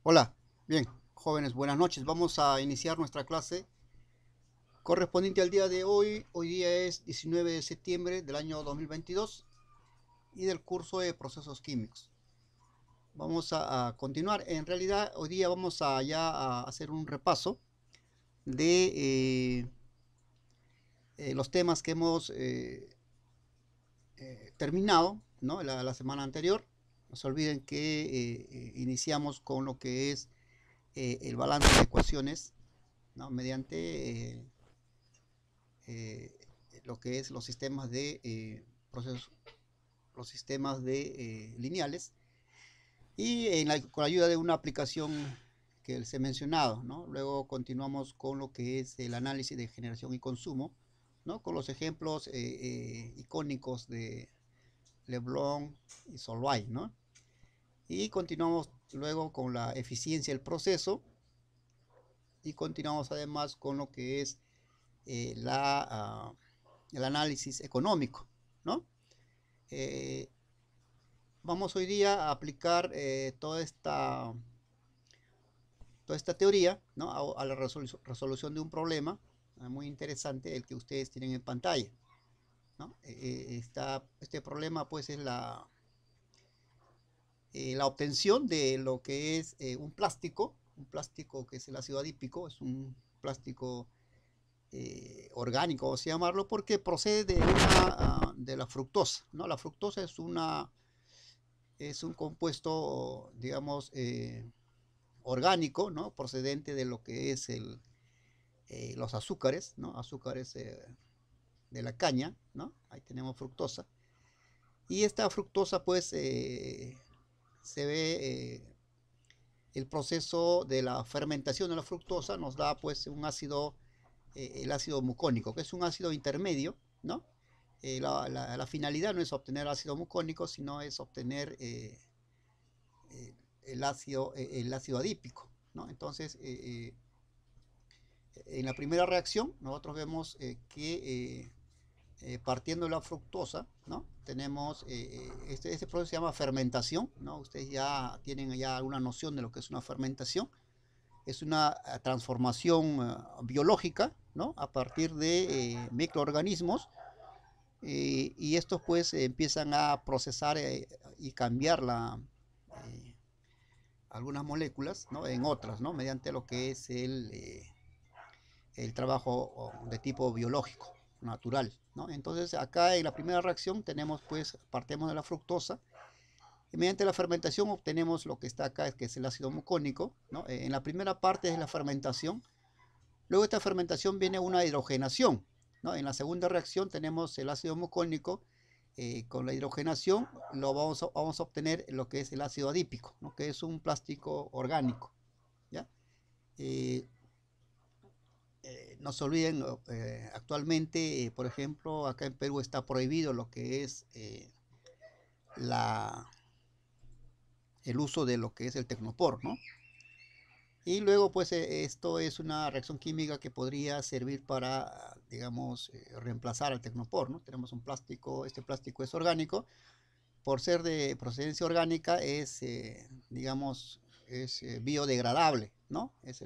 Hola, bien, jóvenes, buenas noches. Vamos a iniciar nuestra clase correspondiente al día de hoy. Hoy día es 19 de septiembre del año 2022 y del curso de procesos químicos. Vamos a continuar. En realidad, hoy día vamos a ya a hacer un repaso de los temas que hemos terminado, ¿no? La semana anterior. No se olviden que iniciamos con lo que es el balance de ecuaciones, ¿no? Mediante eh, lo que es los sistemas de procesos, los sistemas de lineales y con la ayuda de una aplicación que les he mencionado, ¿no? Luego continuamos con lo que es el análisis de generación y consumo, ¿no? Con los ejemplos icónicos de Leblon y Solvay, ¿no? Y continuamos luego con la eficiencia del proceso y continuamos además con lo que es el análisis económico, ¿no? Eh, Vamos hoy día a aplicar toda esta teoría, ¿no? A la resolución de un problema muy interesante, el que ustedes tienen en pantalla, ¿no? Este problema pues es la obtención de lo que es un plástico que es el ácido adípico, es un plástico orgánico, vamos a llamarlo, porque procede de la fructosa, ¿no? La fructosa es un compuesto, digamos, orgánico, ¿no? Procedente de lo que es los azúcares, ¿no? Azúcares de la caña, ¿no? Ahí tenemos fructosa. Y esta fructosa, pues, se ve el proceso de la fermentación de la fructosa, nos da, pues, el ácido mucónico, que es un ácido intermedio, ¿no? La finalidad no es obtener ácido mucónico, sino es obtener el ácido adípico, ¿no? Entonces, en la primera reacción, nosotros vemos que partiendo de la fructosa, ¿no? Tenemos, este proceso se llama fermentación, ¿no? Ustedes ya tienen ya alguna noción de lo que es una fermentación. Es una transformación biológica, ¿no? A partir de microorganismos y estos pues empiezan a procesar y cambiar algunas moléculas, ¿no? En otras, ¿no? Mediante lo que es el trabajo de tipo biológico, natural, ¿no? Entonces acá en la primera reacción tenemos pues, partimos de la fructosa y mediante la fermentación obtenemos lo que está acá, que es el ácido mucónico, ¿no? En la primera parte es la fermentación, luego de esta fermentación viene una hidrogenación, ¿no? En la segunda reacción tenemos el ácido mucónico, con la hidrogenación vamos a obtener lo que es el ácido adípico, ¿no? Que es un plástico orgánico, ¿ya? Eh, no se olviden, actualmente, por ejemplo, acá en Perú está prohibido lo que es la, el uso de lo que es el tecnopor, ¿no? Y luego, pues, esto es una reacción química que podría servir para, digamos, reemplazar al tecnopor, ¿no? Tenemos un plástico, este plástico es orgánico, por ser de procedencia orgánica es, digamos, es biodegradable, ¿no? Es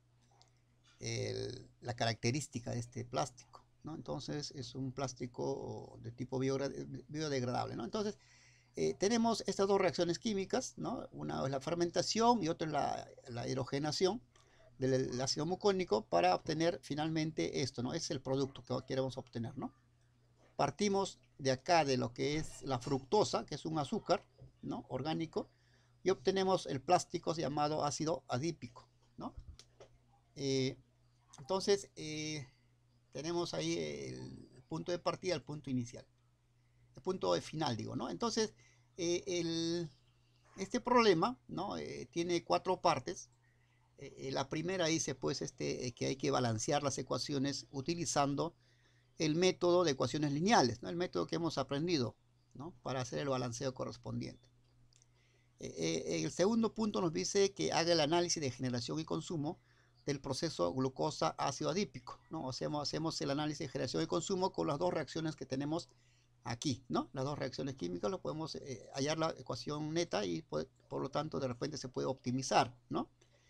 la característica de este plástico, ¿no? Entonces es un plástico de tipo biodegradable, ¿no? Entonces tenemos estas dos reacciones químicas, ¿no? Una es la fermentación y otra es la hidrogenación del ácido mucónico para obtener finalmente esto, ¿no? Es el producto que queremos obtener, ¿no? Partimos de acá de lo que es la fructosa, que es un azúcar, ¿no? Orgánico, y obtenemos el plástico llamado ácido adípico, ¿no? Eh, entonces, tenemos ahí el punto de partida, el punto inicial, el punto de final, digo, ¿no? Entonces, eh, el, este problema, ¿no? Tiene cuatro partes. La primera dice, pues, que hay que balancear las ecuaciones utilizando el método de ecuaciones lineales, ¿no? El método que hemos aprendido, ¿no? Para hacer el balanceo correspondiente. El segundo punto nos dice que haga el análisis de generación y consumo del proceso glucosa ácido adípico, ¿no? Hacemos el análisis de generación y consumo con las dos reacciones que tenemos aquí, ¿no? Las dos reacciones químicas lo podemos hallar la ecuación neta y por lo tanto de repente se puede optimizar, ¿no?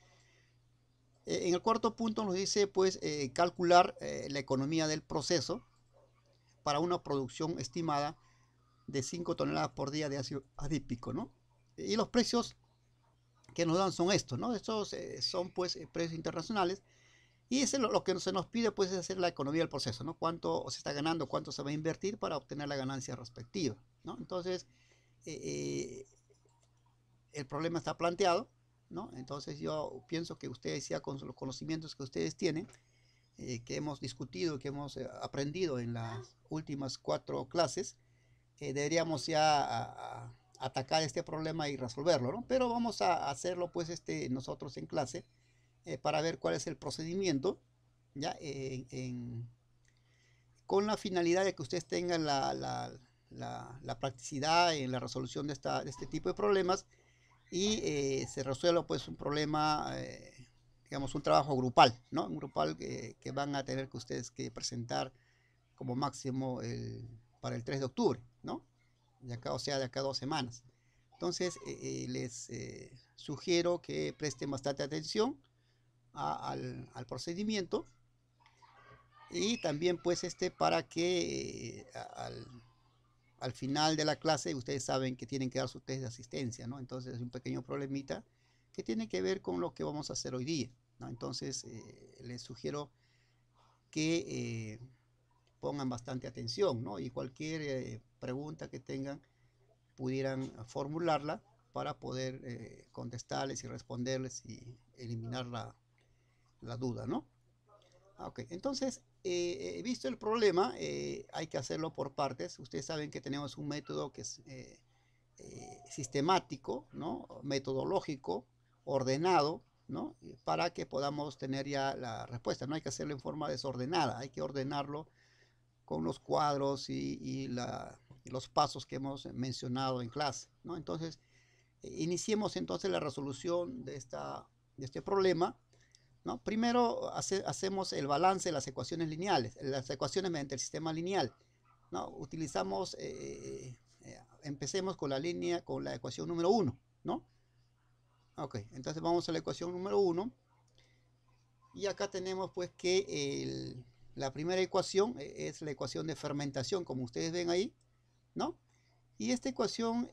En el cuarto punto nos dice pues calcular la economía del proceso para una producción estimada de 5 toneladas por día de ácido adípico, ¿no? Y los precios que nos dan son estos, ¿no? Estos son pues precios internacionales y es lo que se nos pide pues es hacer la economía del proceso, ¿no? Cuánto se está ganando, cuánto se va a invertir para obtener la ganancia respectiva, ¿no? Entonces, eh, el problema está planteado, ¿no? Entonces yo pienso que ustedes ya con los conocimientos que ustedes tienen, que hemos discutido, que hemos aprendido en las últimas 4 clases, deberíamos ya atacar este problema y resolverlo, ¿no? Pero vamos a hacerlo pues nosotros en clase para ver cuál es el procedimiento, ¿ya? Con la finalidad de que ustedes tengan la practicidad en la resolución de este tipo de problemas y se resuelva pues un problema, digamos un trabajo grupal, ¿no? Un grupal que van a tener que ustedes que presentar como máximo para el 3 de octubre, ¿no? De acá, o sea, de acá a 2 semanas. Entonces, les sugiero que presten bastante atención al procedimiento y también pues para que al final de la clase ustedes saben que tienen que dar su test de asistencia, ¿no? Entonces es un pequeño problemita que tiene que ver con lo que vamos a hacer hoy día, ¿no? Entonces les sugiero que pongan bastante atención, ¿no? Y cualquier pregunta que tengan pudieran formularla para poder contestarles y responderles y eliminar la duda, ¿no? Ok, entonces, visto el problema, hay que hacerlo por partes. Ustedes saben que tenemos un método que es sistemático, ¿no? Metodológico, ordenado, ¿no? Para que podamos tener ya la respuesta. No hay que hacerlo en forma desordenada, hay que ordenarlo con los cuadros y los pasos que hemos mencionado en clase, ¿no? Entonces, iniciemos entonces la resolución de este problema, ¿no? Primero hacemos el balance de las ecuaciones lineales, las ecuaciones mediante el sistema lineal, ¿no? Utilizamos, empecemos con la ecuación número 1, ¿no? Ok, entonces vamos a la ecuación número 1 y acá tenemos pues que la primera ecuación es la ecuación de fermentación, como ustedes ven ahí, ¿no? Y esta ecuación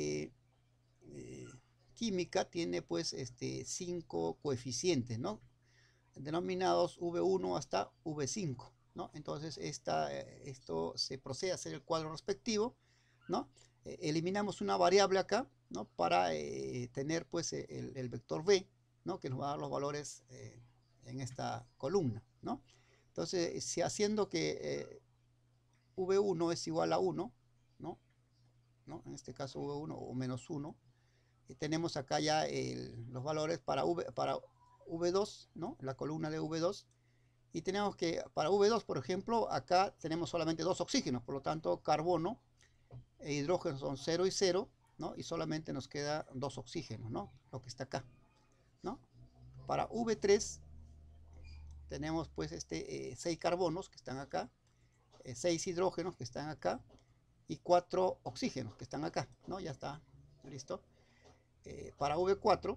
química tiene pues 5 coeficientes, ¿no? Denominados V1 hasta V5, ¿no? Entonces esto se procede a hacer el cuadro respectivo, ¿no? Eliminamos una variable acá, ¿no? Para tener pues el vector V, ¿no? Que nos va a dar los valores en esta columna, ¿no? Entonces, si haciendo que V1 es igual a 1, ¿no? En este caso V1 o menos 1, tenemos acá ya los valores para V2, ¿no? La columna de V2. Y tenemos que, para V2, por ejemplo, acá tenemos solamente 2 oxígenos, por lo tanto, carbono e hidrógeno son 0 y 0, ¿no? Y solamente nos queda 2 oxígenos, ¿no? Lo que está acá, ¿no? Para V3 tenemos pues 6 carbonos que están acá, 6 hidrógenos que están acá y 4 oxígenos que están acá, ¿no? Ya está, listo. Para V4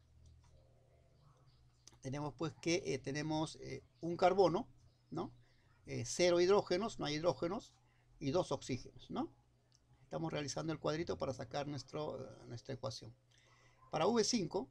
tenemos pues que tenemos un carbono, ¿no? 0 hidrógenos, no hay hidrógenos, y 2 oxígenos, ¿no? Estamos realizando el cuadrito para sacar nuestra ecuación. Para V5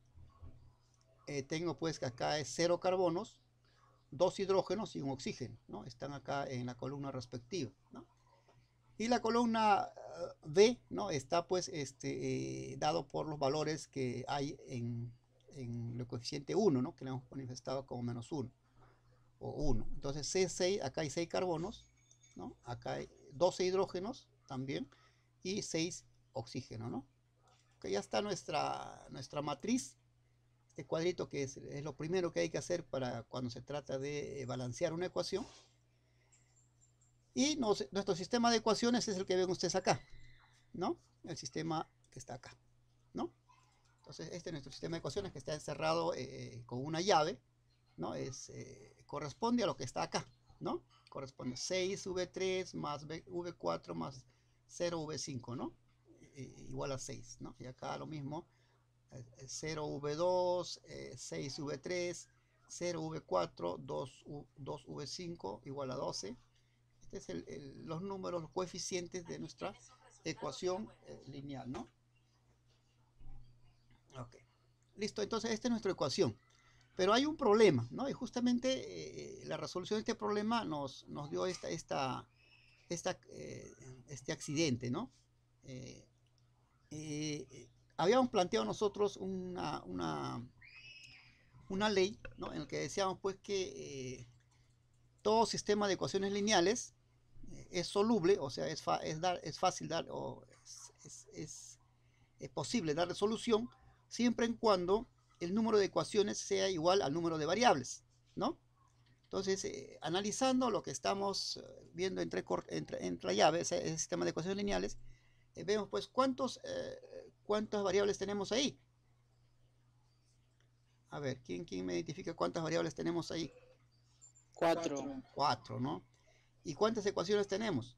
tengo pues que acá es 0 carbonos, 2 hidrógenos y un oxígeno, ¿no? Están acá en la columna respectiva, ¿no? Y la columna B, ¿no? Está pues dado por los valores que hay en el coeficiente 1, ¿no? Que le hemos manifestado como menos 1 o 1. Entonces C6, acá hay 6 carbonos, ¿no? Acá hay 12 hidrógenos también y 6 oxígenos, ¿no? Que ya está nuestra matriz, este cuadrito que es lo primero que hay que hacer para cuando se trata de balancear una ecuación. Y nuestro sistema de ecuaciones es el que ven ustedes acá, ¿no? El sistema que está acá, ¿no? Entonces, este es nuestro sistema de ecuaciones que está encerrado con una llave, ¿no? Corresponde a lo que está acá, ¿no? corresponde 6v3 más v4 más 0v5, ¿no? Igual a 6, ¿no? Y acá lo mismo, 0v2, 6v3, 0v4, 2v5 igual a 12. Este es los números, los coeficientes de nuestra ecuación lineal, ¿no? Ok, listo, entonces esta es nuestra ecuación. Pero hay un problema, ¿no? Y justamente la resolución de este problema nos dio este accidente, ¿no? Habíamos planteado nosotros una ley, ¿no? En la que decíamos pues que todo sistema de ecuaciones lineales es soluble, o sea, es fácil dar, o es posible dar resolución, siempre en cuando el número de ecuaciones sea igual al número de variables, ¿no? Entonces, analizando lo que estamos viendo entre llaves, el sistema de ecuaciones lineales, vemos pues cuántas variables tenemos ahí. A ver, ¿quién me identifica cuántas variables tenemos ahí? 4. 4, ¿no? ¿Y cuántas ecuaciones tenemos?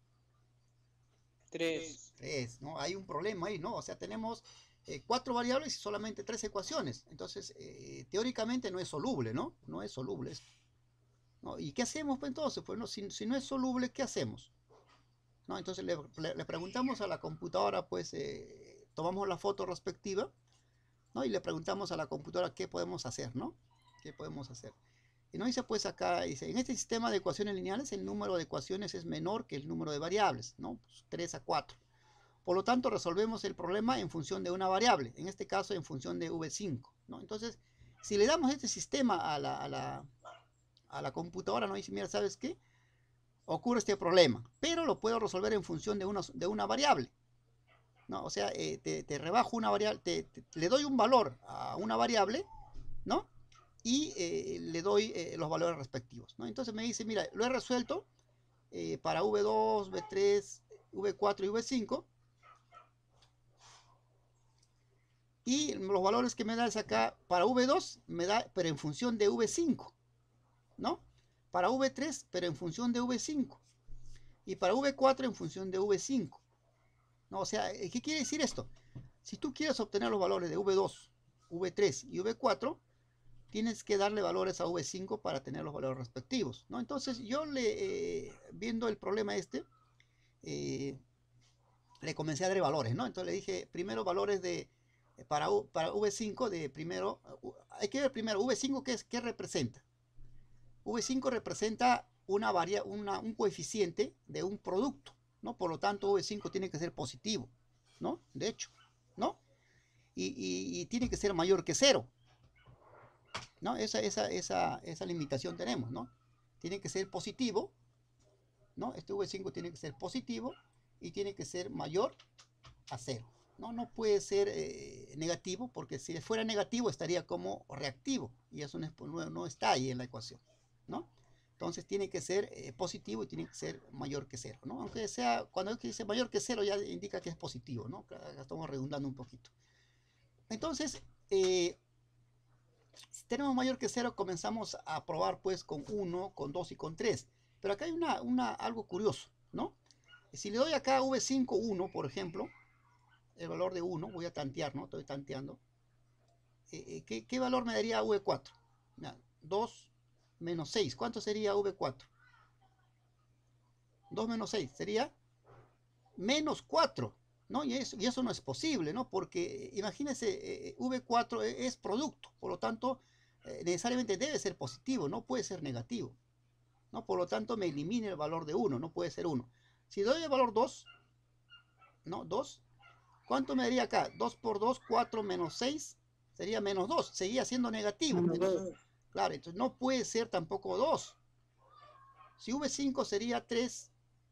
3. 3, ¿no? Hay un problema ahí, ¿no? O sea, tenemos 4 variables y solamente 3 ecuaciones. Entonces, teóricamente no es soluble, ¿no? No es soluble esto, ¿no? ¿Y qué hacemos pues entonces? Pues no, si no es soluble, ¿qué hacemos? ¿No? Entonces le preguntamos a la computadora, pues tomamos la foto respectiva, ¿no? Y le preguntamos a la computadora qué podemos hacer, ¿no? ¿Qué podemos hacer? Y nos dice pues acá, dice, en este sistema de ecuaciones lineales el número de ecuaciones es menor que el número de variables, ¿no? Pues 3 a 4. Por lo tanto, resolvemos el problema en función de una variable, en este caso en función de v5, ¿no? Entonces, si le damos este sistema a la computadora, nos dice, mira, ¿sabes qué? Ocurre este problema, pero lo puedo resolver en función de una variable, ¿no? O sea, te rebajo una variable, le doy un valor a una variable, ¿no? Y le doy los valores respectivos, ¿no? Entonces me dice, mira, lo he resuelto para v2, v3, v4 y v5, y los valores que me da es acá, para v2 me da, pero en función de v5, ¿no? Para v3, pero en función de v5, y para v4 en función de v5, ¿no? O sea, ¿qué quiere decir esto? Si tú quieres obtener los valores de v2, v3 y v4, tienes que darle valores a v5 para tener los valores respectivos, ¿no? Entonces yo viendo el problema le comencé a dar valores, ¿no? Entonces le dije, primero valores para v5 de primero, hay que ver primero, v5 ¿qué representa? v5 representa un coeficiente de un producto, ¿no? Por lo tanto, v5 tiene que ser positivo, ¿no? De hecho, ¿no? Y tiene que ser mayor que 0, ¿no? Esa limitación tenemos, ¿no? Tiene que ser positivo, ¿no? Este v5 tiene que ser positivo y tiene que ser mayor a 0, ¿no? No puede ser negativo, porque si fuera negativo estaría como reactivo y eso no está ahí en la ecuación, ¿no? Entonces tiene que ser positivo y tiene que ser mayor que 0, ¿no? Aunque sea, cuando dice mayor que 0 ya indica que es positivo, ¿no? Acá estamos redundando un poquito. Entonces, si tenemos mayor que 0, comenzamos a probar pues con 1, con 2 y con 3. Pero acá hay algo curioso, ¿no? Si le doy acá v5, 1, por ejemplo, el valor de 1, voy a tantear, ¿no? Estoy tanteando. ¿Qué valor me daría v4? 2 menos 6. ¿Cuánto sería v4? 2 menos 6 sería menos 4, ¿no? Y eso no es posible, ¿no? Porque imagínense, v4 es producto, por lo tanto, necesariamente debe ser positivo, no puede ser negativo, ¿no? Por lo tanto, me elimina el valor de 1, no puede ser 1. Si doy el valor 2, ¿no? 2, ¿cuánto me daría acá? 2 por 2, 4 menos 6, sería menos 2, seguía siendo negativo. Entonces, claro, entonces no puede ser tampoco 2. Si v5 sería 3,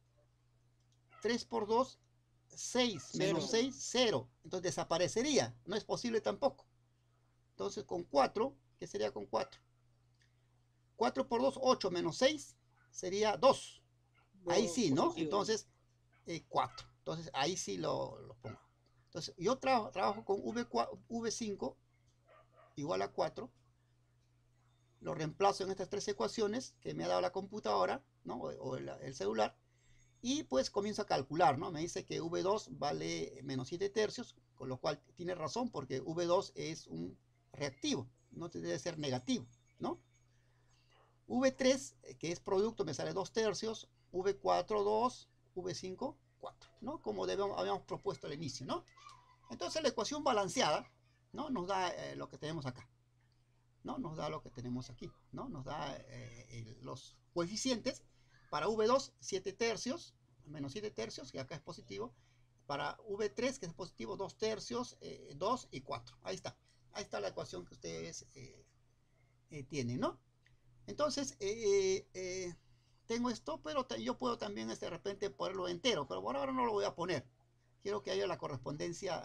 3 por 2, 6, menos 6, 0. Entonces desaparecería, no es posible tampoco. Entonces con 4, ¿qué sería con 4? 4 por 2, 8, menos 6, sería 2. Ahí sí, ¿no? Entonces, 4. Entonces ahí sí lo pongo. Entonces yo trabajo con v5 igual a 4, lo reemplazo en estas tres ecuaciones que me ha dado la computadora, ¿no? O el celular, y pues comienzo a calcular, ¿no? Me dice que V2 vale menos 7 tercios, con lo cual tiene razón porque V2 es un reactivo, no debe ser negativo, ¿no? V3, que es producto, me sale 2 tercios, V4, 2, V5, 4, ¿no? Como habíamos propuesto al inicio, ¿no? Entonces la ecuación balanceada, ¿no? Nos da lo que tenemos acá, ¿no? Nos da lo que tenemos aquí, ¿no? Nos da los coeficientes para V2, 7 tercios, menos 7 tercios, que acá es positivo. Para V3, que es positivo, 2 tercios, 2 y 4. Ahí está. Ahí está la ecuación que ustedes tienen, ¿no? Entonces, tengo esto, pero yo puedo también de repente ponerlo entero, pero por ahora no lo voy a poner. Quiero que haya la correspondencia,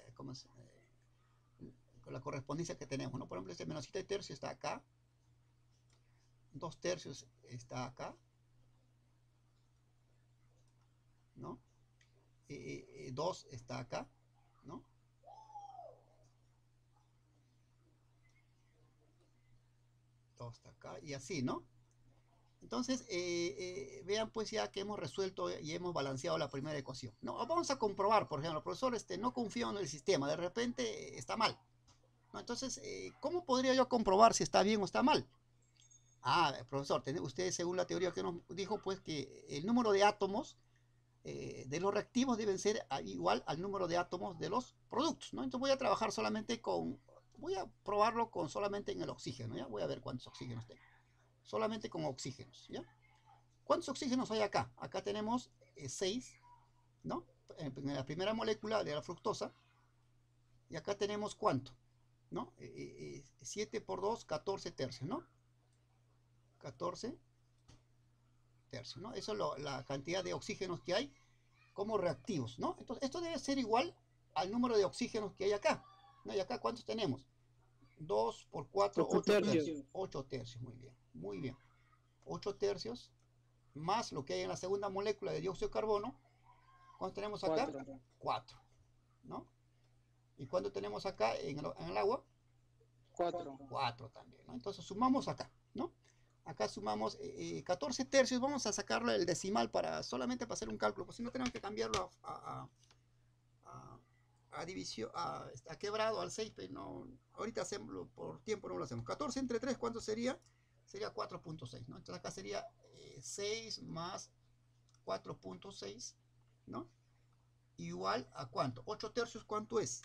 con la correspondencia que tenemos, ¿no? Por ejemplo, este menos 7 tercios está acá, 2 tercios está acá, ¿no? 2 está acá, ¿no? Está acá y así, ¿no? Entonces, vean pues ya que hemos resuelto y hemos balanceado la primera ecuación. No, vamos a comprobar, por ejemplo, profesor, no confío en el sistema, de repente está mal, ¿no? Entonces, ¿cómo podría yo comprobar si está bien o está mal? Ah, profesor, usted según la teoría que nos dijo, pues que el número de átomos de los reactivos deben ser igual al número de átomos de los productos, ¿no? Entonces voy a trabajar solamente voy a probarlo solamente en el oxígeno, ¿ya? Voy a ver cuántos oxígenos tengo. Solamente con oxígenos, ¿ya? ¿Cuántos oxígenos hay acá? Acá tenemos 6, ¿no? En la primera molécula de la fructosa. Y acá tenemos ¿cuánto? ¿No? 7 por 2, 14 tercios, ¿no? 14 tercios, ¿no? Eso es la cantidad de oxígenos que hay como reactivos, ¿no? Entonces, esto debe ser igual al número de oxígenos que hay acá, ¿no? Y acá, ¿cuántos tenemos? 2 por 4, 8 tercios. 8 tercios, muy bien, muy bien. 8 tercios más lo que hay en la segunda molécula de dióxido de carbono. ¿Cuánto tenemos acá? 4, ¿no? ¿Y cuánto tenemos acá en el agua? 4. 4 también, ¿no? Entonces sumamos acá, ¿no? Acá sumamos 14 tercios. Vamos a sacarle el decimal solamente para hacer un cálculo, pues si no tenemos que cambiarlo a división, a quebrado, al 6, pero no, ahorita hacemos, por tiempo no lo hacemos. 14 entre 3, ¿cuánto sería? Sería 4.6, ¿no? Entonces acá sería 6 más 4.6, ¿no? Igual a ¿cuánto? 8 tercios, ¿cuánto es?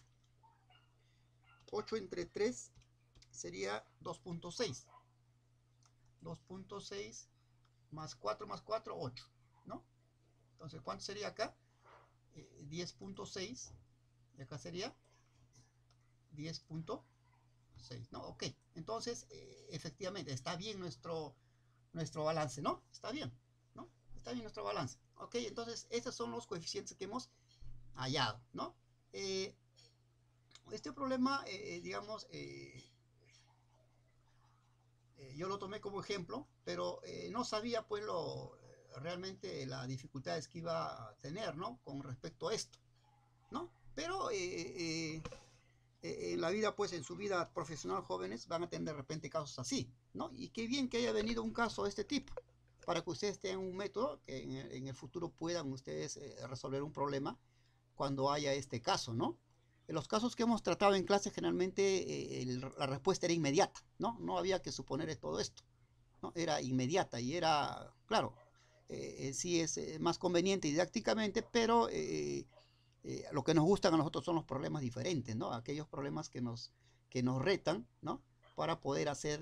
8 entre 3 sería 2.6. 2.6 más 4 más 4, 8, ¿no? Entonces, ¿cuánto sería acá? 10.6. Y acá sería 10.6, ¿no? Ok. Entonces, efectivamente, está bien nuestro balance, ¿no? Está bien, ¿no? Está bien nuestro balance. Ok, entonces, estos son los coeficientes que hemos hallado, ¿no? Este problema, digamos, yo lo tomé como ejemplo, pero no sabía pues realmente las dificultades que iba a tener, ¿no? Con respecto a esto, ¿no? Pero en la vida, pues en su vida profesional, jóvenes van a tener de repente casos así, ¿no? Y qué bien que haya venido un caso de este tipo, para que ustedes tengan un método que en el futuro puedan ustedes resolver un problema cuando haya este caso, ¿no? En los casos que hemos tratado en clase, generalmente la respuesta era inmediata, ¿no? No había que suponer todo esto, ¿no? Era inmediata y era, claro, sí es más conveniente didácticamente, pero lo que nos gustan a nosotros son los problemas diferentes, ¿no? Aquellos problemas que nos retan, ¿no? Para poder hacer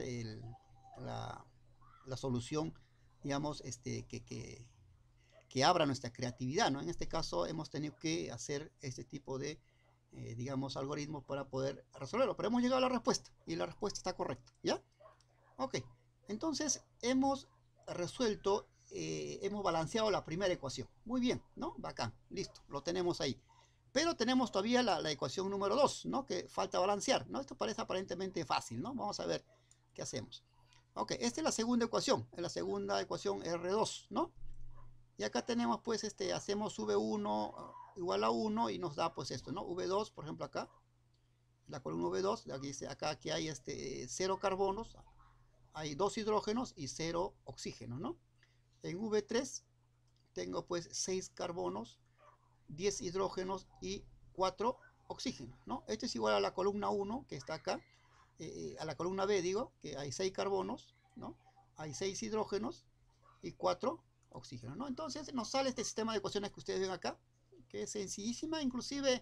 la solución, digamos, que abra nuestra creatividad, ¿no? En este caso hemos tenido que hacer este tipo de, digamos, algoritmos para poder resolverlo, pero hemos llegado a la respuesta y la respuesta está correcta, ¿ya? Ok, entonces hemos resuelto, hemos balanceado la primera ecuación. Muy bien, ¿no? Bacán, listo, lo tenemos ahí. Pero tenemos todavía la ecuación número 2, ¿no? Que falta balancear, ¿no? Esto parece aparentemente fácil, ¿no? Vamos a ver qué hacemos. Ok, esta es la segunda ecuación, es la segunda ecuación R2, ¿no? Y acá tenemos pues hacemos V1 igual a 1 y nos da pues esto, ¿no? V2, por ejemplo acá, la columna V2, aquí dice acá que hay 0 carbonos, hay 2 hidrógenos y 0 oxígenos, ¿no? En V3 tengo pues 6 carbonos, 10 hidrógenos y 4 oxígenos, ¿no? Esto es igual a la columna 1 que está acá, a la columna B digo, que hay 6 carbonos, ¿no? Hay 6 hidrógenos y 4 oxígenos, ¿no? Entonces nos sale este sistema de ecuaciones que ustedes ven acá, que es sencillísima, inclusive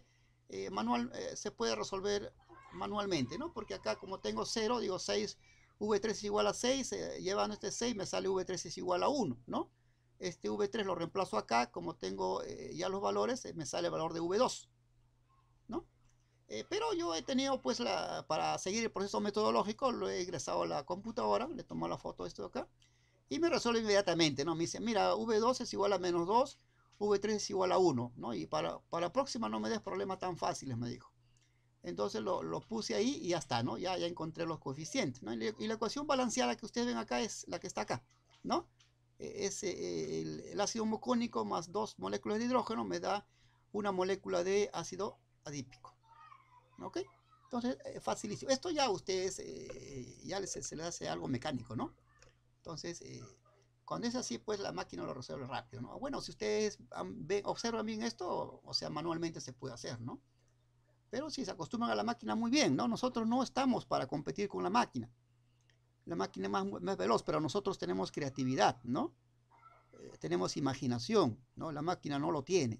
se puede resolver manualmente, ¿no? Porque acá como tengo 0, digo 6, V3 es igual a 6, llevando este 6 me sale V3 es igual a 1, ¿no? Este V3 lo reemplazo acá, como tengo ya los valores, me sale el valor de V2, ¿no? Pero yo he tenido, pues, para seguir el proceso metodológico, lo he ingresado a la computadora, le tomo la foto de esto de acá, y me resuelve inmediatamente, ¿no? Me dice, mira, V2 es igual a menos 2, V3 es igual a 1, ¿no? Y para la próxima no me des problemas tan fáciles, me dijo. Entonces lo puse ahí y ya está, ¿no? Ya encontré los coeficientes, ¿no? Y la ecuación balanceada que ustedes ven acá es la que está acá, ¿no? Es el ácido mucónico más 2 moléculas de hidrógeno me da una molécula de ácido adípico, ¿ok? Entonces, facilísimo. Esto ya a ustedes ya se les hace algo mecánico, ¿no? Entonces, cuando es así, pues la máquina lo resuelve rápido, ¿no? Bueno, si ustedes observan bien esto, o sea, manualmente se puede hacer, ¿no? Pero si se acostumbran a la máquina, muy bien, ¿no? Nosotros no estamos para competir con la máquina. La máquina es más veloz, pero nosotros tenemos creatividad, ¿no? Tenemos imaginación, ¿no? La máquina no lo tiene.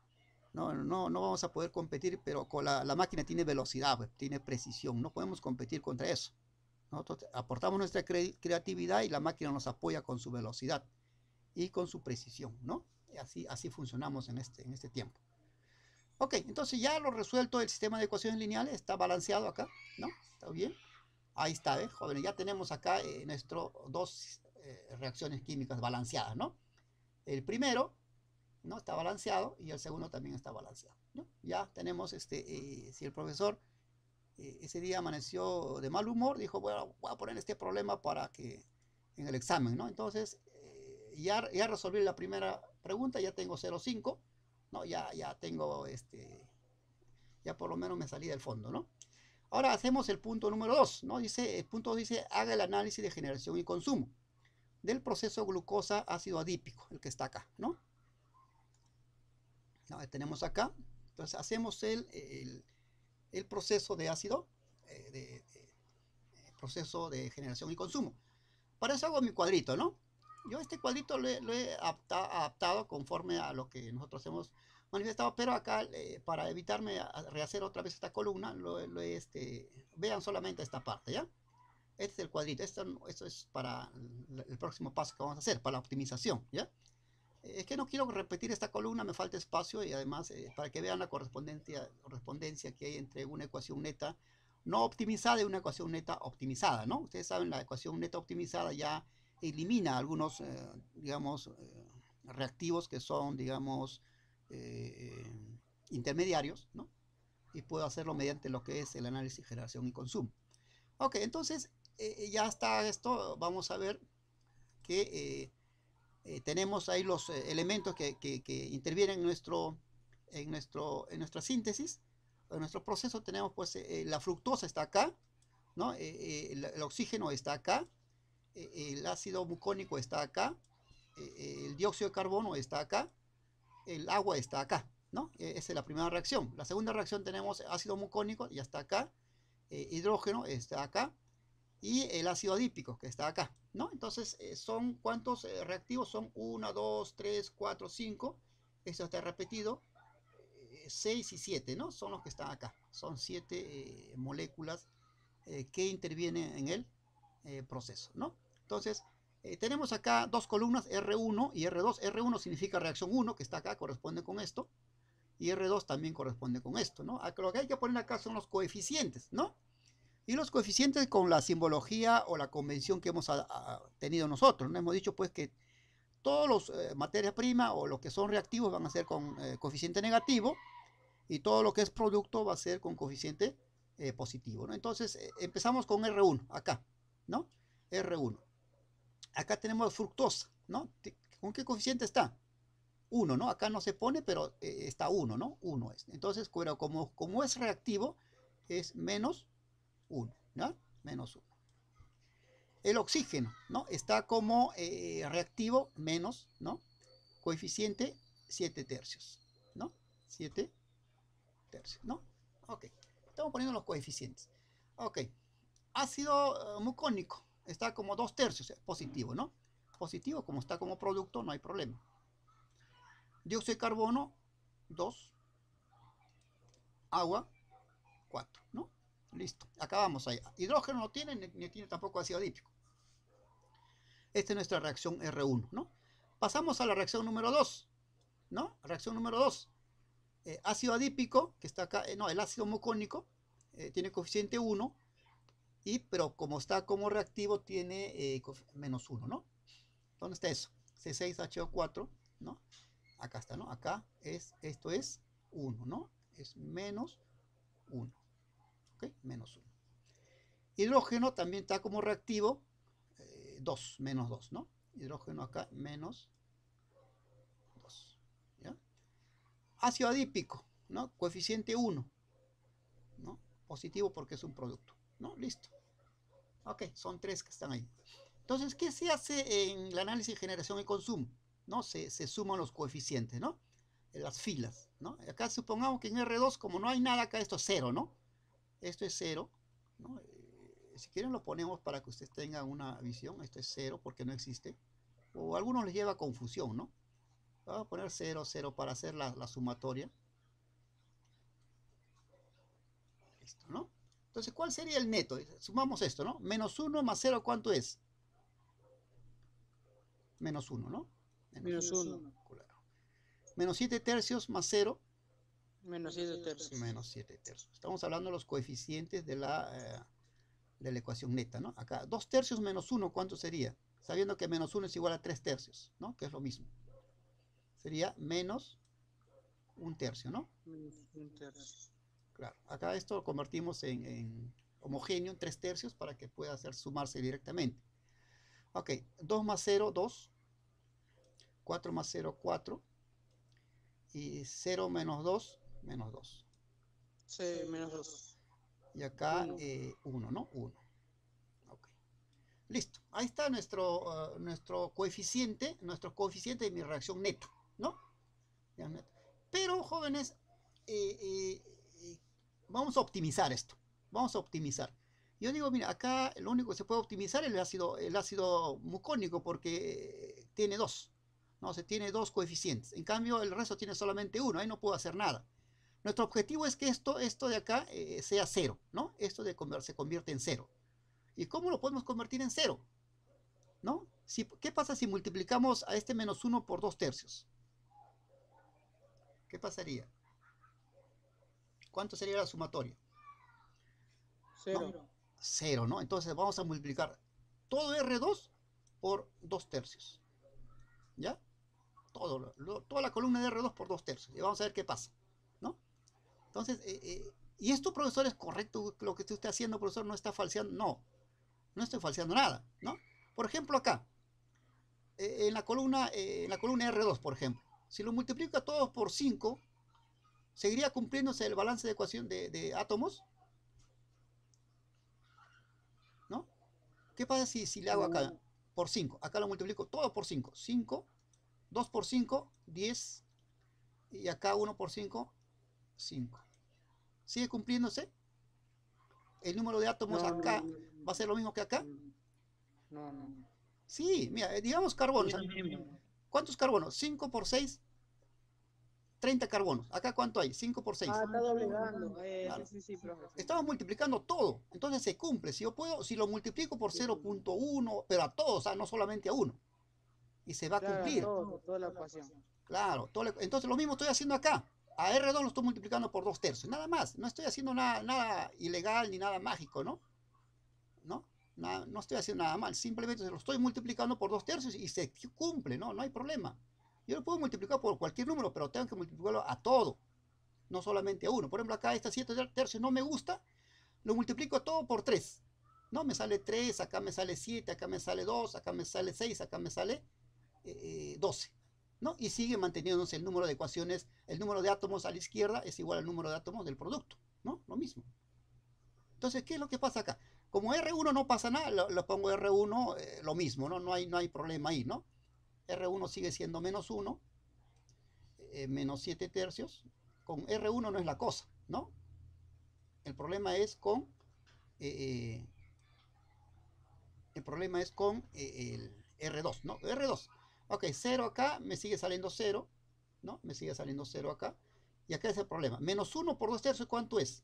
No vamos a poder competir, pero con la máquina tiene velocidad, pues, tiene precisión. No podemos competir contra eso. Nosotros aportamos nuestra creatividad y la máquina nos apoya con su velocidad y con su precisión, ¿no? Y así funcionamos en este tiempo. Ok, entonces ya lo resuelto el sistema de ecuaciones lineales, está balanceado acá, ¿no? ¿Está bien? Ahí está, jóvenes, ya tenemos acá nuestras dos reacciones químicas balanceadas, ¿no? El primero, ¿no? Está balanceado y el segundo también está balanceado, ¿no? Ya tenemos, si el profesor ese día amaneció de mal humor, dijo, bueno, voy a poner este problema para que en el examen, ¿no? Entonces, ya resolví la primera pregunta, ya tengo 0,5, ¿no? Ya tengo, ya por lo menos me salí del fondo, ¿no? Ahora hacemos el punto número 2, ¿no? Dice, el punto 2 dice, haga el análisis de generación y consumo del proceso glucosa ácido adípico, el que está acá, ¿no? Tenemos acá, entonces hacemos el proceso de ácido, proceso de generación y consumo. Para eso hago mi cuadrito, ¿no? Yo este cuadrito lo he adaptado conforme a lo que nosotros hemos manifestado, pero acá para evitarme rehacer otra vez esta columna, vean solamente esta parte, ¿ya? Este es el cuadrito, esto es para el próximo paso que vamos a hacer, para la optimización, ¿ya? Es que no quiero repetir esta columna, me falta espacio y además para que vean la correspondencia que hay entre una ecuación neta no optimizada y una ecuación neta optimizada, ¿no? Ustedes saben, la ecuación neta optimizada ya elimina algunos, digamos, reactivos que son, digamos, intermediarios, ¿no? Y puedo hacerlo mediante lo que es el análisis, generación y consumo. Ok, entonces ya está esto, vamos a ver que tenemos ahí los elementos que intervienen en nuestra síntesis, en nuestro proceso. Tenemos pues la fructosa está acá, ¿no? El oxígeno está acá, el ácido mucónico está acá, el dióxido de carbono está acá, el agua está acá, ¿no? Esa es la primera reacción. La segunda reacción tenemos ácido mucónico, ya está acá, hidrógeno está acá, y el ácido adípico que está acá, ¿no? Entonces, ¿son cuántos reactivos? Son 1, 2, 3, 4, 5. Esto está repetido. 6 y 7, ¿no? Son los que están acá. Son 7 moléculas que intervienen en el proceso, ¿no? Entonces, tenemos acá dos columnas, R1 y R2. R1 significa reacción 1, que está acá, corresponde con esto. Y R2 también corresponde con esto, ¿no? Lo que hay que poner acá son los coeficientes, ¿no? Y los coeficientes con la simbología o la convención que hemos tenido nosotros, ¿no? Hemos dicho pues que todos los materias primas o los que son reactivos van a ser con coeficiente negativo y todo lo que es producto va a ser con coeficiente positivo, ¿no? Entonces empezamos con R1 acá, ¿no? R1. Acá tenemos fructosa, ¿no? ¿Con qué coeficiente está? 1, ¿no? Acá no se pone, pero está 1, ¿no? 1 es. Entonces, pero como es reactivo, es menos 1, ¿no? Menos 1. El oxígeno, ¿no? Está como reactivo menos, ¿no? Coeficiente 7 tercios, ¿no? 7 tercios, ¿no? Ok, estamos poniendo los coeficientes. Ok, ácido mucónico está como 2 tercios, es positivo, ¿no? Positivo, como está como producto, no hay problema. Dióxido de carbono, 2. Agua, 4, ¿no? Listo, acabamos ahí. Hidrógeno no tiene, ni tiene tampoco ácido adípico. Esta es nuestra reacción R1, ¿no? Pasamos a la reacción número 2, ¿no? Reacción número 2. Ácido adípico, que está acá, no, el ácido mucónico, tiene coeficiente 1, pero como está como reactivo, tiene menos 1, ¿no? ¿Dónde está eso? C6H4, ¿no? Acá está, ¿no? Acá esto es 1, ¿no? Es menos 1, ¿ok? Menos 1. Hidrógeno también está como reactivo, 2, menos 2, ¿no? Hidrógeno acá, menos 2, ¿ya? Ácido adípico, ¿no? Coeficiente 1, ¿no? Positivo porque es un producto, ¿no? Listo. Ok, son 3 que están ahí. Entonces, ¿qué se hace en el análisis de generación y consumo? ¿No? Se suman los coeficientes, ¿no? En las filas, ¿no? Acá supongamos que en R2, como no hay nada acá, esto es 0, ¿no? Esto es 0, ¿no? Si quieren lo ponemos para que ustedes tengan una visión. Esto es 0 porque no existe. O a algunos les lleva a confusión, ¿no? Vamos a poner 0, 0 para hacer la sumatoria. Listo, ¿no? Entonces, ¿cuál sería el neto? Sumamos esto, ¿no? Menos 1 más 0, ¿cuánto es? Menos 1, ¿no? Menos 1. Claro. Menos 7 tercios más 0. Menos 7 tercios. Menos 7 tercios. Estamos hablando de los coeficientes de la ecuación neta, ¿no? Acá, 2 tercios menos 1, ¿cuánto sería? Sabiendo que menos 1 es igual a 3 tercios, ¿no? Que es lo mismo. Sería menos 1 tercio, ¿no? Menos 1 tercio. Claro, acá esto lo convertimos en homogéneo, en 3 tercios, para que pueda hacer sumarse directamente. Ok, 2 más 0, 2. 4 más 0, 4. Y 0 menos 2, menos 2. Sí, menos 2. Y acá 1, ¿no? 1. Ok. Listo. Ahí está nuestro coeficiente de mi reacción neta, ¿no? Pero, jóvenes, vamos a optimizar esto. Vamos a optimizar. Yo digo, mira, acá lo único que se puede optimizar es el ácido mucónico porque tiene 2. No, se tiene 2 coeficientes. En cambio, el resto tiene solamente 1. Ahí no puedo hacer nada. Nuestro objetivo es que esto de acá sea 0, ¿no? Esto se convierte en 0. ¿Y cómo lo podemos convertir en 0? ¿No? ¿Qué pasa si multiplicamos a este menos 1 por 2 tercios? ¿Qué pasaría? ¿Cuánto sería la sumatoria? 0. ¿No? 0, ¿no? Entonces vamos a multiplicar todo R2 por 2 tercios. ¿Ya? Toda la columna de R2 por 2 tercios. Y vamos a ver qué pasa, ¿no? Entonces, ¿y esto, profesor, es correcto lo que usted está haciendo, profesor? ¿No está falseando? No, no estoy falseando nada, ¿no? Por ejemplo, acá, en la columna R2, por ejemplo, si lo multiplico a todos por 5, ¿seguiría cumpliéndose el balance de ecuación de átomos? ¿No? ¿Qué pasa si le hago acá por 5? Acá lo multiplico todo por 5. 5, 2 por 5, 10. Y acá 1 por 5, 5. ¿Sigue cumpliéndose? El número de átomos acá va a ser lo mismo que acá. No. Sí, mira, digamos carbonos. ¿Cuántos carbonos? 5 por 6, 30 carbonos. ¿Acá cuánto hay? 5 por 6. Está doblegando. Claro. Sí, profe. Estamos multiplicando todo. Entonces se cumple. Si lo multiplico por 0.1, pero a todos, no solamente a uno. Y se va a cumplir. Toda la ecuación. Claro. Entonces lo mismo estoy haciendo acá. A R2 lo estoy multiplicando por 2 tercios. Nada más. No estoy haciendo nada ilegal ni nada mágico, ¿no? No estoy haciendo nada mal. Simplemente lo estoy multiplicando por 2 tercios y se cumple, ¿no? No hay problema. Yo lo puedo multiplicar por cualquier número, pero tengo que multiplicarlo a todo. No solamente a uno. Por ejemplo, acá esta 7 tercios no me gusta. Lo multiplico todo por 3. ¿No? Me sale 3, acá me sale 7, acá me sale 2, acá me sale 6, acá me sale 12. ¿No? Y sigue manteniéndose el número de ecuaciones, el número de átomos a la izquierda es igual al número de átomos del producto, ¿no? Lo mismo. Entonces, ¿qué es lo que pasa acá? Como R1 no pasa nada, lo pongo R1, lo mismo, ¿no? No hay problema ahí, ¿no? R1 sigue siendo menos 1, menos 7 tercios. Con R1 no es la cosa, ¿no? El problema es con eh, el problema es con el R2, ¿no? R2. Ok, 0 acá, me sigue saliendo 0, ¿no? Me sigue saliendo 0 acá. Y acá es el problema. Menos 1 por 2 tercios, ¿cuánto es?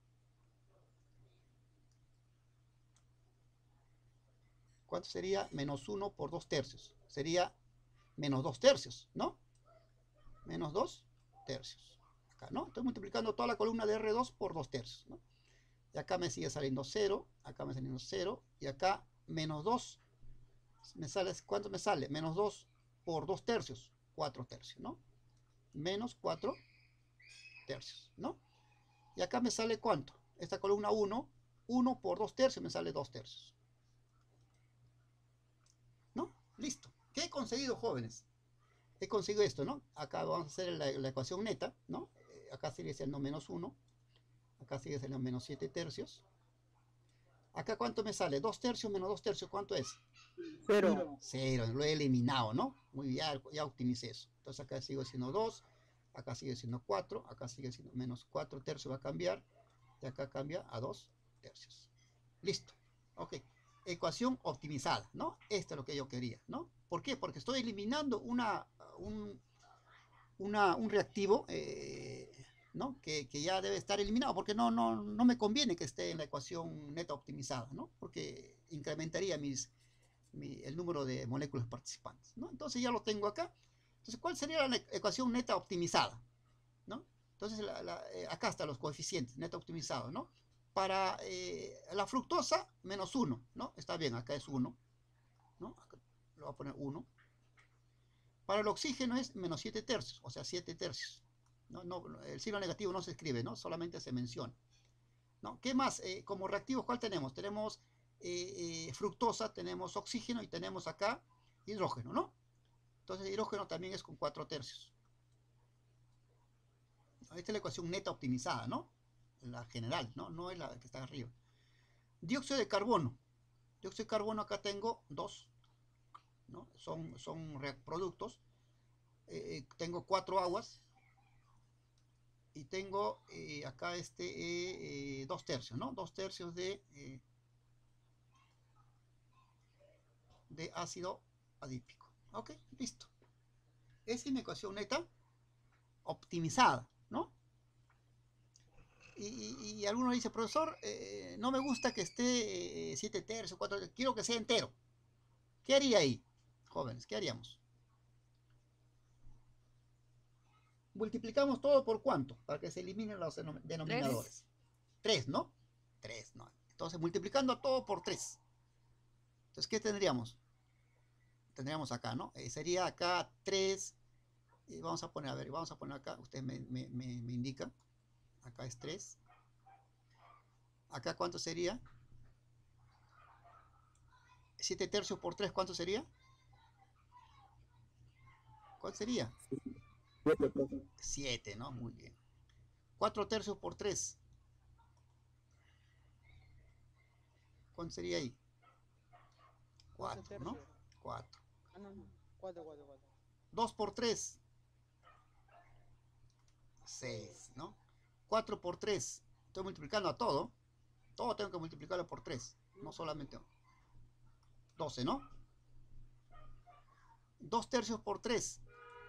¿Cuánto sería menos 1 por 2 tercios? Sería menos 2 tercios, ¿no? Menos 2 tercios. Acá, ¿no? Estoy multiplicando toda la columna de R2 por 2 tercios, ¿no? Y acá me sigue saliendo 0, acá me saliendo 0, y acá menos 2, me sale, ¿cuánto me sale? Menos 2 por 2 tercios, 4 tercios, ¿no? Menos 4 tercios, ¿no? Y acá me sale ¿cuánto? Esta columna 1, 1 por 2 tercios me sale 2 tercios, ¿no? Listo. ¿Qué he conseguido, jóvenes? He conseguido esto, ¿no? Acá vamos a hacer la ecuación neta, ¿no? Acá sigue siendo menos 1, acá sigue siendo menos 7 tercios. Acá ¿cuánto me sale? 2 tercios menos 2 tercios, ¿cuánto es? 0. 0, lo he eliminado, ¿no? Muy bien, ya optimicé eso. Entonces acá sigue siendo 2, acá sigue siendo 4, acá sigue siendo menos 4 tercios, va a cambiar, y acá cambia a 2 tercios. Listo. Ok. Ecuación optimizada, ¿no? Esto es lo que yo quería, ¿no? ¿Por qué? Porque estoy eliminando un reactivo, ¿no? Que ya debe estar eliminado, porque no me conviene que esté en la ecuación neta optimizada, ¿no? Porque incrementaría el número de moléculas participantes, ¿no? Entonces ya lo tengo acá. Entonces, ¿cuál sería la ecuación neta optimizada? ¿No? Entonces, acá están los coeficientes, neta optimizado, ¿no? Para la fructosa, menos 1, ¿no? Está bien, acá es 1, ¿no? Acá lo voy a poner 1. Para el oxígeno es menos 7 tercios, o sea, 7 tercios. El signo negativo no se escribe, ¿no? Solamente se menciona, ¿no? ¿Qué más? Como reactivos, ¿cuál tenemos? Tenemos fructosa, tenemos oxígeno y tenemos acá hidrógeno, ¿no? Entonces, hidrógeno también es con 4 tercios. Esta es la ecuación neta optimizada, ¿no? La general, ¿no? No es la que está arriba. Dióxido de carbono. Dióxido de carbono acá tengo 2, ¿no? Son productos. Tengo 4 aguas. Y tengo acá 2 tercios, ¿no? 2 tercios de ácido adípico. Ok, listo. Esa es mi ecuación neta optimizada, ¿no? Y alguno dice, profesor, no me gusta que esté 7 tercios, 4 tercios, quiero que sea entero. ¿Qué haría ahí, jóvenes? ¿Qué haríamos? Multiplicamos todo por ¿cuánto? Para que se eliminen los denominadores. 3, ¿no? 3, ¿no? Entonces, multiplicando todo por 3. Entonces, ¿qué tendríamos? Tendríamos acá, ¿no? Sería acá 3. Y vamos a poner, a ver, vamos a poner acá. Ustedes me indican. Acá es 3. Acá, ¿cuánto sería? 7 tercios por 3, ¿cuánto sería? ¿Cuál sería? 7, ¿no? Muy bien. 4 tercios por 3. ¿Cuánto sería ahí? 4, ¿no? 4. Ah, no, no. 4, 4, 4. 2 por 3. 6, ¿no? 4 por 3. Estoy multiplicando a todo. Todo tengo que multiplicarlo por 3. No solamente 12, ¿no? 2 tercios por 3.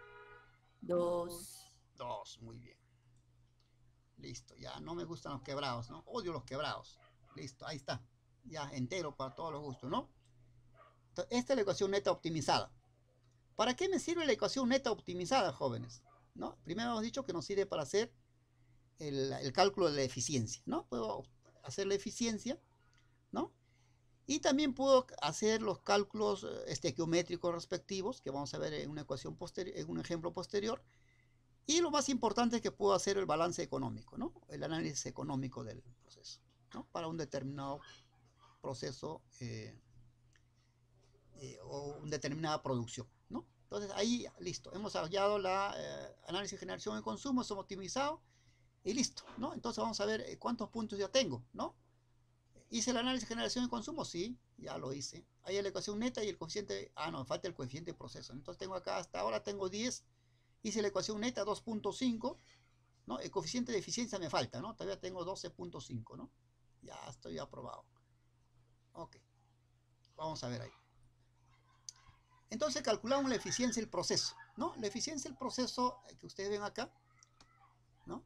2. 2, muy bien. Listo, ya no me gustan los quebrados, ¿no? Odio los quebrados. Listo, ahí está. Ya entero para todos los gustos, ¿no? Entonces, esta es la ecuación neta optimizada. ¿Para qué me sirve la ecuación neta optimizada, jóvenes? ¿No? Primero hemos dicho que nos sirve para hacer el cálculo de la eficiencia, ¿no? Puedo hacer la eficiencia, ¿no? Y también puedo hacer los cálculos estequiométricos respectivos, que vamos a ver en una ecuación posterior, en un ejemplo posterior. Y lo más importante es que puedo hacer el balance económico, ¿no? El análisis económico del proceso, ¿no? Para un determinado proceso o una determinada producción, ¿no? Entonces ahí, listo, hemos hallado la análisis de generación y consumo, hemos optimizado y listo, ¿no? Entonces vamos a ver cuántos puntos ya tengo, ¿no? ¿Hice el análisis de generación y consumo? Sí, ya lo hice. Ahí la ecuación neta y el coeficiente, no, falta el coeficiente de proceso. Entonces tengo acá, hasta ahora tengo 10, hice la ecuación neta 2.5, ¿no? El coeficiente de eficiencia me falta, ¿no? Todavía tengo 12.5, ¿no? Ya estoy aprobado. Ok, vamos a ver ahí. Entonces calculamos la eficiencia del proceso, ¿no? La eficiencia del proceso que ustedes ven acá, ¿no?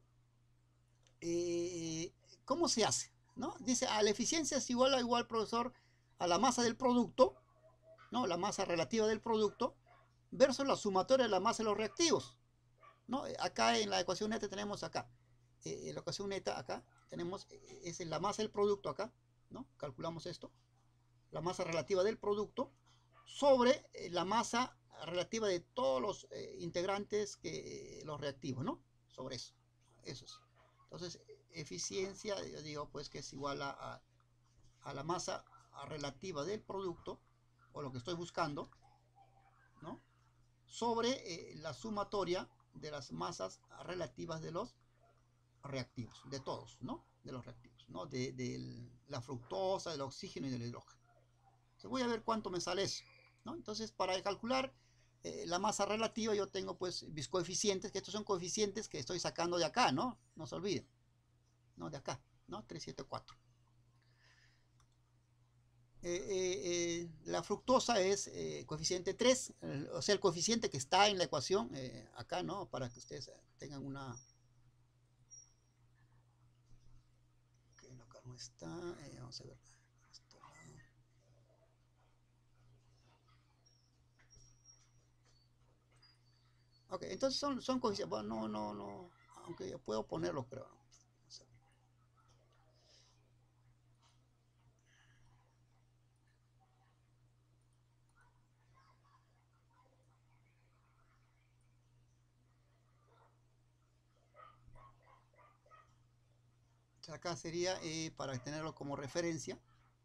¿Cómo se hace? ¿No? Dice, la eficiencia es igual, profesor, a la masa del producto, ¿no? La masa relativa del producto, versus la sumatoria de la masa de los reactivos, ¿no? Acá en la ecuación neta tenemos acá, la ecuación neta acá, tenemos, es la masa del producto acá, ¿no? Calculamos esto, la masa relativa del producto, sobre la masa relativa de todos los integrantes que los reactivos, ¿no? Sobre eso. Eso es. Entonces, eficiencia, yo digo, pues que es igual a la masa relativa del producto, o lo que estoy buscando, ¿no? Sobre la sumatoria de las masas relativas de los reactivos, de todos, ¿no? De los reactivos, ¿no? De la fructosa, del oxígeno y del hidrógeno. Entonces, voy a ver cuánto me sale eso, ¿no? Entonces, para calcular la masa relativa, yo tengo pues mis coeficientes, que estos son coeficientes que estoy sacando de acá, ¿no? No se olviden, ¿no? De acá, ¿no? 374. La fructosa es coeficiente 3, o sea, el coeficiente que está en la ecuación, acá, ¿no? Para que ustedes tengan una... Ok, acá no está, vamos a ver. Ok, entonces son coeficientes, bueno, no, aunque yo puedo ponerlo, pero no. Acá sería, para tenerlo como referencia,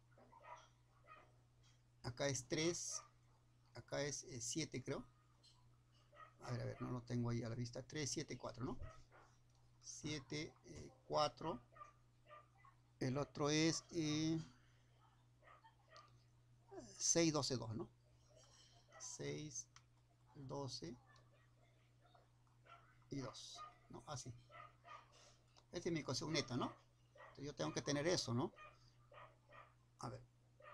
acá es 3, acá es 7 creo. A ver, no lo tengo ahí a la vista. 3, 7, 4, ¿no? 7, 4. El otro es 6, 12, 2, ¿no? 6, 12 y 2, ¿no? Así. Esta es mi ecuación neta, ¿no? Entonces yo tengo que tener eso, ¿no? A ver.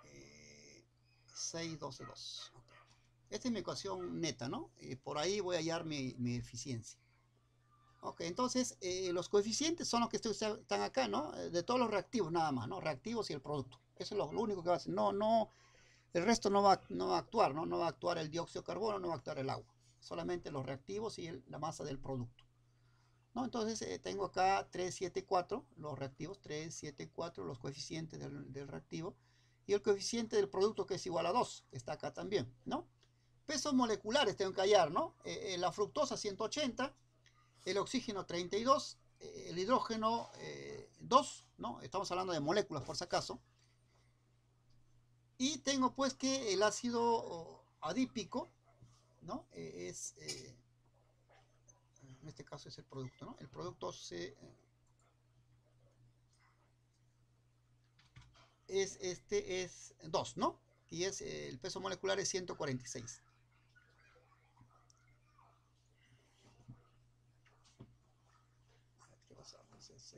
6, 12, 2. Okay. Esta es mi ecuación neta, ¿no? Por ahí voy a hallar mi eficiencia. Ok, entonces los coeficientes son los que están acá, ¿no? De todos los reactivos nada más, ¿no? Reactivos y el producto. Eso es lo único que va a hacer. No, el resto no va a actuar, ¿no? No va a actuar el dióxido de carbono, no va a actuar el agua. Solamente los reactivos y la masa del producto, ¿no? Entonces tengo acá 3, 7, 4, los reactivos, 3, 7, 4, los coeficientes del reactivo. Y el coeficiente del producto que es igual a 2, que está acá también, ¿no? Pesos moleculares tengo que hallar, ¿no? La fructosa 180, el oxígeno 32, el hidrógeno 2, ¿no? Estamos hablando de moléculas por si acaso. Y tengo pues que el ácido adípico, ¿no? En este caso es el producto, ¿no? El producto es 2, ¿no? Y el peso molecular es 146. A ver, ¿qué pasa? Entonces,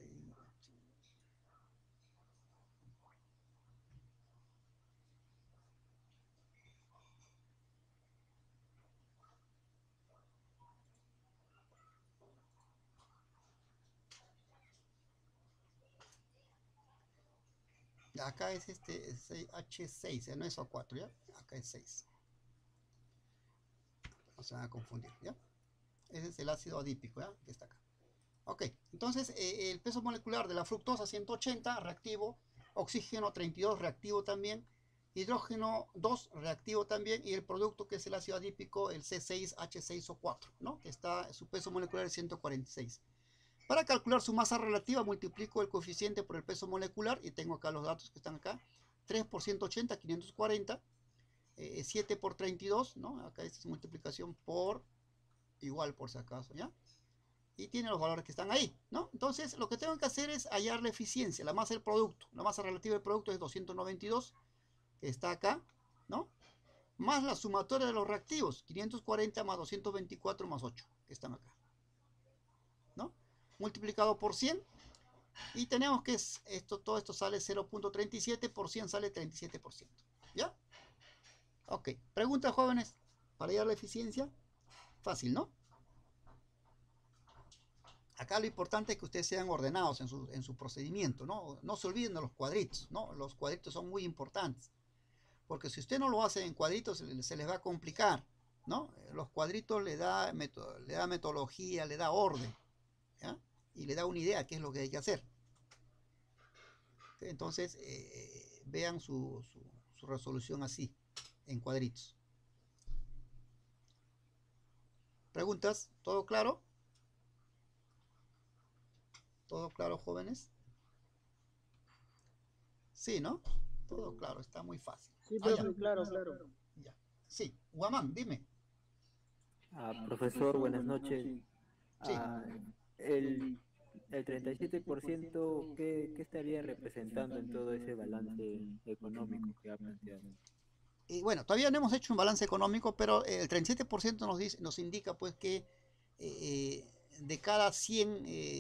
acá es H6, no es O4, ¿ya? Acá es 6. No se van a confundir, ¿ya? Ese es el ácido adípico, ¿ya? Que está acá. Ok, entonces el peso molecular de la fructosa 180, reactivo, oxígeno 32, reactivo también, hidrógeno 2, reactivo también, y el producto que es el ácido adípico, el C6H6O4, ¿no? Que está, su peso molecular es 146. Para calcular su masa relativa, multiplico el coeficiente por el peso molecular, y tengo acá los datos que están acá, 3 por 180, 540, 7 por 32, ¿no? Acá esta es multiplicación por igual, por si acaso, ¿ya? y tiene los valores que están ahí, ¿no? Entonces, lo que tengo que hacer es hallar la eficiencia, la masa del producto. La masa relativa del producto es 292, que está acá, ¿no? Más la sumatoria de los reactivos, 540 más 224 más 8, que están acá, ¿no? Multiplicado por 100, y tenemos que todo esto sale 0.37, por 100 sale 37%, ¿ya? Ok, preguntas, jóvenes, para hallar la eficiencia. Fácil, ¿no? Acá lo importante es que ustedes sean ordenados en su procedimiento, ¿no? No se olviden de los cuadritos, ¿no? Los cuadritos son muy importantes, porque si usted no lo hace en cuadritos, se les va a complicar, ¿no? Los cuadritos le da metodología, le da orden, ¿ya? Y le da una idea de qué es lo que hay que hacer. Entonces, vean su resolución así, en cuadritos. ¿Preguntas? ¿Todo claro? ¿Todo claro, jóvenes? Sí, ¿no? Todo claro, está muy fácil. Sí, Ah, ya. profe, claro, claro. Ya. Sí, Guamán, dime. Profesor, buenas noches. Sí. Ah, el, el 37%, ¿qué estaría representando en todo ese balance económico que ha planteado? Y bueno, todavía no hemos hecho un balance económico, pero el 37% nos indica pues que de cada 100,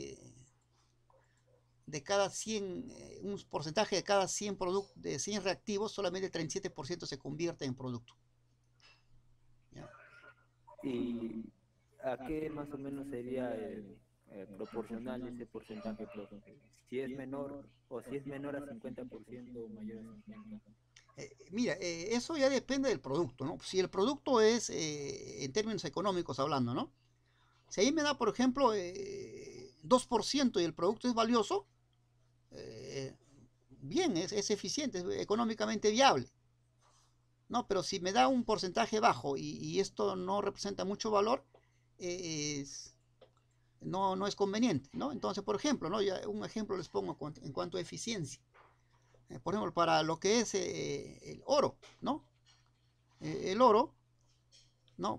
un porcentaje de cada 100 de 100 reactivos, solamente el 37% se convierte en producto. ¿Ya? ¿Y a qué más o menos sería proporcional ese porcentaje, profe? Si es menor o si es menor a 50% o mayor a 50%. Mira, eso ya depende del producto, ¿no? Si el producto es, en términos económicos hablando, ¿no? Si ahí me da, por ejemplo, 2% y el producto es valioso, bien, es eficiente, es económicamente viable, ¿no? Pero si me da un porcentaje bajo y esto no representa mucho valor, no es conveniente, ¿no? Entonces, por ejemplo, ¿no? Ya un ejemplo les pongo en cuanto a eficiencia. Por ejemplo, para lo que es el oro, ¿no? El oro, ¿no?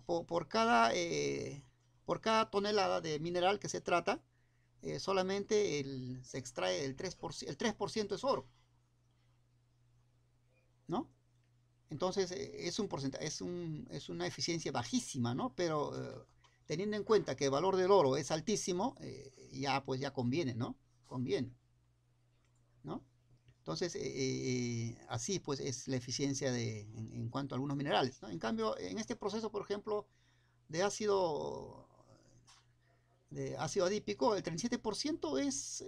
Por cada tonelada de mineral que se trata, solamente se extrae el 3%, el 3% es oro, ¿no? Entonces es un porcentaje, es una eficiencia bajísima, ¿no? Pero teniendo en cuenta que el valor del oro es altísimo, ya pues ya conviene, ¿no? Conviene, ¿no? Entonces, así pues es la eficiencia en cuanto a algunos minerales, ¿no? En cambio, en este proceso, por ejemplo, de ácido adípico, el 37%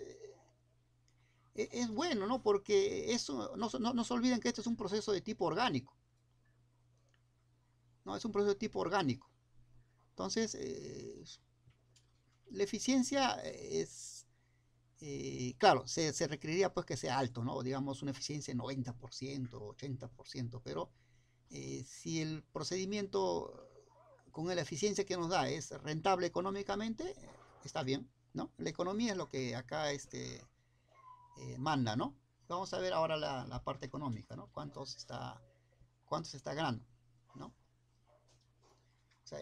es bueno, ¿no? Porque eso, no se olviden que este es un proceso de tipo orgánico, ¿no? Es un proceso de tipo orgánico. Entonces, la eficiencia es... claro, se requeriría pues que sea alto, ¿no? Digamos una eficiencia de 90%, 80%, pero si el procedimiento con la eficiencia que nos da es rentable económicamente, está bien, ¿no? La economía es lo que acá manda, ¿no? Vamos a ver ahora la parte económica, ¿no? Cuánto se está ganando, ¿no? O sea,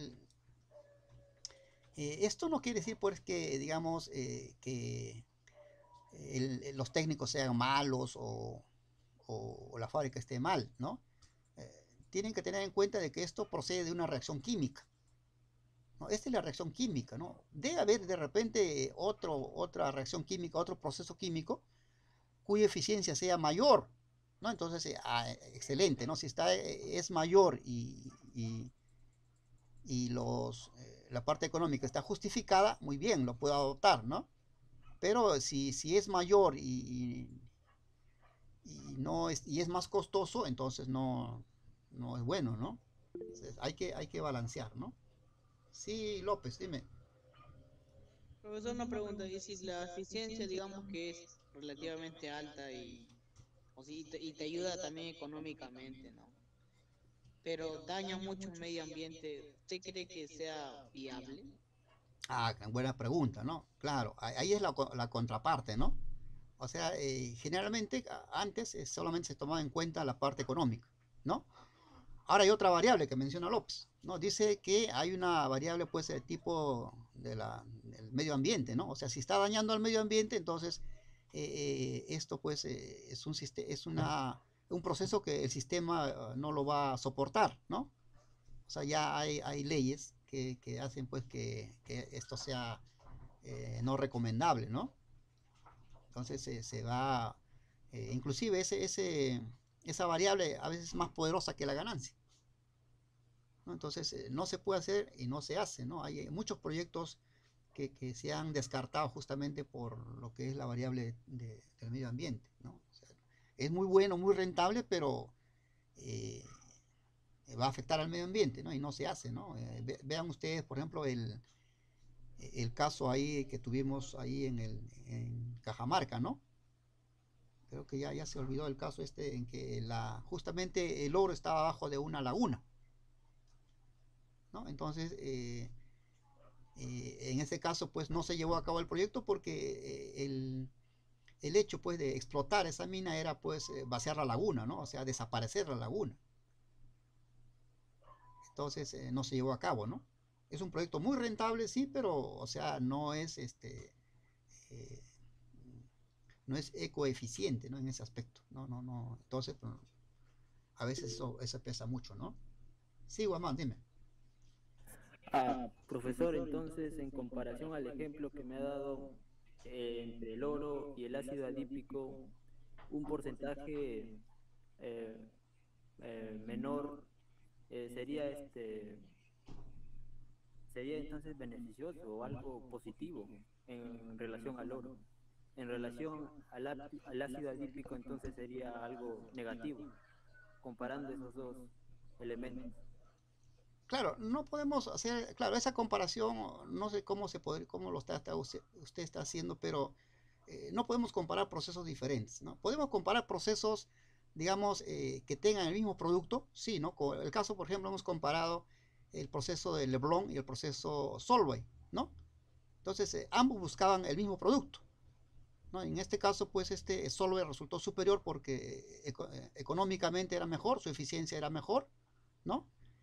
esto no quiere decir pues que, digamos, que los técnicos sean malos o la fábrica esté mal, ¿no? Tienen que tener en cuenta de que esto procede de una reacción química, ¿no? Esta es la reacción química, ¿no? Debe haber de repente otra reacción química, otro proceso químico cuya eficiencia sea mayor, ¿no? Entonces, excelente, ¿no? Si es mayor y la parte económica está justificada, muy bien, lo puedo adoptar, ¿no? Pero si es mayor y es más costoso, entonces no es bueno, ¿no? Entonces, hay que balancear, ¿no? Sí, López, dime. Profesor, una pregunta, y si la eficiencia, digamos que es relativamente alta y te ayuda también económicamente, ¿no? Pero daña mucho el medio ambiente, ¿usted cree que sea viable? Ah, buena pregunta, ¿no? Claro, ahí es la contraparte, ¿no? O sea, generalmente antes solamente se tomaba en cuenta la parte económica, ¿no? Ahora hay otra variable que menciona López, ¿no? Dice que hay una variable pues de tipo del medio ambiente, ¿no? O sea, si está dañando al medio ambiente, entonces esto pues un proceso que el sistema no lo va a soportar, ¿no? O sea, ya hay leyes que hacen pues que esto sea no recomendable, ¿no? Entonces se va, inclusive esa variable a veces es más poderosa que la ganancia, ¿no? Entonces no se puede hacer y no se hace, ¿no? Hay muchos proyectos que se han descartado justamente por lo que es la variable del medio ambiente, ¿no? O sea, es muy bueno, muy rentable, pero eh, va a afectar al medio ambiente, ¿no? Y no se hace, ¿no? Vean ustedes, por ejemplo, el caso ahí que tuvimos ahí en Cajamarca, ¿no? Creo que ya se olvidó el caso este en que justamente el oro estaba abajo de una laguna, ¿no? Entonces, en ese caso, pues no se llevó a cabo el proyecto porque el hecho, pues, de explotar esa mina era, pues, vaciar la laguna, ¿no? O sea, desaparecer la laguna. Entonces, no se llevó a cabo, ¿no? Es un proyecto muy rentable, sí, pero, o sea, eh, no es ecoeficiente, ¿no? En ese aspecto, no, no, no. Entonces, pues, a veces eso pesa mucho, ¿no? Sí, Guamán, dime. Profesor, entonces, en comparación al ejemplo que me ha dado entre el oro y el ácido adípico, un porcentaje eh, menor sería sería entonces beneficioso o algo positivo en relación al oro. En relación al ácido adípico, entonces sería algo negativo, comparando esos dos elementos. Claro, no podemos hacer, claro, esa comparación, no sé cómo lo usted está haciendo, pero no podemos comparar procesos diferentes, ¿no? Podemos comparar procesos, digamos, que tengan el mismo producto, sí, ¿no? Con el caso, por ejemplo, hemos comparado el proceso de Leblon y el proceso Solvay, ¿no? Entonces, ambos buscaban el mismo producto, ¿no? En este caso, pues, este Solvay resultó superior porque económicamente era mejor, su eficiencia era mejor, ¿no?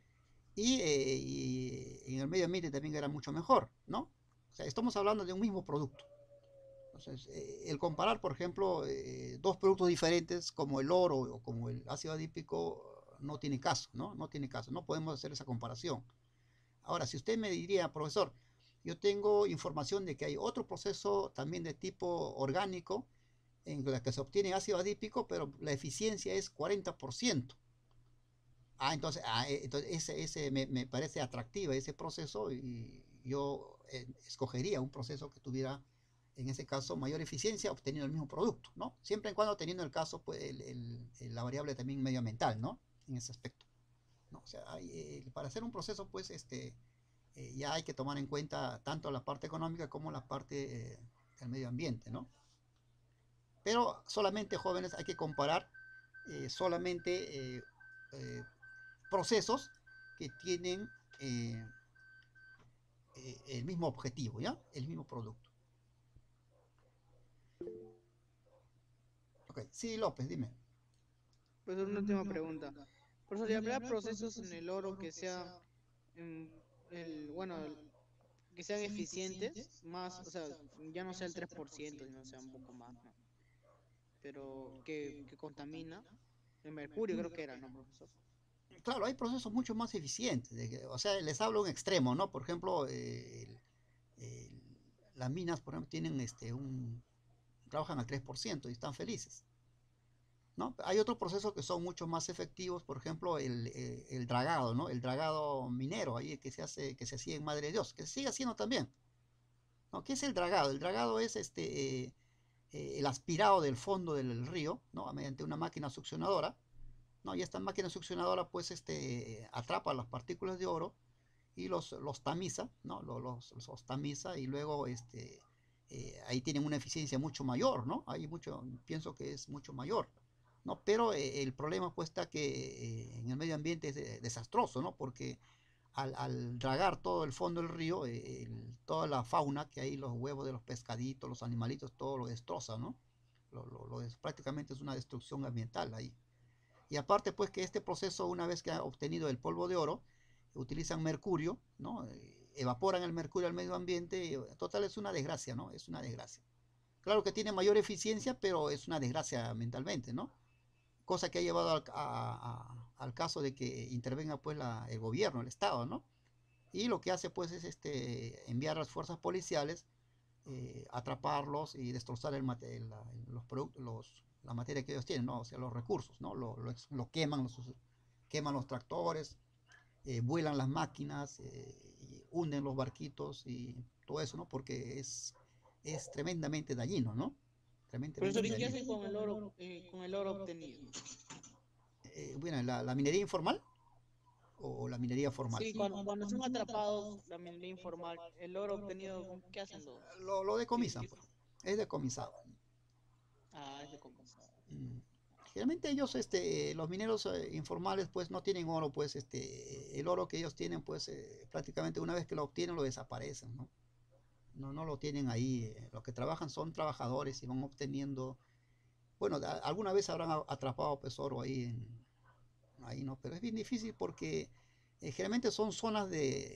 Y en el medio ambiente también era mucho mejor, ¿no? O sea, estamos hablando de un mismo producto. Entonces, el comparar, por ejemplo, dos productos diferentes como el oro o como el ácido adípico no tiene caso, ¿no? No tiene caso, no podemos hacer esa comparación. Ahora, si usted me diría, profesor, yo tengo información de que hay otro proceso también de tipo orgánico en la que se obtiene ácido adípico, pero la eficiencia es 40%. Entonces ese me parece atractivo ese proceso y yo escogería un proceso que tuviera, en ese caso, mayor eficiencia obteniendo el mismo producto, ¿no? Siempre y cuando teniendo el caso, pues, la variable también medioambiental, ¿no? En ese aspecto, ¿no? O sea, para hacer un proceso, pues, ya hay que tomar en cuenta tanto la parte económica como la parte del medio ambiente, ¿no? Pero solamente, jóvenes, hay que comparar solamente eh, procesos que tienen el mismo objetivo, ¿ya? El mismo producto. Ok, sí, López, dime. Pues una última pregunta. Profesor, ¿y habrá procesos en el oro que sean, mm, bueno, que sean eficientes, más, o sea, ya no sea el 3%, sino sea un poco más, ¿no? Pero que contamina, el mercurio creo que era, ¿no, profesor? Claro, hay procesos mucho más eficientes. O sea, les hablo un extremo, ¿no? Por ejemplo, las minas, por ejemplo, tienen trabajan al 3% y están felices, ¿no? Hay otros procesos que son mucho más efectivos, por ejemplo, el dragado, ¿no? El dragado minero, ahí que se hacía en Madre de Dios, que se sigue haciendo también, ¿no? ¿Qué es el dragado? El dragado es el aspirado del fondo del río, ¿no? Mediante una máquina succionadora, ¿no? Y esta máquina succionadora, pues, atrapa las partículas de oro y los tamiza, ¿no? Los tamiza y luego, ahí tienen una eficiencia mucho mayor, ¿no? Pienso que es mucho mayor, ¿no? Pero el problema pues está que en el medio ambiente es desastroso, ¿no? Porque al dragar todo el fondo del río, toda la fauna que hay, los huevos de los pescaditos, los animalitos, todo lo destroza, ¿no? Prácticamente es una destrucción ambiental ahí. Y aparte, pues que este proceso, una vez que ha obtenido el polvo de oro, utilizan mercurio, ¿no? evaporan el mercurio al medio ambiente. Total, es una desgracia, ¿no? Es una desgracia. Claro que tiene mayor eficiencia, pero es una desgracia ambientalmente, ¿no? Cosa que ha llevado al caso de que intervenga pues el gobierno, el Estado, ¿no? Y lo que hace pues es enviar a las fuerzas policiales, atraparlos y destrozar los productos, la materia que ellos tienen, ¿no? O sea, los recursos, ¿no? Lo queman los tractores, vuelan las máquinas, y hunden los barquitos y todo eso, ¿no? Porque es tremendamente dañino, ¿no? Tremendamente Profesor, ¿y qué dañino. hacen con el oro obtenido? Bueno, la minería informal o la minería formal. Sí, cuando son atrapados, la minería informal, el oro obtenido, ¿qué hacen los? Lo decomisan, pues. Es decomisado. Ah, es de compensado. Mm. Generalmente ellos, los mineros informales, pues no tienen oro, pues el oro que ellos tienen, pues prácticamente una vez que lo obtienen lo desaparecen, ¿no? No lo tienen ahí. Los que trabajan son trabajadores y van obteniendo, bueno, alguna vez habrán atrapado pues oro ahí, ¿no? Pero es bien difícil porque generalmente son zonas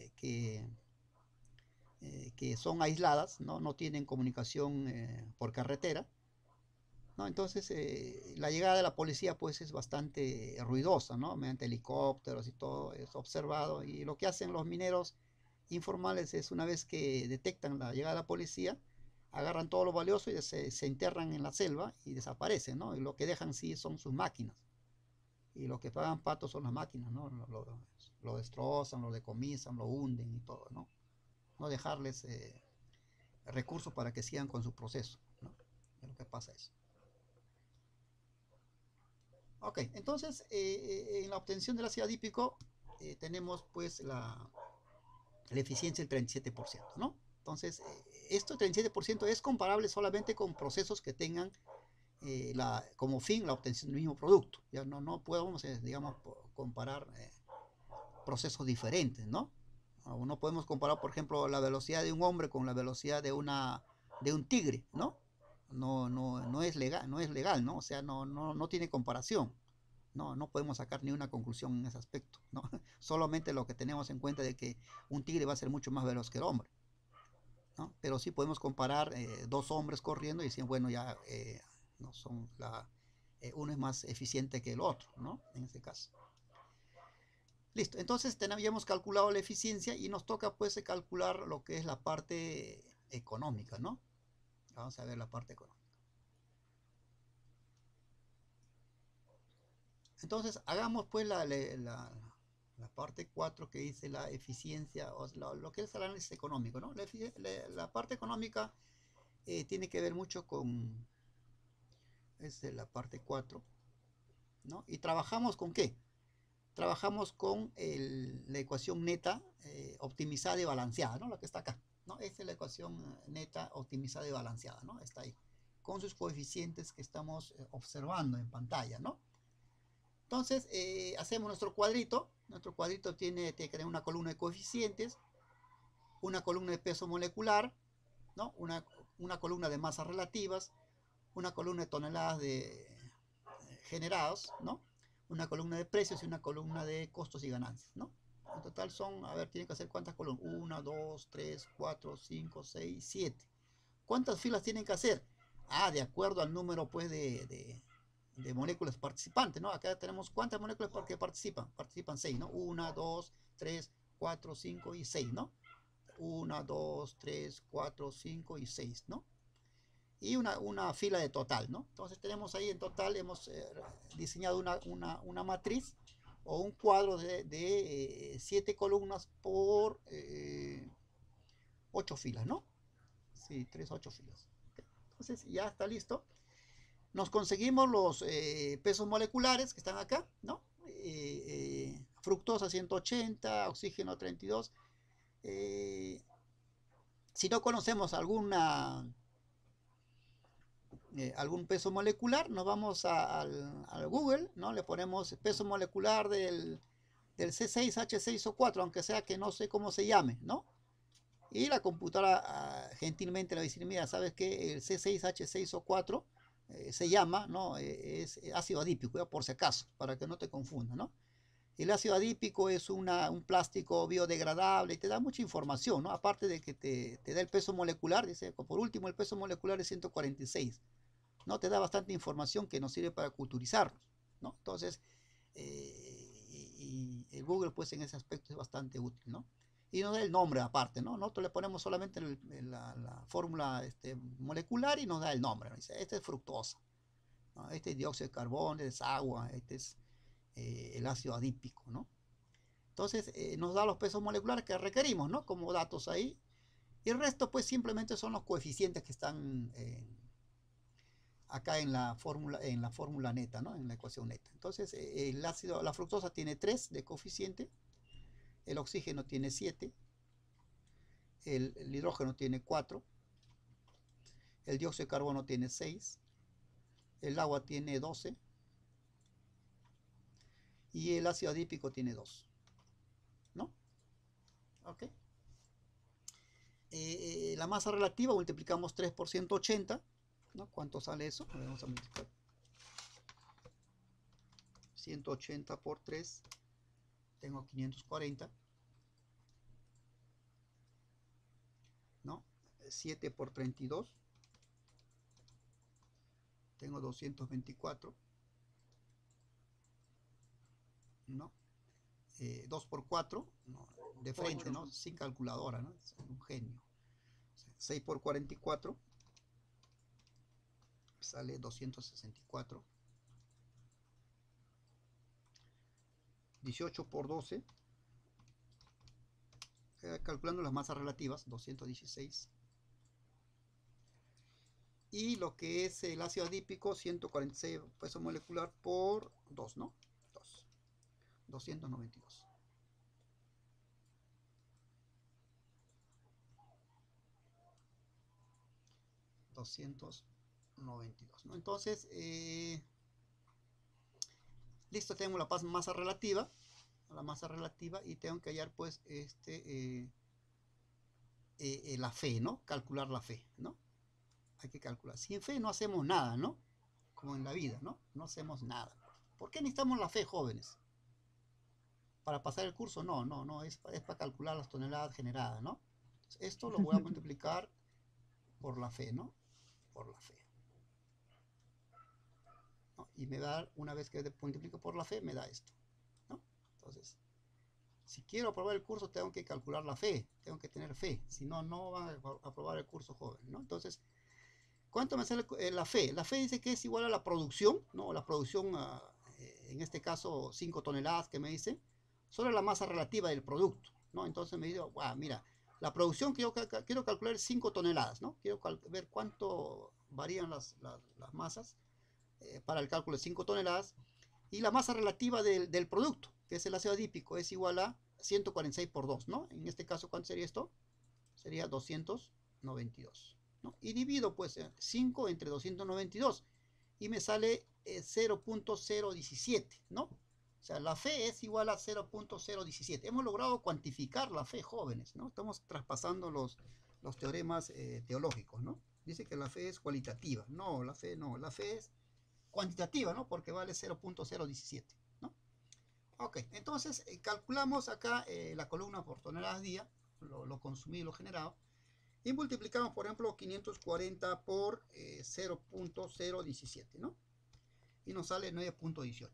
que son aisladas, ¿no? No tienen comunicación por carretera, ¿no? Entonces la llegada de la policía pues es bastante ruidosa, ¿no? Mediante helicópteros y todo es observado, y lo que hacen los mineros informales es, una vez que detectan la llegada de la policía, agarran todo lo valioso y se enterran en la selva y desaparecen, ¿no? Y lo que dejan sí son sus máquinas, y lo que pagan patos son las máquinas, ¿no? Lo destrozan, lo decomisan, lo hunden y todo, ¿no? No dejarles recursos para que sigan con su proceso, ¿no? Es lo que pasa eso. Ok, entonces en la obtención del ácido adípico tenemos pues la eficiencia del 37%, ¿no? Entonces, esto 37% es comparable solamente con procesos que tengan como fin la obtención del mismo producto. Ya no podemos, digamos, comparar procesos diferentes, ¿no? No podemos comparar, por ejemplo, la velocidad de un hombre con la velocidad de un tigre, ¿no? No es legal, ¿no? O sea, no tiene comparación. No podemos sacar ni una conclusión en ese aspecto, ¿no? Solamente lo que tenemos en cuenta de que un tigre va a ser mucho más veloz que el hombre, ¿no? Pero sí podemos comparar dos hombres corriendo y decir, bueno, ya no son uno es más eficiente que el otro, ¿no? En este caso. Listo, entonces habíamos calculado la eficiencia y nos toca pues calcular lo que es la parte económica, ¿no? Vamos a ver la parte económica. Entonces hagamos pues la parte 4 que dice la eficiencia, o lo que es el análisis económico, ¿no? La parte económica tiene que ver mucho con la parte 4, ¿no? ¿Y trabajamos con qué? Trabajamos con la ecuación neta optimizada y balanceada, ¿no? La que está acá, ¿no? Esta es la ecuación neta optimizada y balanceada, ¿no? Está ahí, con sus coeficientes que estamos observando en pantalla, ¿no? Entonces, hacemos nuestro cuadrito. Nuestro cuadrito tiene que tener una columna de coeficientes, una columna de peso molecular, ¿no? Una columna de masas relativas, una columna de toneladas generados, ¿no? Una columna de precios y una columna de costos y ganancias, ¿no? En total son, a ver, tienen que hacer cuántas columnas. 1, 2, 3, 4, 5, 6, 7. ¿Cuántas filas tienen que hacer? Ah, de acuerdo al número, pues, de moléculas participantes, ¿no? Acá tenemos cuántas moléculas que participan. Participan 6, ¿no? 1, 2, 3, 4, 5 y 6, ¿no? 1, 2, 3, 4, 5 y 6, ¿no? Y una fila de total, ¿no? Entonces tenemos ahí en total, hemos diseñado una matriz o un cuadro de 7 columnas por 8 filas, ¿no? Sí, 3, 8 filas. Entonces ya está listo. Nos conseguimos los pesos moleculares que están acá, ¿no? Fructosa 180, oxígeno 32. Si no conocemos algún peso molecular, nos vamos al Google, ¿no? Le ponemos peso molecular del C6H6O4, aunque sea que no sé cómo se llame, ¿no? Y la computadora gentilmente le va a decir, mira, ¿sabes qué? El C6H6O4 se llama, ¿no? Es ácido adípico, por si acaso, para que no te confundas, ¿no? El ácido adípico es un plástico biodegradable y te da mucha información, ¿no? Aparte de que te da el peso molecular, dice, por último, el peso molecular es 146, ¿no? Te da bastante información que nos sirve para culturizarlos, ¿no? Entonces, el Google, pues, en ese aspecto es bastante útil, ¿no? Y nos da el nombre aparte, ¿no? Nosotros le ponemos solamente la fórmula molecular y nos da el nombre, ¿no? Dice, este es fructosa, ¿no? Este es dióxido de carbono, este es agua, este es el ácido adípico, ¿no? Entonces nos da los pesos moleculares que requerimos, ¿no? Como datos ahí. Y el resto pues simplemente son los coeficientes que están acá en la fórmula neta, ¿no? En la ecuación neta. Entonces la fructosa tiene 3 de coeficiente, el oxígeno tiene 7, el hidrógeno tiene 4, el dióxido de carbono tiene 6, el agua tiene 12 y el ácido adípico tiene 2, ¿no? Ok. La masa relativa multiplicamos 3 por 180, ¿no? ¿Cuánto sale eso? Vamos a multiplicar. 180 por 3, tengo 540, ¿no? 7 por 32, tengo 224, ¿no? 2 por 4, no, de frente, ¿no? Sin calculadora, ¿no? Es un genio. 6 por 44, sale 264. 18 por 12, calculando las masas relativas, 216. Y lo que es el ácido adípico, 146 peso molecular por 2, ¿no? 2. 292. ¿No? Entonces, listo, tenemos la masa relativa, y tengo que hallar pues la fe, ¿no? Calcular la fe, ¿no? Hay que calcular. Sin fe no hacemos nada, ¿no? Como en la vida, ¿no? No hacemos nada. ¿Por qué necesitamos la fe, jóvenes? ¿Para pasar el curso? No, es para calcular las toneladas generadas, ¿no? Entonces, esto lo voy a multiplicar por la fe, ¿no? Por la fe. ¿No? Y me da, una vez que multiplico por la fe, me da esto, ¿no? Entonces, si quiero aprobar el curso, tengo que calcular la fe, tengo que tener fe, si no, no van a aprobar el curso, joven, ¿no? Entonces, ¿cuánto me sale la fe? La fe dice que es igual a la producción, ¿no? La producción, en este caso, 5 toneladas que me dice, sobre la masa relativa del producto, ¿no? Entonces me digo, wow, mira, la producción que yo quiero calcular es 5 toneladas, ¿no? Quiero ver cuánto varían las masas para el cálculo de 5 toneladas. Y la masa relativa del producto, que es el ácido adípico, es igual a 146 por 2, ¿no? En este caso, ¿cuánto sería esto? Sería 292, ¿no? Y divido pues 5 entre 292 y me sale 0.017, ¿no? O sea, la fe es igual a 0.017. Hemos logrado cuantificar la fe, jóvenes, ¿no? Estamos traspasando los teoremas teológicos, ¿no? Dice que la fe es cualitativa. No, la fe no. La fe es cuantitativa, ¿no? Porque vale 0.017, ¿no? Ok, entonces calculamos acá la columna por toneladas día, lo consumido y lo generado, y multiplicamos, por ejemplo, 540 por 0.017, ¿no? Y nos sale 9.18.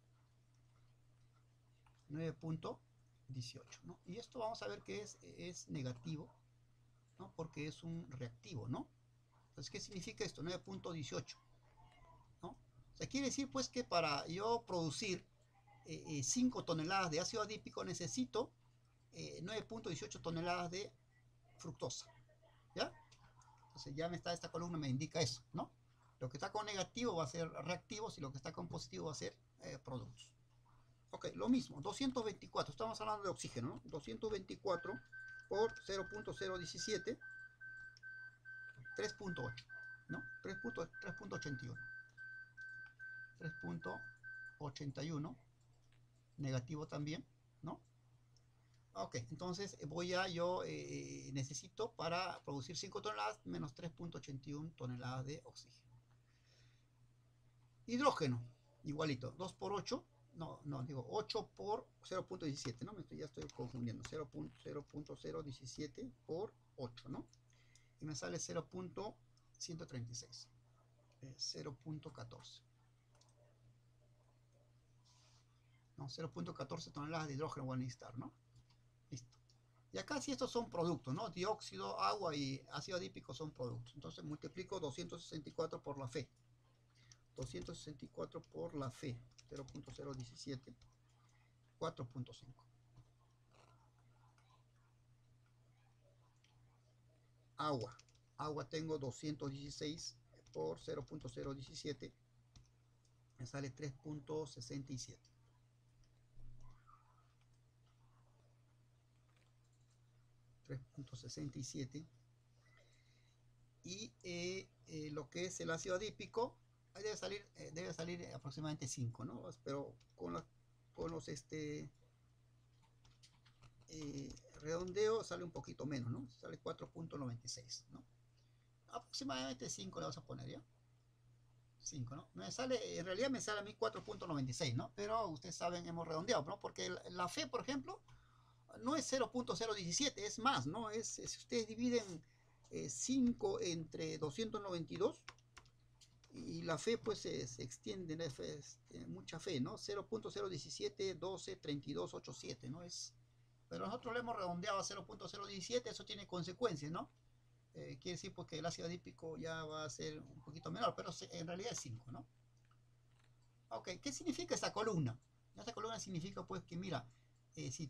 9.18, ¿no? Y esto vamos a ver que es negativo, ¿no? Porque es un reactivo, ¿no? Entonces, ¿qué significa esto? 9.18, ¿no? O sea, quiere decir pues que para yo producir 5 toneladas de ácido adípico necesito 9.18 toneladas de fructosa, ¿ya? Entonces ya esta columna me indica eso, ¿no? Lo que está con negativo va a ser reactivos y lo que está con positivo va a ser productos. Ok, lo mismo, 224, estamos hablando de oxígeno, ¿no? 224 por 0.017, 3.8, ¿no? 3.81. 3.81, negativo también, ¿no? Ok, entonces necesito para producir 5 toneladas menos 3.81 toneladas de oxígeno. Hidrógeno, igualito, 2 por 8, digo 8 por 0.17, ¿no? Ya estoy confundiendo. 0.017 por 8, ¿no? Y me sale 0.136. 0.14. No, 0.14 toneladas de hidrógeno voy a necesitar, ¿no? Listo. Y acá si estos son productos, ¿no? Dióxido, agua y ácido adípico son productos. Entonces multiplico 264 por la Fe. 264 por la Fe. 0.017. 4.5. Agua. Agua tengo 216 por 0.017. Me sale 3.67. 3.67. Y lo que es el ácido adípico debe salir aproximadamente 5, ¿no? Pero con los redondeo sale un poquito menos, ¿no? Sale 4.96, ¿no? Aproximadamente 5 le vas a poner, ¿ya? 5, ¿no? En realidad me sale a mí 4.96, ¿no? Pero ustedes saben, hemos redondeado, ¿no? Porque la Fe, por ejemplo, no es 0.017, es más, ¿no? Si ustedes dividen 5 entre 292 y la Fe pues se extiende, ¿no? Mucha Fe, ¿no? 0.017, 12, 32, 87, ¿no? Pero nosotros lo hemos redondeado a 0.017, eso tiene consecuencias, ¿no? Quiere decir pues que el ácido adípico ya va a ser un poquito menor, pero en realidad es 5, ¿no? Ok, ¿qué significa esta columna? Esta columna significa pues que mira, si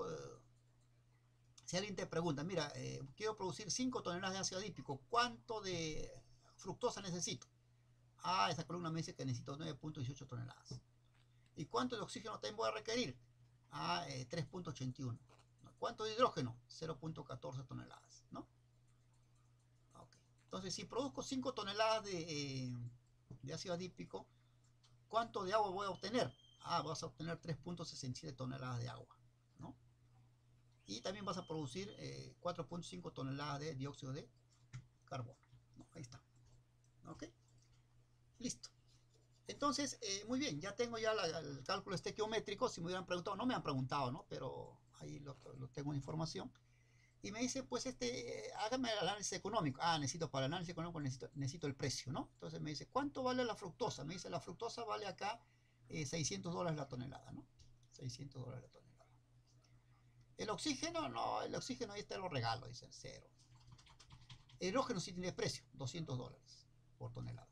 alguien te pregunta, mira, quiero producir 5 toneladas de ácido adípico, ¿cuánto de fructosa necesito? Esta columna me dice que necesito 9.18 toneladas. ¿Y cuánto de oxígeno también voy a requerir? 3.81. ¿Cuánto de hidrógeno? 0.14 toneladas, ¿no? Okay. Entonces, si produzco 5 toneladas de ácido adípico, ¿cuánto de agua voy a obtener? Vas a obtener 3.67 toneladas de agua, ¿no? Y también vas a producir 4.5 toneladas de dióxido de carbono, ¿no? Ahí está. ¿Ok? Listo. Entonces, muy bien, ya tengo ya el cálculo estequiométrico. Si me hubieran preguntado, no me han preguntado, ¿no? Pero ahí lo tengo en información. Y me dice, pues, hágame el análisis económico. Para el análisis económico necesito el precio, ¿no? Entonces me dice, ¿cuánto vale la fructosa? Me dice, la fructosa vale acá $600 la tonelada, ¿no? $600 la tonelada. El oxígeno, no, el oxígeno ahí está lo regalo, dicen, cero. El hidrógeno sí tiene precio, $200 por tonelada.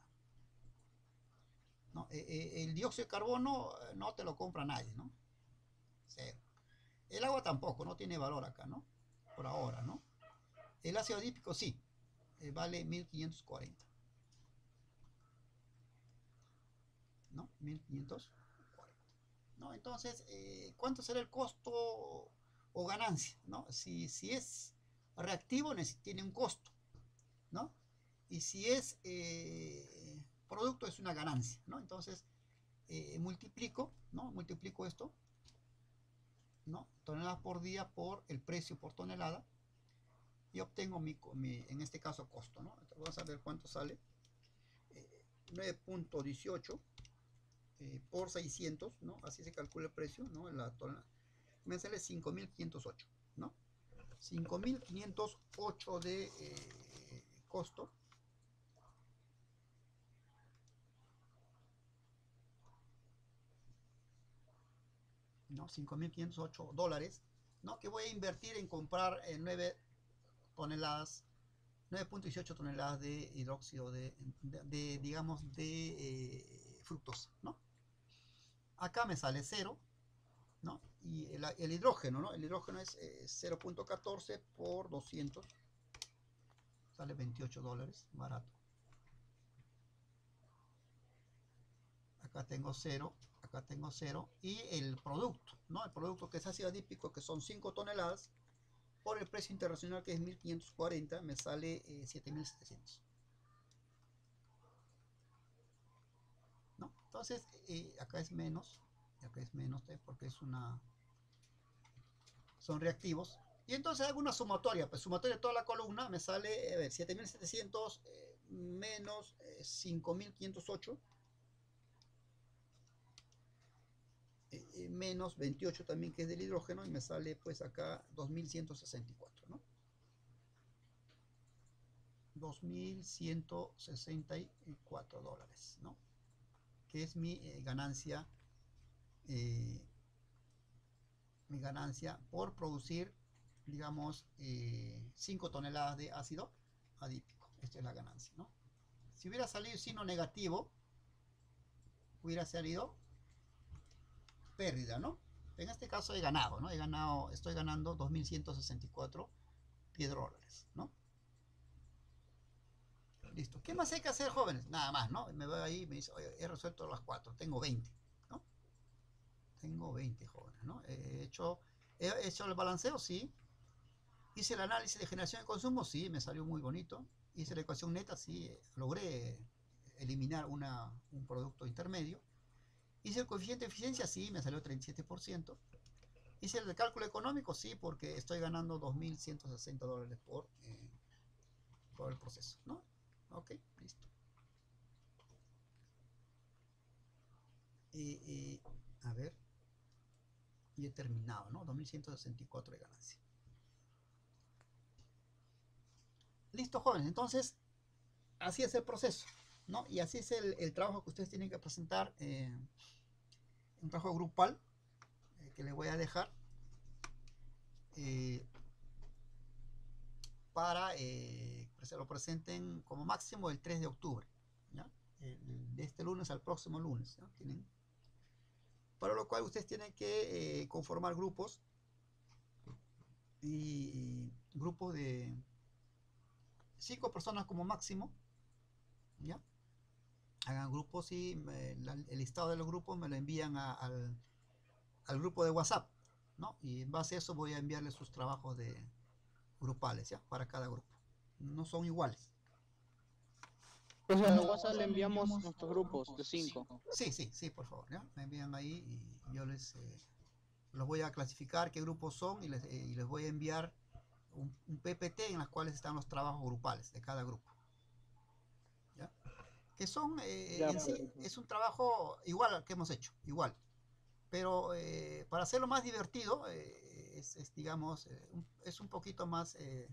¿No? El dióxido de carbono no te lo compra nadie, ¿no? Cero. El agua tampoco, no tiene valor acá, ¿no? Por ahora, ¿no? El ácido adípico sí, vale 1540. ¿No? 1540. ¿No? Entonces, ¿cuánto será el costo o ganancia? ¿No? Si es reactivo, tiene un costo, ¿no? Y si es producto, es una ganancia, ¿no? Entonces, multiplico, ¿no? Multiplico esto, ¿no? Toneladas por día por el precio por tonelada y obtengo en este caso, costo, ¿no? Entonces, vamos a ver cuánto sale. 9.18 por 600, ¿no? Así se calcula el precio, ¿no? La tonelada. Me sale 5.508, ¿no? 5.508 de costo. ¿No? $5.508, ¿no? Que voy a invertir en comprar 9 toneladas, 9.18 toneladas de hidróxido digamos, de fructosa, ¿no? Acá me sale 0, ¿no? Y el hidrógeno, ¿no? El hidrógeno es 0.14 por 200, sale $28, barato. Acá tengo 0, acá tengo 0. Y el producto, ¿no? El producto que es ácido adípico, que son 5 toneladas, por el precio internacional que es 1540, me sale 7700. ¿No? Entonces, acá es menos, porque son reactivos. Y entonces hago una sumatoria, pues sumatoria de toda la columna me sale 7700 menos 5508. menos 28 también, que es del hidrógeno, y me sale pues acá 2.164, ¿no? 2.164 dólares, ¿no? Que es eh, mi ganancia por producir, digamos, 5 toneladas de ácido adípico. Esta es la ganancia, ¿no? Si hubiera salido signo negativo, hubiera salido pérdida, ¿no? En este caso he ganado, ¿no? Estoy ganando 2.164 piedrólares, ¿no? Listo. ¿Qué más hay que hacer, jóvenes? Nada más, ¿no? Me voy ahí y me dice, oye, he resuelto las 4, tengo 20, ¿no? Tengo 20, jóvenes, ¿no? He hecho el balanceo, sí. Hice el análisis de generación y consumo, sí, me salió muy bonito. Hice la ecuación neta, sí, logré eliminar un producto intermedio. Hice el coeficiente de eficiencia, sí, me salió 37%. Hice el cálculo económico, sí, porque estoy ganando 2.160 dólares por el proceso, ¿no? Ok, listo. A ver, y he terminado, ¿no? 2.164 de ganancia. Listo, jóvenes, entonces, así es el proceso, ¿no? Y así es el trabajo que ustedes tienen que presentar, un trabajo grupal que les voy a dejar para que se lo presenten como máximo el 3 de octubre, ¿ya? De este lunes al próximo lunes, ¿no? Para lo cual ustedes tienen que conformar grupos y grupos de 5 personas como máximo, ¿ya? Hagan grupos y el listado de los grupos me lo envían al grupo de WhatsApp, ¿no? Y en base a eso voy a enviarles sus trabajos grupales, ¿ya? Para cada grupo. No son iguales. O sea, a WhatsApp le enviamos nuestros grupos de 5. Sí, por favor, ¿ya? Me envían ahí y yo los voy a clasificar qué grupos son y les voy a enviar un PPT en las cuales están los trabajos grupales de cada grupo, ¿ya? Que son, en sí, es un trabajo igual al que hemos hecho, igual. Pero para hacerlo más divertido, digamos, es un poquito más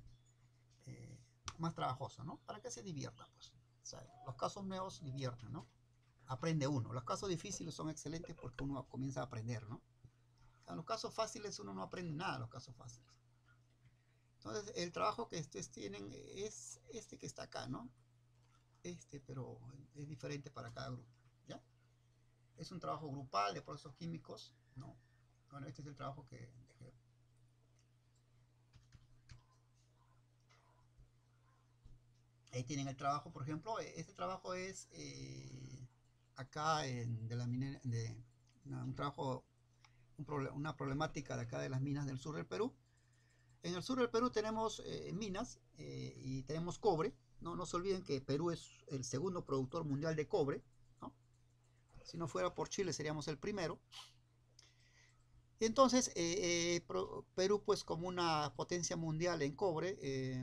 trabajoso, ¿no? Para que se diviertan, pues. O sea, los casos nuevos divierten, ¿no? Aprende uno. Los casos difíciles son excelentes porque uno comienza a aprender, ¿no? O sea, en los casos fáciles uno no aprende nada en los casos fáciles. Entonces, el trabajo que ustedes tienen es este que está acá, ¿no? Pero es diferente para cada grupo, ¿ya? Es un trabajo grupal de procesos químicos, ¿no? Bueno, este es el trabajo que dejé. Ahí tienen el trabajo, por ejemplo, este trabajo es acá un trabajo, una problemática de acá de las minas del sur del Perú. En el sur del Perú tenemos minas y tenemos cobre, ¿no? No se olviden que Perú es el segundo productor mundial de cobre, ¿no? Si no fuera por Chile seríamos el primero. Entonces, Perú, pues como una potencia mundial en cobre,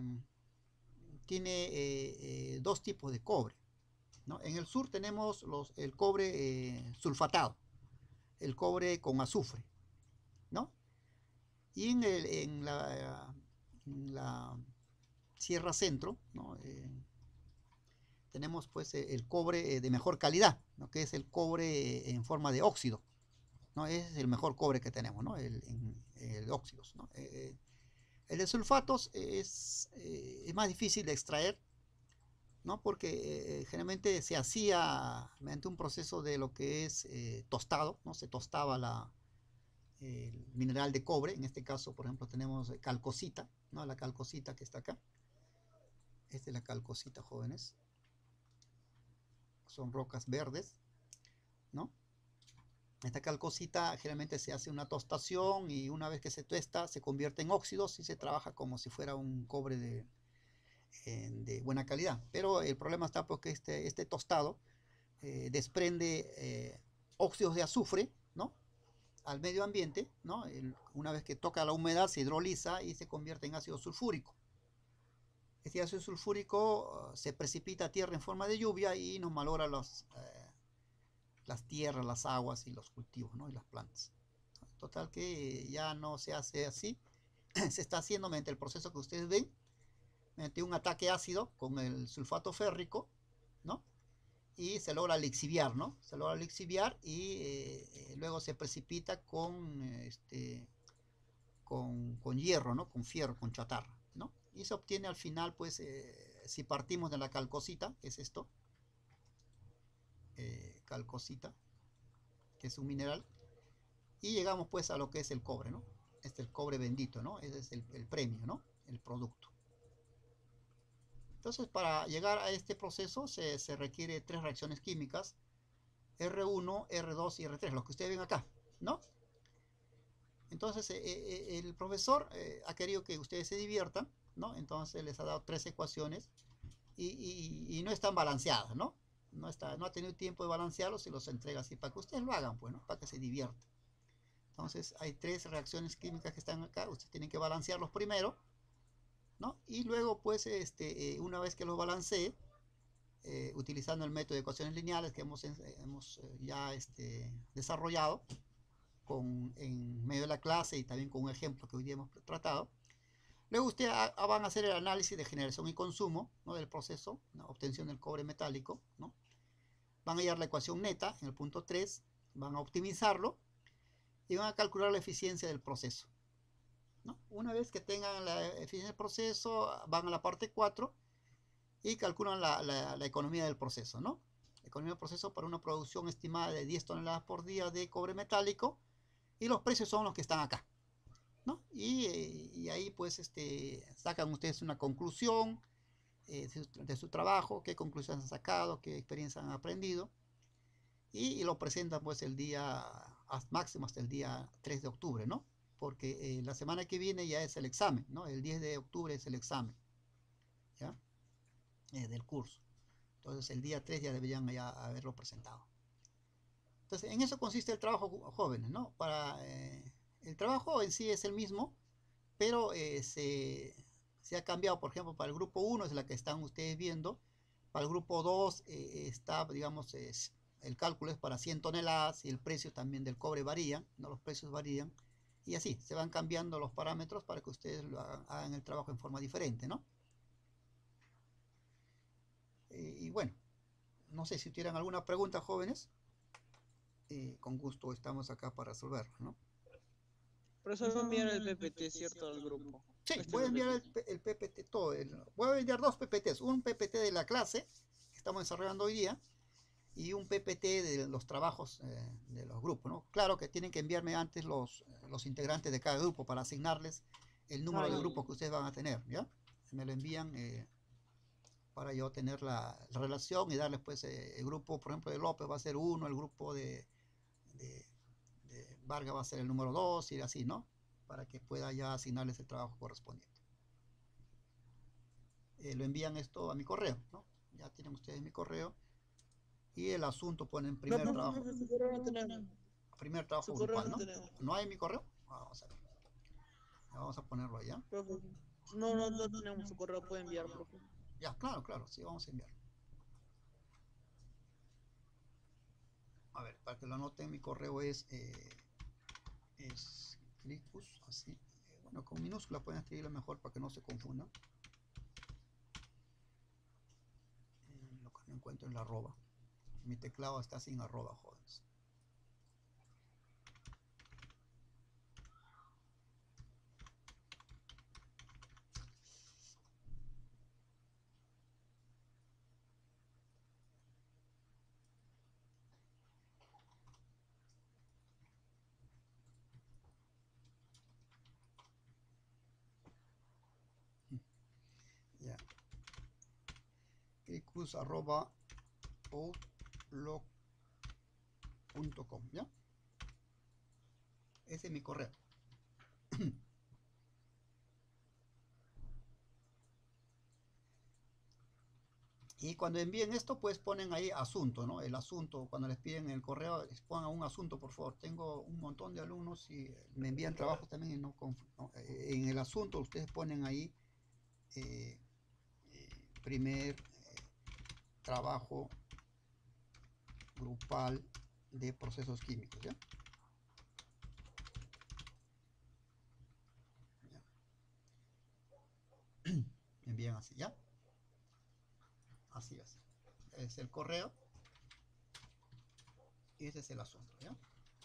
tiene dos tipos de cobre, ¿no? En el sur tenemos el cobre sulfatado, el cobre con azufre, ¿no? Y en la Sierra Centro, ¿no? Tenemos pues el cobre de mejor calidad, ¿no? Que es el cobre en forma de óxido, ¿no? Es el mejor cobre que tenemos, ¿no? El óxidos, ¿no? El de sulfatos es más difícil de extraer, ¿no? Porque generalmente se hacía mediante un proceso de lo que es tostado, ¿no? Se tostaba el mineral de cobre. En este caso, por ejemplo, tenemos calcosita, ¿no? La calcosita que está acá. Esta es la calcosita, jóvenes. Son rocas verdes, ¿no? Esta calcosita generalmente se hace una tostación y una vez que se tuesta se convierte en óxidos y se trabaja como si fuera un cobre de buena calidad. Pero el problema está porque este tostado desprende óxidos de azufre, ¿no? Al medio ambiente, ¿no? Una vez que toca la humedad se hidroliza y se convierte en ácido sulfúrico. Este ácido sulfúrico se precipita a tierra en forma de lluvia y nos malogra las tierras, las aguas y los cultivos, ¿no? Y las plantas. Total que ya no se hace así. Se está haciendo mediante el proceso que ustedes ven, mediante un ataque ácido con el sulfato férrico, ¿no? Y se logra lixiviar, ¿no? Se logra lixiviar y luego se precipita con hierro, ¿no? Con fierro, con chatarra, ¿no? Y se obtiene al final, pues, si partimos de la calcosita, que es esto, calcosita, que es un mineral, y llegamos pues a lo que es el cobre, ¿no? Este es el cobre bendito, ¿no? Ese es el premio, ¿no? El producto. Entonces, para llegar a este proceso se requiere 3 reacciones químicas, R1, R2 y R3, los que ustedes ven acá, ¿no? Entonces, el profesor ha querido que ustedes se diviertan, ¿no? Entonces, les ha dado 3 ecuaciones y no están balanceadas, ¿no? No ha tenido tiempo de balancearlos y los entrega así para que ustedes lo hagan, pues, ¿no? Para que se diviertan. Entonces, hay 3 reacciones químicas que están acá, ustedes tienen que balancearlos primero, ¿no? Y luego, pues, una vez que los balancee, utilizando el método de ecuaciones lineales que hemos ya desarrollado en medio de la clase y también con un ejemplo que hoy día hemos tratado. Luego ustedes van a hacer el análisis de generación y consumo, ¿no? Del proceso, ¿no? Obtención del cobre metálico, ¿no? Van a hallar la ecuación neta en el punto 3, van a optimizarlo y van a calcular la eficiencia del proceso, ¿no? Una vez que tengan la eficiencia del proceso, van a la parte 4 y calculan la economía del proceso, ¿no? La economía del proceso para una producción estimada de 10 toneladas por día de cobre metálico, y los precios son los que están acá, ¿no? Y ahí pues sacan ustedes una conclusión de su trabajo, qué conclusiones han sacado, qué experiencia han aprendido, y lo presentan pues el día máximo hasta el día 3 de octubre, ¿no? Porque la semana que viene ya es el examen, ¿no? El 10 de octubre es el examen, ¿ya? Del curso. Entonces el día 3 ya deberían ya haberlo presentado. Entonces en eso consiste el trabajo jóvenes, ¿no? El trabajo en sí es el mismo, pero se ha cambiado, por ejemplo, para el grupo 1 es la que están ustedes viendo, para el grupo 2 está, digamos, el cálculo es para 100 toneladas y el precio también del cobre varía, ¿no? Los precios varían, y así se van cambiando los parámetros para que ustedes hagan el trabajo en forma diferente, ¿no? Y bueno, no sé si tuvieran alguna pregunta, jóvenes, con gusto estamos acá para resolverlo, ¿no? Profesor, va a enviar el PPT, ¿cierto? Al grupo. Sí, Este voy a enviar PPT. el PPT, voy a enviar 2 PPTs, un PPT de la clase que estamos desarrollando hoy día y un PPT de los trabajos de los grupos, ¿no? Claro que tienen que enviarme antes los integrantes de cada grupo para asignarles el número de grupos que ustedes van a tener, ¿ya? Me lo envían para yo tener la relación y darles pues el grupo, por ejemplo, de López va a ser 1, el grupo de Vargas va a ser el número 2 y así, ¿no? Para que pueda ya asignarles el trabajo correspondiente. Lo envían esto a mi correo, ¿no? Ya tienen ustedes mi correo. Y el asunto ponen primer trabajo. Su correo no tenemos. Primer trabajo Su correo grupal, no ¿no? tenemos. ¿No hay mi correo? Vamos a ver. Vamos a ponerlo allá. Profe, no tenemos su correo, puede enviar, profe. Ya, claro, claro, sí, vamos a enviar. A ver, para que lo anoten, mi correo es Clicus, así. Bueno, con minúscula pueden escribirlo mejor para que no se confundan. Lo que no encuentro es la arroba. Mi teclado está sin arroba, jóvenes. Ya. Clicus@outlook.com, ¿ya? Ese es mi correo. Y cuando envíen esto, pues ponen ahí asunto, ¿no? El asunto, cuando les piden el correo, les pongan un asunto, por favor. Tengo un montón de alumnos y me envían trabajos también y no, en el asunto ustedes ponen ahí eh, primer trabajo grupal de procesos químicos, ¿ya? envían así, ¿ya? Así es. Es el correo. Y ese es el asunto, ¿ya?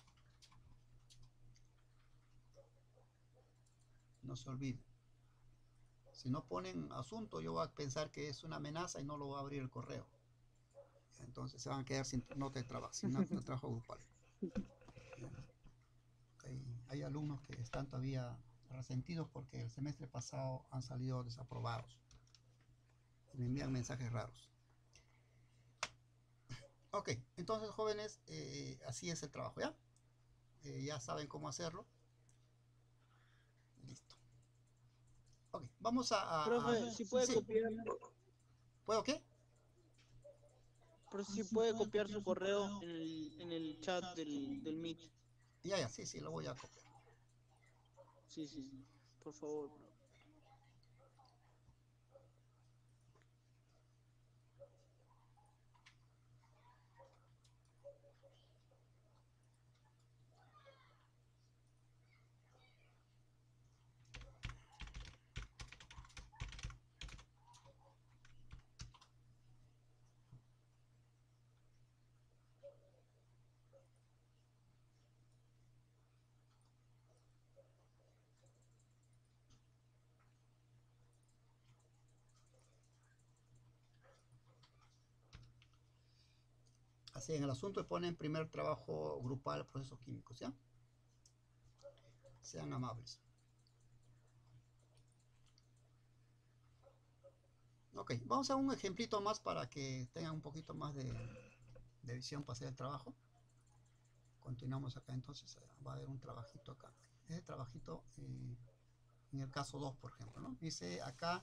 No se olviden. Si no ponen asunto, yo voy a pensar que es una amenaza y no lo voy a abrir el correo. Entonces se van a quedar sin nota de trabajo, sin nota de trabajo grupal. Hay alumnos que están todavía resentidos porque el semestre pasado han salido desaprobados. Me envían mensajes raros. Ok, entonces jóvenes, así es el trabajo, ¿ya? Ya saben cómo hacerlo. Listo. Ok, vamos Profe, si puede sí. copiar, ¿Puedo qué? pero si puede copiar su correo en el chat del Meet. Ya, sí, lo voy a copiar. Sí, sí, sí. Por favor, profe. Así en el asunto ponen primer trabajo grupal, procesos químicos, ¿ya? Sean amables. Ok, vamos a un ejemplito más para que tengan un poquito más de visión para hacer el trabajo. Continuamos acá, entonces va a haber un trabajito acá. Ese trabajito, en el caso 2, por ejemplo, ¿no? Dice acá,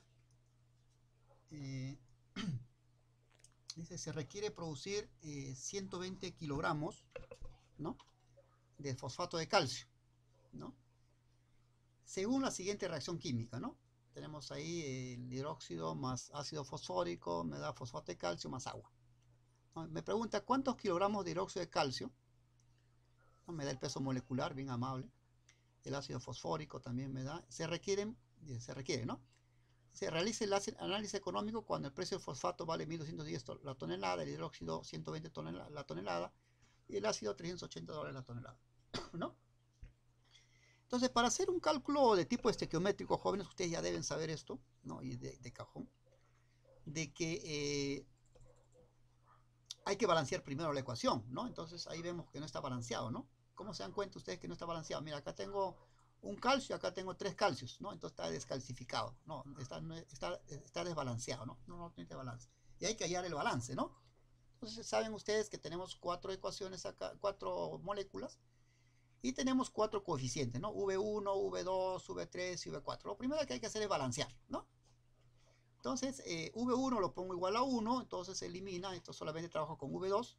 dice, se requiere producir 120 kilogramos, ¿no? De fosfato de calcio, ¿no? Según la siguiente reacción química, ¿no? Tenemos ahí el hidróxido más ácido fosfórico, me da fosfato de calcio más agua, ¿no? Me pregunta cuántos kilogramos de hidróxido de calcio, ¿no? Me da el peso molecular, bien amable. El ácido fosfórico también me da. Se requiere, ¿no? Se realiza el análisis económico cuando el precio del fosfato vale 1.210 la tonelada, el hidróxido 120 la tonelada y el ácido $380 la tonelada, ¿no? Entonces, para hacer un cálculo de tipo estequiométrico, jóvenes, ustedes ya deben saber esto, ¿no? Y de cajón, de que hay que balancear primero la ecuación, ¿no? Entonces, ahí vemos que no está balanceado, ¿no? ¿Cómo se dan cuenta ustedes que no está balanceado? Mira, acá tengo un calcio, acá tengo 3 calcios, ¿no? Entonces está descalcificado, ¿no? Está desbalanceado, ¿no? No tiene balance. Y hay que hallar el balance, ¿no? Entonces, saben ustedes que tenemos 4 ecuaciones acá, 4 moléculas, y tenemos 4 coeficientes, ¿no? V1, V2, V3 y V4. Lo primero que hay que hacer es balancear, ¿no? Entonces, V1 lo pongo igual a 1, entonces se elimina, esto solamente trabajo con V2,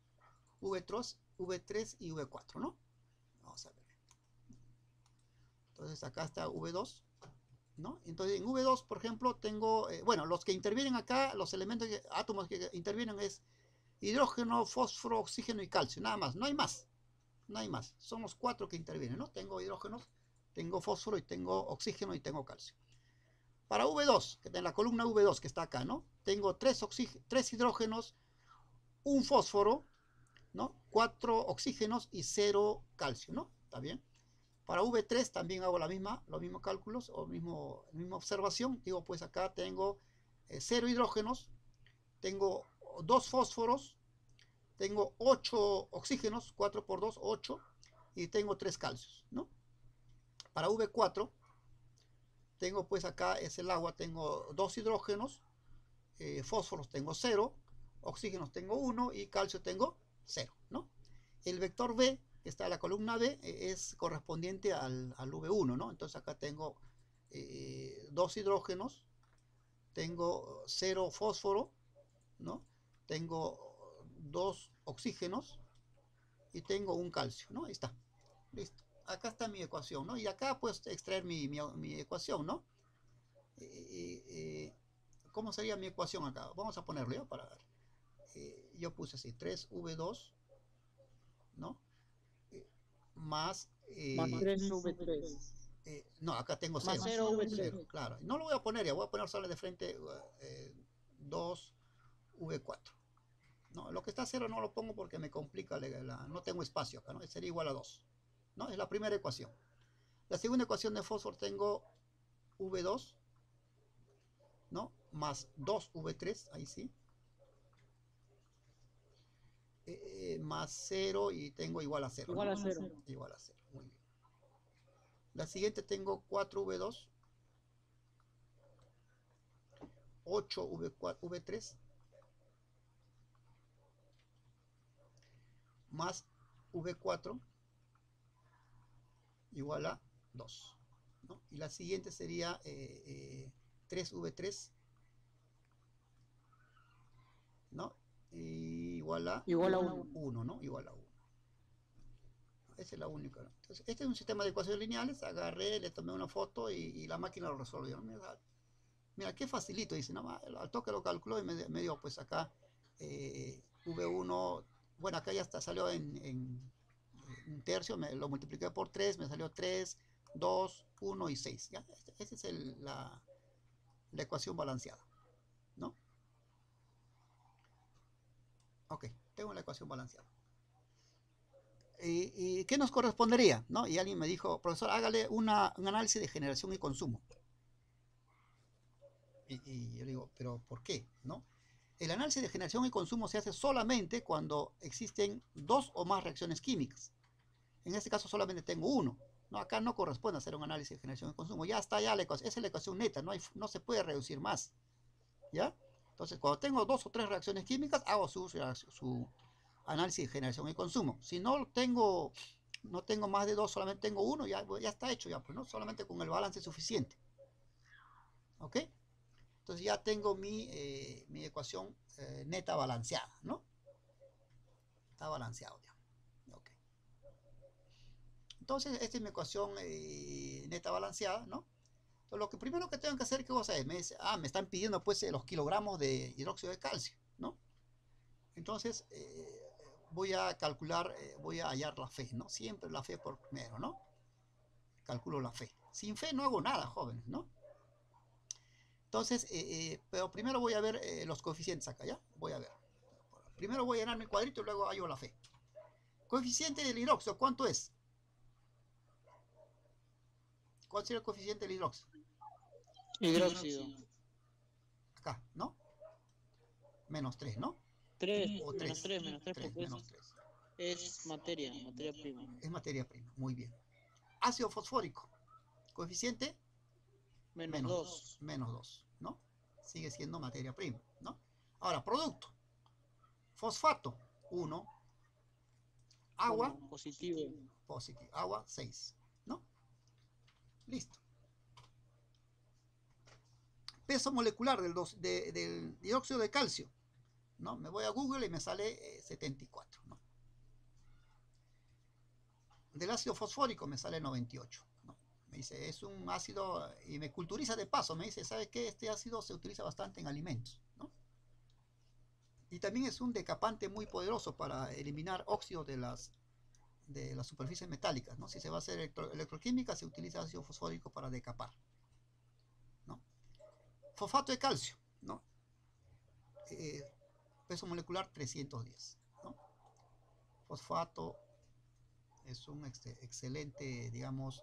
V3 y V4, ¿no? Vamos a ver. Entonces acá está V2, ¿no? Entonces en V2, por ejemplo, tengo, bueno, los que intervienen acá, los elementos, átomos que intervienen es hidrógeno, fósforo, oxígeno y calcio, nada más, no hay más. No hay más, son los 4 que intervienen, ¿no? Tengo hidrógenos, tengo fósforo y tengo oxígeno y tengo calcio. Para V2, que en la columna V2 que está acá, ¿no? Tengo 3 hidrógenos, un fósforo, ¿no? 4 oxígenos y 0 calcio, ¿no? ¿Está bien? Para V3 también hago los mismos cálculos o misma observación. Digo, pues acá tengo 0 hidrógenos, tengo 2 fósforos, tengo 8 oxígenos, 4 por 2, 8, y tengo 3 calcios, ¿no? Para V4, tengo pues acá es el agua, tengo 2 hidrógenos, fósforos tengo 0, oxígenos tengo 1 y calcio tengo 0, ¿no? El vector B, que está en la columna B, es correspondiente al V1, ¿no? Entonces acá tengo 2 hidrógenos, tengo 0 fósforo, ¿no? Tengo 2 oxígenos y tengo un calcio, ¿no? Ahí está, listo. Acá está mi ecuación, ¿no? Y acá puedo extraer mi ecuación, ¿no? ¿Cómo sería mi ecuación acá? Vamos a ponerlo yo para ver. Yo puse así, 3V2, ¿no? Más, Más 3V3. No, acá tengo Más 0. 0 V3. 0, claro. No lo voy a poner, ya voy a poner solo de frente 2 V4. No, lo que está a 0 no lo pongo porque me complica, no tengo espacio acá, ¿no? Sería igual a 2. ¿No? Es la primera ecuación. La segunda ecuación de fósforo tengo V2, ¿no? Más 2V3, ahí sí. Más 0 y tengo igual a 0. Igual ¿no? a 0. Igual a 0, muy bien. La siguiente tengo 4V2, 8V4, V3, más V4 igual a 2. ¿No? Y la siguiente sería 3V3, ¿no? Igual a Igual a 1. 1, ¿no? Igual a 1. Esa es la única, ¿no? Entonces, este es un sistema de ecuaciones lineales. Agarré, le tomé una foto y la máquina lo resolvió. Mira, qué facilito, dice, ¿no? Al toque lo calculó y me dio, pues acá V1, bueno, acá ya está, salió en un tercio, lo multipliqué por 3, me salió 3, 2, 1 y 6. ¿Ya? Esa es la ecuación balanceada, ¿no? Ok, tengo la ecuación balanceada. ¿Y qué nos correspondería? ¿No? Y alguien me dijo, profesor, hágale un análisis de generación y consumo. Y yo digo, ¿pero por qué? ¿No? El análisis de generación y consumo se hace solamente cuando existen 2 o más reacciones químicas. En este caso solamente tengo 1. ¿No? Acá no corresponde hacer un análisis de generación y consumo. Ya está, ya la ecuación, esa es la ecuación neta, no se puede reducir más. ¿Ya? Entonces, cuando tengo 2 o 3 reacciones químicas, hago su análisis de generación y consumo. Si no tengo más de 2, solamente tengo 1, ya está hecho, ya, pues, ¿no? Solamente con el balance es suficiente. ¿Ok? Entonces ya tengo mi ecuación neta balanceada, ¿no? Está balanceado ya. Okay. Entonces, esta es mi ecuación neta balanceada, ¿no? Entonces, lo primero que tengo que hacer, ¿qué cosa es? Me están pidiendo pues los kilogramos de hidróxido de calcio, ¿no? Entonces, voy a calcular, voy a hallar la fe, ¿no? Siempre la fe por primero, ¿no? Calculo la fe. Sin fe no hago nada, jóvenes, ¿no? Entonces, pero primero voy a ver los coeficientes acá, ¿ya? Voy a ver. Primero voy a llenar mi cuadrito y luego hallo la fe. Coeficiente del hidróxido, ¿cuánto es? ¿Cuál sería el coeficiente del hidróxido? Hidróxido. Acá, ¿no? Menos 3, ¿no? 3, O menos 3, menos 3 3, porque menos 3. es materia prima. Es materia prima, muy bien. Ácido fosfórico, coeficiente Menos 2. Menos 2, ¿no? Sigue siendo materia prima, ¿no? Ahora, producto. Fosfato, 1. Agua, Positivo. Agua, 6, ¿no? Listo. Peso molecular del dióxido de calcio, ¿no? Me voy a Google y me sale 74, ¿no? Del ácido fosfórico me sale 98, ¿no? Me dice, es un ácido, y me culturiza de paso, me dice, ¿sabe qué? Este ácido se utiliza bastante en alimentos, ¿no? Y también es un decapante muy poderoso para eliminar óxidos de las superficies metálicas, ¿no? Si se va a hacer electroquímica, se utiliza ácido fosfórico para decapar, ¿no? Fosfato de calcio, ¿no? Peso molecular 310, ¿no? Fosfato es un excelente, digamos,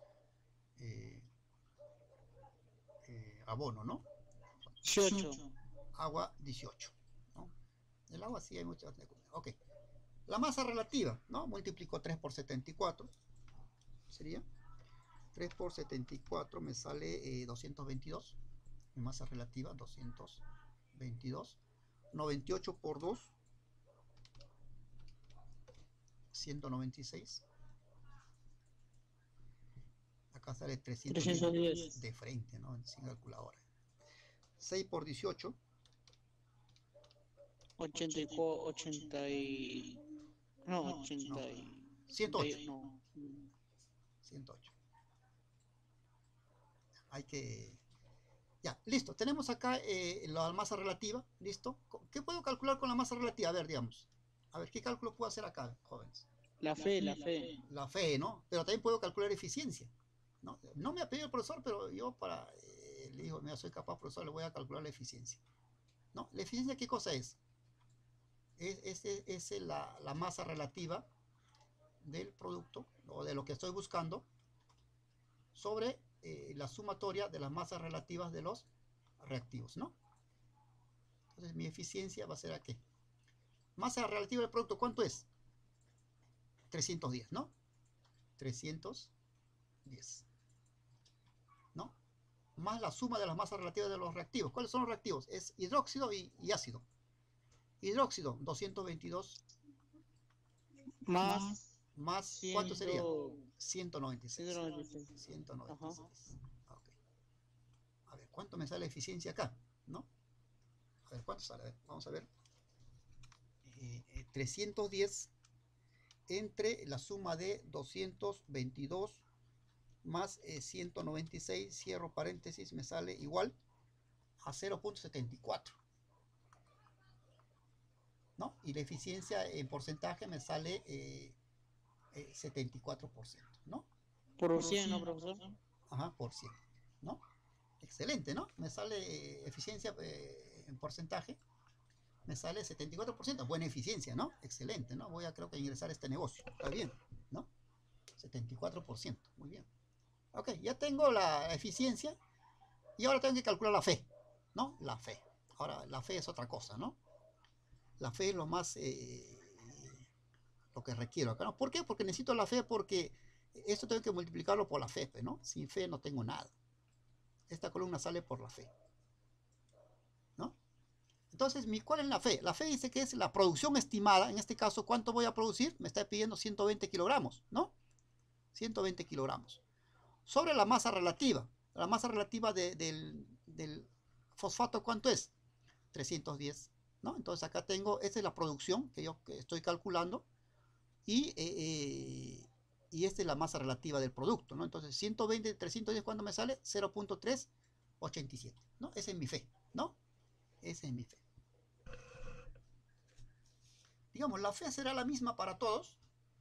abono, ¿no? 18. Agua 18, ¿no? El agua sí hay muchas. Ok. La masa relativa, ¿no? Multiplico 3 por 74. Sería 3 por 74 me sale 222. Mi masa relativa, 222. 98 por 2, 196. Acá sale 310 de frente, ¿no? Sin calculadora. 6 por 18. 108. No. 108. Hay que... Ya, listo. Tenemos acá la masa relativa. ¿Listo? ¿Qué puedo calcular con la masa relativa? A ver, digamos. A ver, ¿qué cálculo puedo hacer acá, jóvenes? La fe. La fe, ¿no? Pero también puedo calcular eficiencia. ¿no? No me ha pedido el profesor, pero yo le digo, mira, soy capaz, profesor, le voy a calcular la eficiencia, ¿no? ¿La eficiencia qué cosa es? Es la masa relativa del producto, o de lo que estoy buscando, sobre la sumatoria de las masas relativas de los reactivos, ¿no? Entonces mi eficiencia va a ser aquí. Masa relativa del producto, ¿cuánto es? 310, ¿no? 310, ¿no? Más la suma de las masas relativas de los reactivos. ¿Cuáles son los reactivos? Es hidróxido y ácido. Hidróxido, 222 Más más, ¿cuánto sería? 196. 196. 196. Okay. A ver, ¿cuánto me sale la eficiencia acá? ¿No? A ver, ¿cuánto sale? A ver, vamos a ver. 310 entre la suma de 222 más 196, cierro paréntesis, me sale igual a 0.74, ¿no? Y la eficiencia en porcentaje me sale 74%, ¿no? Por 100, ¿no, profesor? Ajá, por 100, ¿no? Excelente, ¿no? Me sale eficiencia en porcentaje, me sale 74%, buena eficiencia, ¿no? Excelente, ¿no? Voy a, creo que, ingresar a este negocio, está bien, ¿no? 74%, muy bien. Ok, ya tengo la eficiencia y ahora tengo que calcular la fe, ¿no? La fe. Ahora, la fe es otra cosa, ¿no? La fe es lo más, lo que requiero acá, ¿no? ¿Por qué? Porque necesito la fe, porque esto tengo que multiplicarlo por la fe, ¿no? Sin fe no tengo nada. Esta columna sale por la fe, ¿no? Entonces, ¿cuál es la fe? La fe dice que es la producción estimada. En este caso, ¿cuánto voy a producir? Me está pidiendo 120 kilogramos, ¿no? 120 kilogramos. Sobre la masa relativa. La masa relativa del fosfato, ¿cuánto es? 310, ¿no? Entonces acá tengo, esta es la producción que yo estoy calculando y esta es la masa relativa del producto, ¿no? Entonces 120 de 310, ¿cuánto me sale? 0.387, ¿no? Esa es mi fe, ¿no? Esa es mi fe. Digamos, ¿la fe será la misma para todos?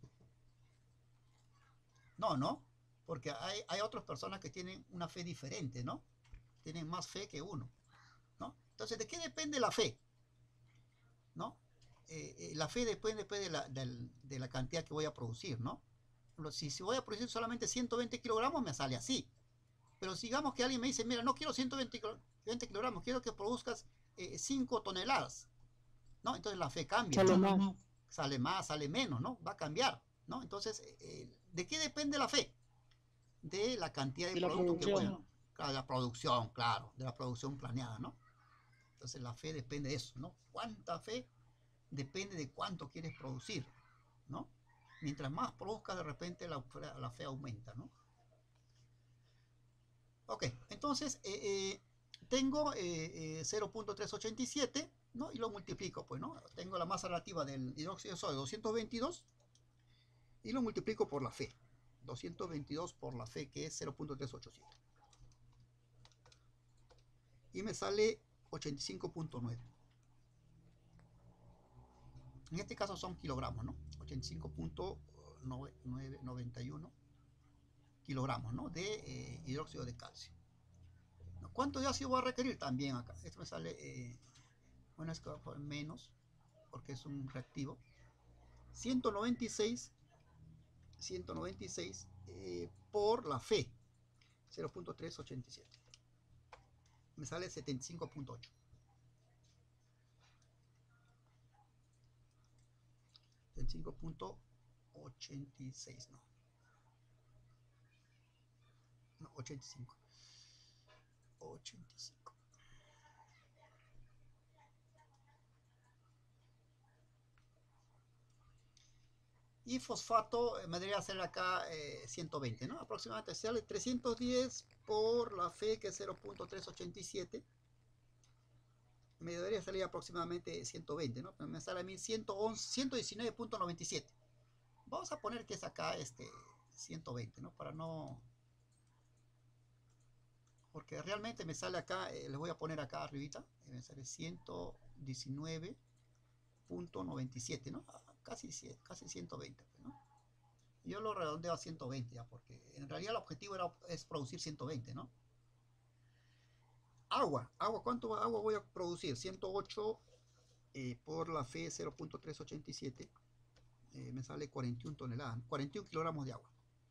No, ¿no? Porque hay otras personas que tienen una fe diferente, ¿no? Tienen más fe que uno, ¿no? Entonces, ¿de qué depende la fe? ¿No? La fe depende de la cantidad que voy a producir, ¿no? Si voy a producir solamente 120 kilogramos, me sale así. Pero digamos que alguien me dice, mira, no quiero 120 kilogramos, quiero que produzcas 5 toneladas, ¿no? Entonces la fe cambia, ¿no? Sale más, sale menos, ¿no? Va a cambiar, ¿no? Entonces, ¿de qué depende la fe? De la cantidad de producto que voy a... Claro, de la producción, claro, de la producción planeada, ¿no? Entonces la fe depende de eso, ¿no? ¿Cuánta fe? Depende de cuánto quieres producir, ¿no? Mientras más produzcas, de repente la fe aumenta, ¿no? Ok, entonces tengo 0.387, ¿no? Y lo multiplico, pues, ¿no? Tengo la masa relativa del hidróxido de sodio, 222, y lo multiplico por la fe. 222 por la fe, que es 0.387. Y me sale 85.9. En este caso son kilogramos, ¿no? 85.991 kilogramos, ¿no? De hidróxido de calcio. ¿Cuánto de ácido voy a requerir? También acá. Esto me sale, bueno, es que menos, porque es un reactivo. 196 por la fe, 0.387. Me sale 75.8. 75.86, no. No, 85. 85. Y fosfato me debería hacer acá 120, ¿no? Aproximadamente sale 310 por la fe, que es 0.387. Me debería salir aproximadamente 120, ¿no? Pero me sale a mí 119.97. Vamos a poner que es acá 120, ¿no? Para no... Porque realmente me sale acá, les voy a poner acá arribita, me sale 119.97, ¿no? Casi 120, ¿no? Yo lo redondeo a 120 ya, porque en realidad el objetivo es producir 120, ¿no? Agua, ¿cuánto agua voy a producir? 108 por la fe 0.387, me sale 41 toneladas, 41 kilogramos de agua.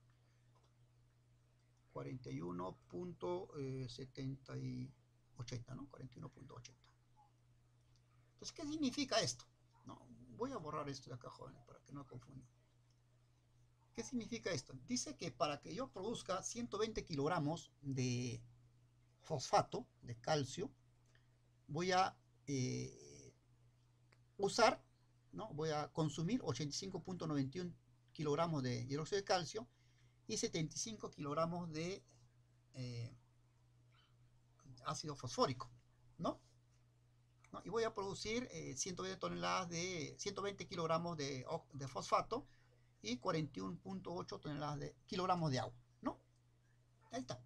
41.7080, ¿no? 41.80. Entonces, ¿qué significa esto? No, voy a borrar esto de acá, jóvenes, para que no confundan. ¿Qué significa esto? Dice que para que yo produzca 120 kilogramos de fosfato, de calcio, voy a usar, ¿no? Voy a consumir 85.91 kilogramos de hidróxido de calcio y 75 kilogramos de ácido fosfórico, ¿no? ¿No? Y voy a producir 120 toneladas de 120 kilogramos de fosfato y 41.8 toneladas de kilogramos de agua, ¿no? Ahí está.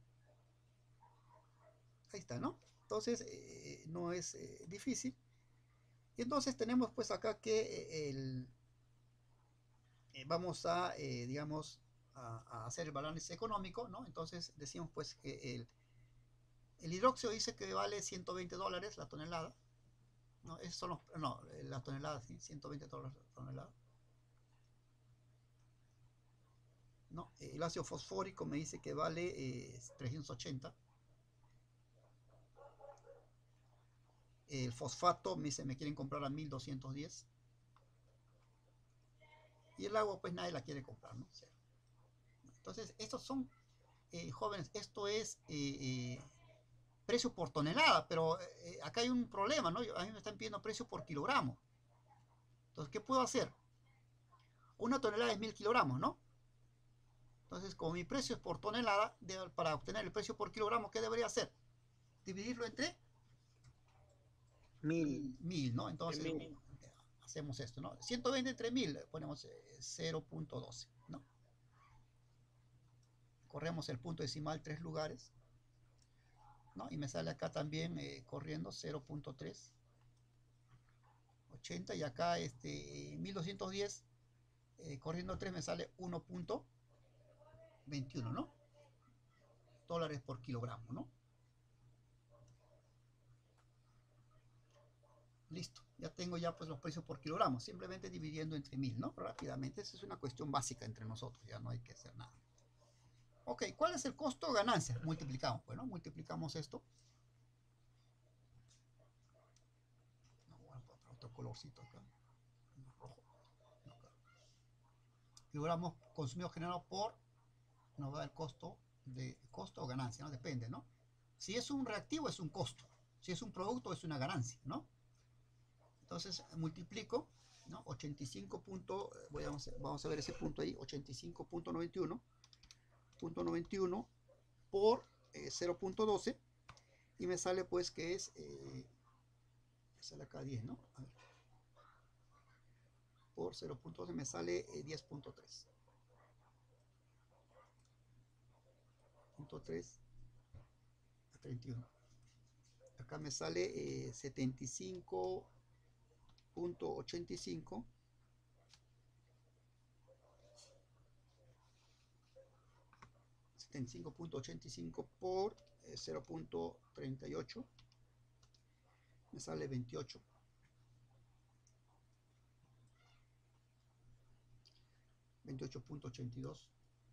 Ahí está, ¿no? Entonces, no es difícil. Y entonces tenemos pues acá que vamos a, digamos, a hacer el balance económico, ¿no? Entonces decimos pues que el hidróxido dice que vale $120 la tonelada, ¿no? Esos son no, la tonelada, sí, $120 la tonelada, ¿no? El ácido fosfórico me dice que vale 380. El fosfato me dice me quieren comprar a 1210. Y el agua pues nadie la quiere comprar, ¿no? Cero. Entonces estos son, jóvenes, esto es precio por tonelada, pero acá hay un problema, ¿no? A mí me están pidiendo precio por kilogramo. Entonces, ¿qué puedo hacer? Una tonelada es 1000 kilogramos, ¿no? Entonces, como mi precio es por tonelada, para obtener el precio por kilogramo, ¿qué debería hacer? Dividirlo entre 1000, ¿no? Entonces, hacemos esto, ¿no? 120 entre 1000, ponemos 0.12, ¿no? Corremos el punto decimal 3 lugares, ¿no? Y me sale acá también corriendo 0.380, y acá 1210 corriendo 3 me sale 1.21, ¿no? Dólares por kilogramo, ¿no? Listo, ya tengo ya pues los precios por kilogramo, simplemente dividiendo entre 1000, ¿no? Rápidamente, esa es una cuestión básica entre nosotros, ya no hay que hacer nada. Ok, ¿cuál es el costo o ganancia? Multiplicamos, bueno, multiplicamos esto. No, bueno, para otro colorcito acá, rojo. Acá. Kilogramos consumidos generados por, nos da el costo o ganancia, ¿no? Depende, ¿no? Si es un reactivo es un costo, si es un producto es una ganancia, ¿no? Entonces multiplico, ¿no? 85 punto, vamos a ver ese punto ahí, 85.91 por 0.12, y me sale pues que es, me sale acá 10, ¿no? A ver. Por 0.12 me sale 10.3. 0.3 a 31. Acá me sale 75.85 75.85 por 0.38 me sale 28. 28.82.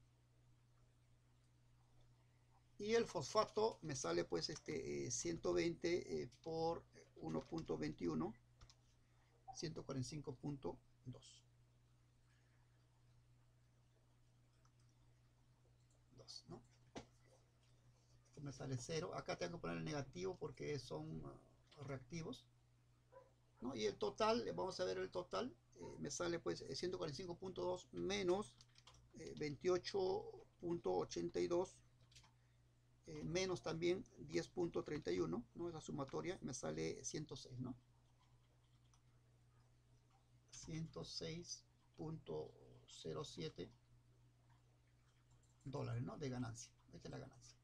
Y el fosfato me sale pues 120 por 1.21, 145.2. ¿No? Esto me sale 0. Acá tengo que poner el negativo porque son reactivos, ¿no? Y el total, vamos a ver el total, me sale pues 145.2 menos 28.82, menos también 10.31, ¿no? Esa sumatoria me sale 106, ¿no? 106.07 dólares, ¿no? De ganancia. Esta es la ganancia.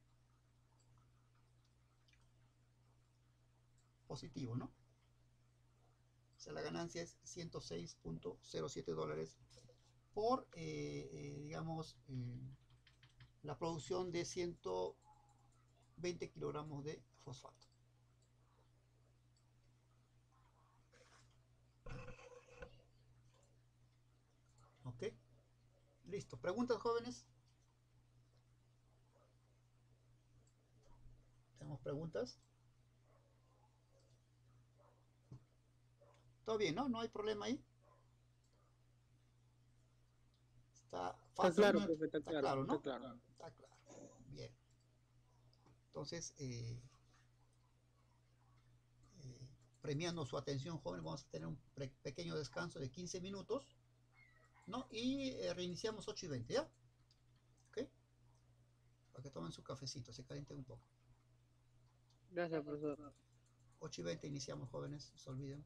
Positivo, ¿no? O sea, la ganancia es 106.07 dólares por, digamos, la producción de 120 kilogramos de fosfato. ¿Ok? Listo. ¿Preguntas, jóvenes? ¿Tenemos preguntas? ¿Todo bien, no? ¿No hay problema ahí? Está Está fácil, claro, ¿no? profe, está Está claro, claro, está ¿no? claro. Está claro. Bien. Entonces, premiando su atención, jóvenes, vamos a tener un pequeño descanso de 15 minutos, ¿no? Y reiniciamos 8:20, ¿ya? ¿Ok? Para que tomen su cafecito, se calienten un poco. Gracias, profesor. 8:20 iniciamos, jóvenes, no se olviden.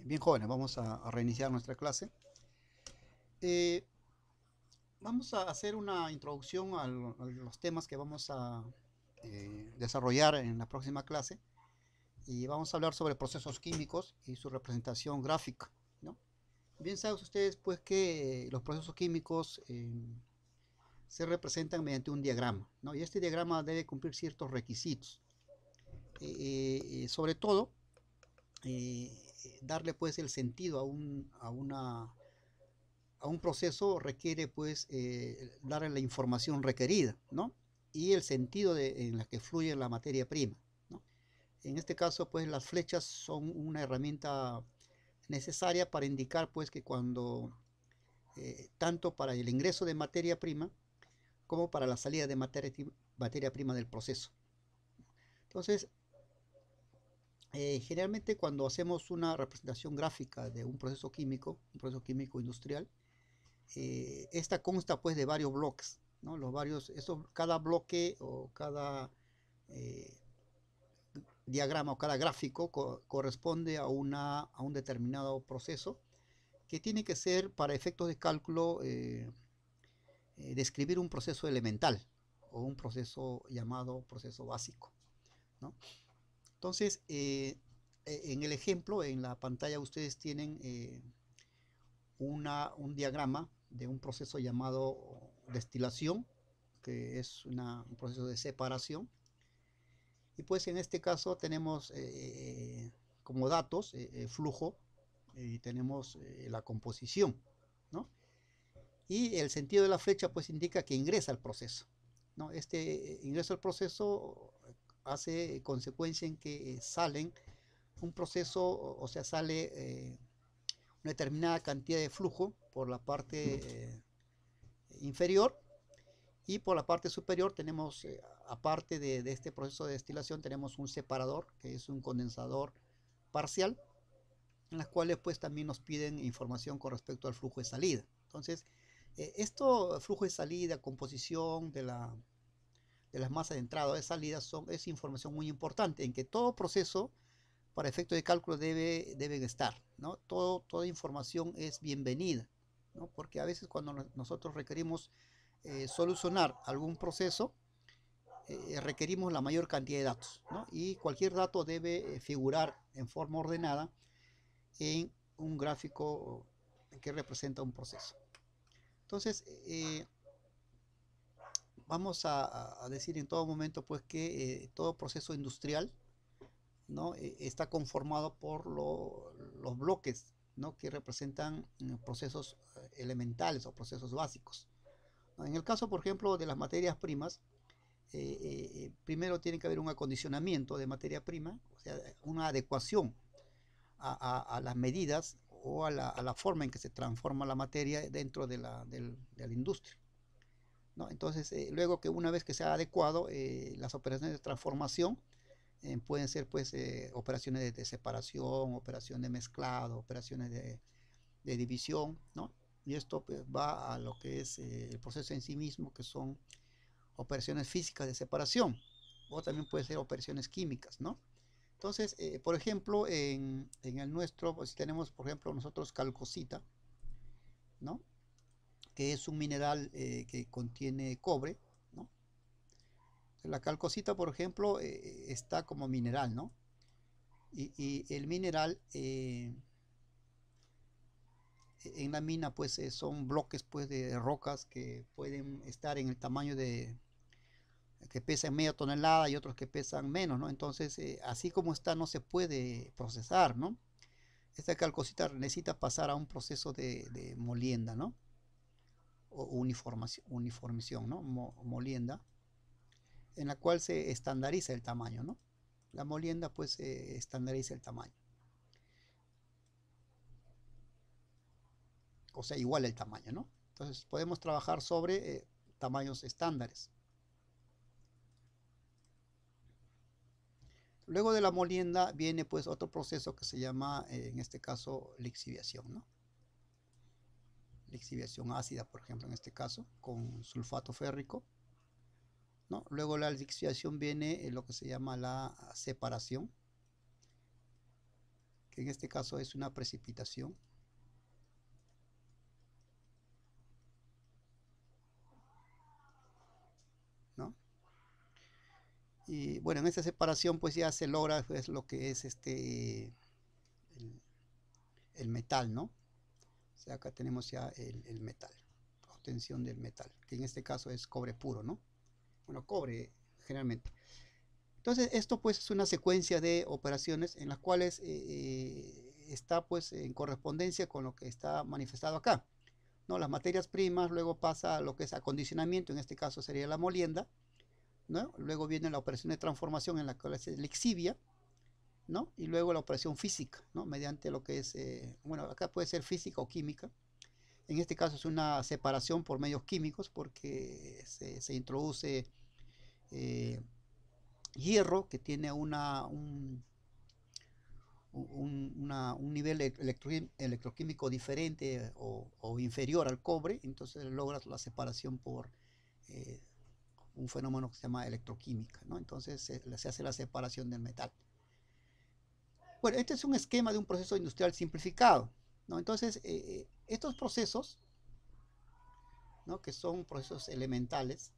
Bien jóvenes, vamos a reiniciar nuestra clase. Eh, Vamos a hacer una introducción a los temas que vamos a desarrollar en la próxima clase y vamos a hablar sobre procesos químicos y su representación gráfica, ¿no? Bien saben ustedes pues que los procesos químicos se representan mediante un diagrama, ¿no? Y este diagrama debe cumplir ciertos requisitos. Sobre todo, eh, darle pues el sentido a un proceso requiere pues darle la información requerida, ¿no? Y el sentido en la que fluye la materia prima, ¿no? En este caso pues las flechas son una herramienta necesaria para indicar pues que cuando tanto para el ingreso de materia prima como para la salida de materia prima del proceso. Entonces, generalmente cuando hacemos una representación gráfica de un proceso químico industrial, esta consta pues de varios bloques, ¿no? Cada bloque o cada diagrama o cada gráfico corresponde a un determinado proceso que tiene que ser para efectos de cálculo describir un proceso elemental o un proceso llamado proceso básico, ¿no? Entonces, en el ejemplo, en la pantalla ustedes tienen un diagrama de un proceso llamado destilación, que es un proceso de separación. Y pues en este caso tenemos como datos flujo y tenemos la composición, ¿no? Y el sentido de la flecha pues indica que ingresa al proceso, ¿no? Este ingreso al proceso hace consecuencia en que salen un proceso, o sea, sale una determinada cantidad de flujo por la parte inferior y por la parte superior tenemos, aparte de este proceso de destilación, tenemos un separador que es un condensador parcial, en las cuales pues también nos piden información con respecto al flujo de salida. Entonces, esto, flujo de salida, composición de las masas de entrada o de salida, es información muy importante en que todo proceso para efectos de cálculo deben estar, ¿no? Toda información es bienvenida, ¿no? Porque a veces cuando nosotros requerimos solucionar algún proceso, requerimos la mayor cantidad de datos, ¿no? Y cualquier dato debe figurar en forma ordenada en un gráfico que representa un proceso. Entonces, vamos a decir en todo momento pues que todo proceso industrial, ¿no? Está conformado por los bloques, ¿no? Que representan procesos elementales o procesos básicos, ¿no? En el caso, por ejemplo, de las materias primas, primero tiene que haber un acondicionamiento de materia prima, o sea, una adecuación a las medidas o a la forma en que se transforma la materia dentro de la industria, ¿no? Entonces, luego que una vez que se ha adecuado, las operaciones de transformación pueden ser pues operaciones de separación, operaciones de mezclado, operaciones de división, ¿no? Y esto pues, va a lo que es el proceso en sí mismo, que son operaciones físicas de separación, o también puede ser operaciones químicas, ¿no? Entonces, por ejemplo, en el nuestro, pues tenemos, por ejemplo, nosotros calcosita, ¿no? Que es un mineral que contiene cobre, ¿no? La calcosita, por ejemplo, está como mineral, ¿no? Y el mineral en la mina, pues son bloques pues, de rocas que pueden estar en el tamaño que pesan media tonelada y otros que pesan menos, ¿no? Entonces, así como está, no se puede procesar, ¿no? Esta calcosita necesita pasar a un proceso de molienda, ¿no? O uniformización, ¿no? Molienda, en la cual se estandariza el tamaño, ¿no? La molienda, pues, estandariza el tamaño. O sea, igual el tamaño, ¿no? Entonces, podemos trabajar sobre tamaños estándares. Luego de la molienda viene pues otro proceso que se llama, en este caso, lixiviación, ¿no? Lixiviación ácida, por ejemplo, en este caso, con sulfato férrico, ¿no? Luego de la lixiviación viene lo que se llama la separación, que en este caso es una precipitación, ¿no? Y bueno, en esta separación pues ya se logra pues, lo que es el metal, ¿no? O sea, acá tenemos ya el metal, obtención del metal, que en este caso es cobre puro, ¿no? Bueno, cobre generalmente. Entonces, esto pues es una secuencia de operaciones en las cuales está pues en correspondencia con lo que está manifestado acá, ¿no? Las materias primas, luego pasa a lo que es acondicionamiento, en este caso sería la molienda, ¿no? Luego viene la operación de transformación en la cual se lixivia, ¿no? Y luego la operación física, ¿no? Mediante lo que es, bueno, acá puede ser física o química. En este caso es una separación por medios químicos porque se introduce hierro que tiene un nivel electroquímico diferente o inferior al cobre, entonces logras la separación por un fenómeno que se llama electroquímica, ¿no? Entonces se hace la separación del metal. Bueno, este es un esquema de un proceso industrial simplificado, ¿no? Entonces, estos procesos, ¿no? Que son procesos elementales.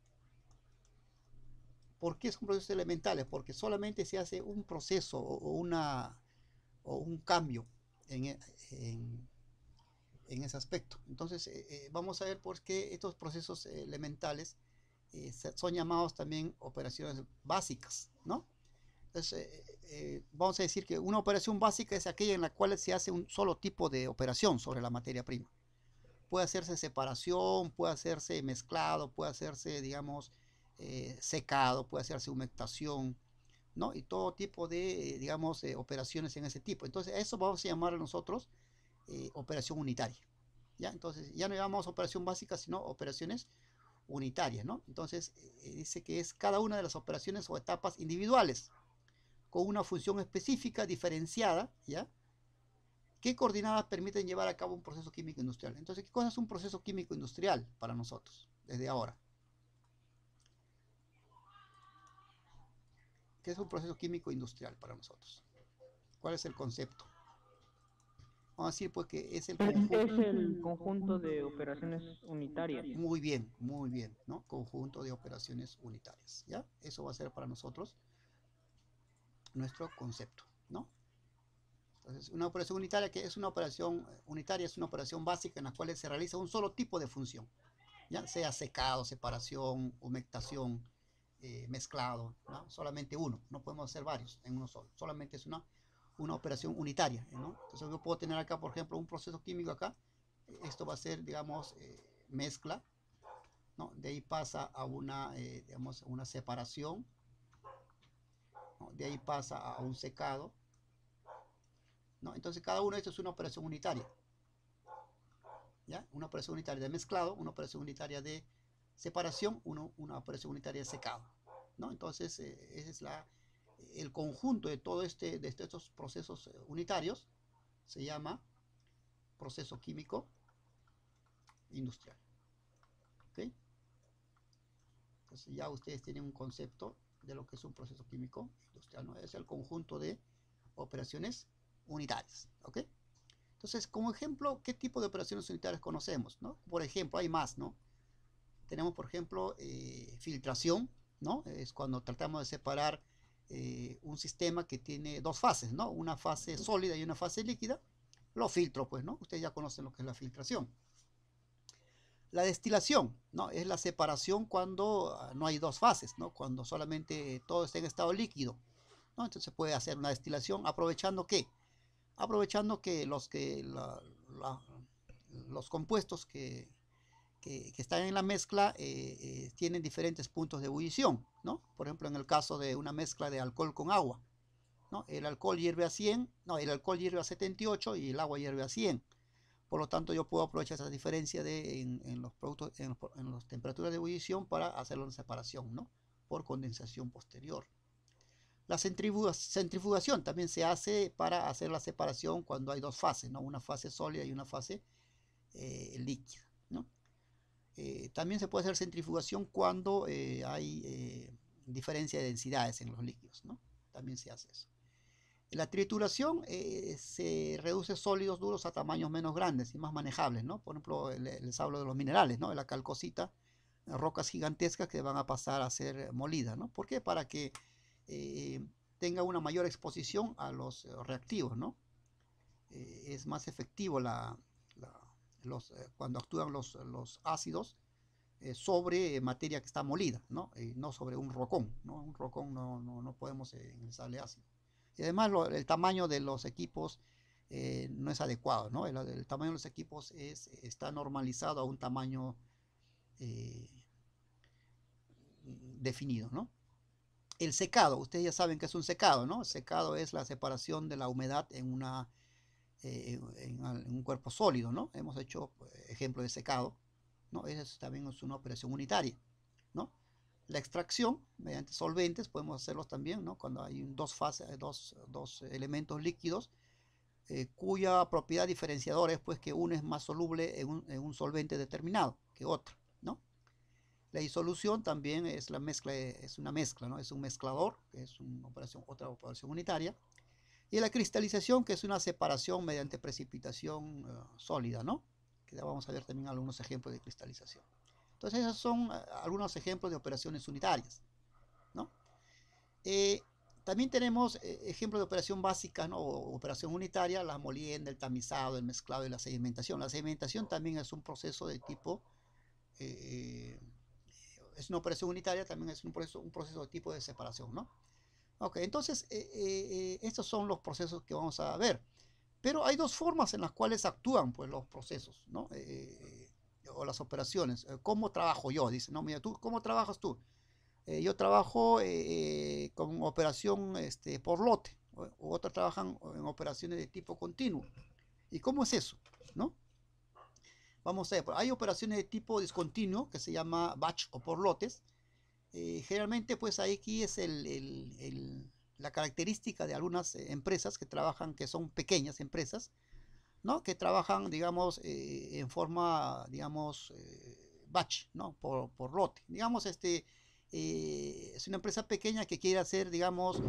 ¿Por qué son procesos elementales? Porque solamente se hace un proceso o un cambio en ese aspecto. Entonces, vamos a ver por qué estos procesos elementales son llamados también operaciones básicas, ¿no? Entonces, vamos a decir que una operación básica es aquella en la cual se hace un solo tipo de operación sobre la materia prima. Puede hacerse separación, puede hacerse mezclado, puede hacerse, digamos, secado, puede hacerse humectación, ¿no? Y todo tipo de, digamos, operaciones en ese tipo. Entonces, a eso vamos a llamar nosotros operación unitaria, ¿ya? Entonces, ya no llamamos operación básica, sino operaciones unitarias, ¿no? Entonces, dice que es cada una de las operaciones o etapas individuales con una función específica diferenciada, ¿ya? ¿Qué coordenadas permiten llevar a cabo un proceso químico industrial? Entonces, ¿qué cosa es un proceso químico industrial para nosotros desde ahora? ¿Qué es un proceso químico industrial para nosotros? ¿Cuál es el concepto? Vamos a decir pues que es el conjunto. Es el conjunto de operaciones unitarias. Muy bien, ¿no? Conjunto de operaciones unitarias, ¿ya? Eso va a ser para nosotros nuestro concepto, ¿no? Entonces, una operación unitaria, que es una operación unitaria, es una operación básica en la cual se realiza un solo tipo de función, ya sea secado, separación, humectación, mezclado, ¿no? Solamente uno, no podemos hacer varios en uno solo, solamente es una operación unitaria, ¿no? Entonces yo puedo tener acá, por ejemplo, un proceso químico acá, esto va a ser, digamos, mezcla, ¿no? De ahí pasa a una, digamos, una separación, ¿no? De ahí pasa a un secado, ¿no? Entonces cada uno de estos es una operación unitaria, ¿ya? Una operación unitaria de mezclado, una operación unitaria de separación, una operación unitaria de secado, ¿no? Entonces ese es el conjunto de todo de estos procesos unitarios se llama proceso químico industrial, ¿ok? Entonces ya ustedes tienen un concepto de lo que es un proceso químico industrial, ¿no? Es el conjunto de operaciones unitarias, ¿ok? Entonces, como ejemplo, ¿qué tipo de operaciones unitarias conocemos, ¿no? Por ejemplo, hay más, ¿no? Tenemos, por ejemplo, filtración, ¿no? Es cuando tratamos de separar un sistema que tiene dos fases, ¿no? Una fase sólida y una fase líquida. Lo filtro, pues, ¿no? Ustedes ya conocen lo que es la filtración. La destilación, ¿no? Es la separación cuando no hay dos fases, ¿no? Cuando solamente todo está en estado líquido, ¿no? Entonces se puede hacer una destilación aprovechando ¿qué? Aprovechando que los compuestos que están en la mezcla tienen diferentes puntos de ebullición, ¿no? Por ejemplo, en el caso de una mezcla de alcohol con agua, ¿no? El alcohol hierve a 100, no, el alcohol hierve a 78 y el agua hierve a 100. Por lo tanto, yo puedo aprovechar esa diferencia en los productos, en las temperaturas de ebullición para hacer la separación, ¿no? Por condensación posterior. La centrifugación también se hace para hacer la separación cuando hay dos fases, ¿no? Una fase sólida y una fase líquida, ¿no? También se puede hacer centrifugación cuando hay diferencia de densidades en los líquidos, ¿no? También se hace eso. La trituración se reduce sólidos duros a tamaños menos grandes y más manejables, ¿no? Por ejemplo, les hablo de los minerales, ¿no? De la calcosita, rocas gigantescas que van a pasar a ser molidas, ¿no? ¿Por qué? Para que tenga una mayor exposición a los reactivos, ¿no? Es más efectivo cuando actúan los ácidos sobre materia que está molida, ¿no? No sobre un rocón, ¿no? Un rocón no podemos ingresarle ácido. Y además el tamaño de los equipos no es adecuado, ¿no? El tamaño de los equipos está normalizado a un tamaño definido, ¿no? El secado, ustedes ya saben que es un secado, ¿no? El secado es la separación de la humedad en un cuerpo sólido, ¿no? Hemos hecho ejemplo de secado, ¿no? Esa también es una operación unitaria, ¿no? La extracción mediante solventes podemos hacerlos también, ¿no? Cuando hay dos elementos líquidos cuya propiedad diferenciadora es pues que uno es más soluble en un solvente determinado que otro, ¿no? La disolución también es una mezcla, ¿no? Es un mezclador, que es otra operación unitaria. Y la cristalización, que es una separación mediante precipitación sólida, ¿no? Que ya vamos a ver también algunos ejemplos de cristalización. Entonces, esos son algunos ejemplos de operaciones unitarias, ¿no? También tenemos ejemplos de operación básica, ¿no? O operación unitaria, la molienda, el tamizado, el mezclado y la sedimentación. La sedimentación también es un proceso de tipo, es una operación unitaria, también es un proceso de tipo de separación, ¿no? Ok, entonces, estos son los procesos que vamos a ver. Pero hay dos formas en las cuales actúan pues, los procesos, ¿no? O las operaciones. ¿Cómo trabajo yo? Dice, no, mira, ¿cómo trabajas tú? Yo trabajo con operación por lote, o otros trabajan en operaciones de tipo continuo. ¿Y cómo es eso? ¿No? Vamos a ver, hay operaciones de tipo discontinuo que se llama batch o por lotes. Generalmente, pues aquí es la característica de algunas empresas que trabajan, que son pequeñas empresas, ¿no? Que trabajan, digamos, en forma, digamos, batch, ¿no? Por lote. Digamos, es una empresa pequeña que quiere hacer, digamos,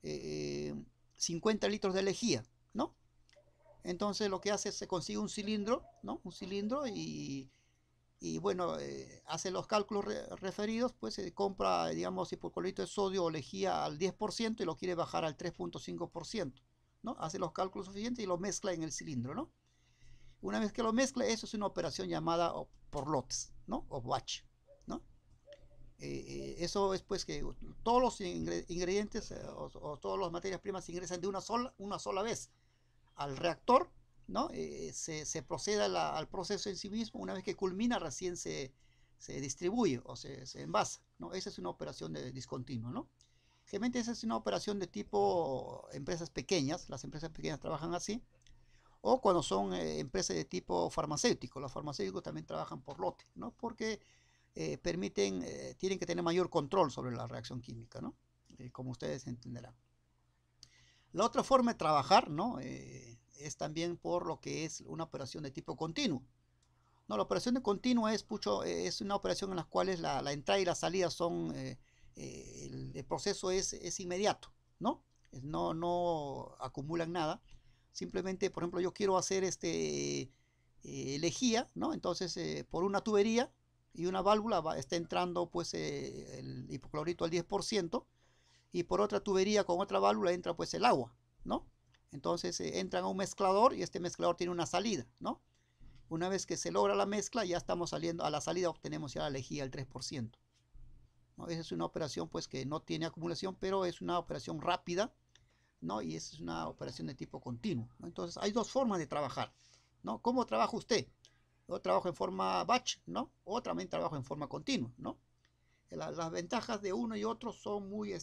50 litros de lejía, ¿no? Entonces lo que hace es se consigue un cilindro, ¿no? Un cilindro y bueno, hace los cálculos referidos, pues se compra, digamos, hipoclorito de sodio o lejía al 10% y lo quiere bajar al 3.5%, ¿no? Hace los cálculos suficientes y lo mezcla en el cilindro, ¿no? Una vez que lo mezcla, eso es una operación llamada por lotes, ¿no? O batch, ¿no? Eso es pues que todos los ingredientes o todas las materias primas se ingresan de una sola vez al reactor, ¿no? Se procede al proceso en sí mismo. Una vez que culmina, recién se distribuye o se envasa, ¿no? Esa es una operación de discontinuo, ¿no? Generalmente esa es una operación de tipo empresas pequeñas. Las empresas pequeñas trabajan así. O cuando son empresas de tipo farmacéutico. Los farmacéuticos también trabajan por lote, ¿no? Porque tienen que tener mayor control sobre la reacción química, ¿no? Como ustedes entenderán. La otra forma de trabajar, ¿no? Es también por lo que es una operación de tipo continuo. No, la operación de continuo es una operación en la cual la entrada y la salida son, el proceso es inmediato, ¿no? No acumulan nada. Simplemente, por ejemplo, yo quiero hacer lejía, ¿no? Entonces, por una tubería y una válvula está entrando pues el hipoclorito al 10%. Y por otra tubería con otra válvula entra pues el agua, ¿no? Entonces entran a un mezclador y este mezclador tiene una salida, ¿no? Una vez que se logra la mezcla, ya estamos saliendo, a la salida obtenemos ya la lejía al 3%, ¿no? Esa es una operación pues que no tiene acumulación, pero es una operación rápida, ¿no? Y esa es una operación de tipo continuo, ¿no? Entonces hay dos formas de trabajar, ¿no? ¿Cómo trabaja usted? Yo trabajo en forma batch, ¿no? O también trabajo en forma continua, ¿no? Las ventajas de uno y otro son muy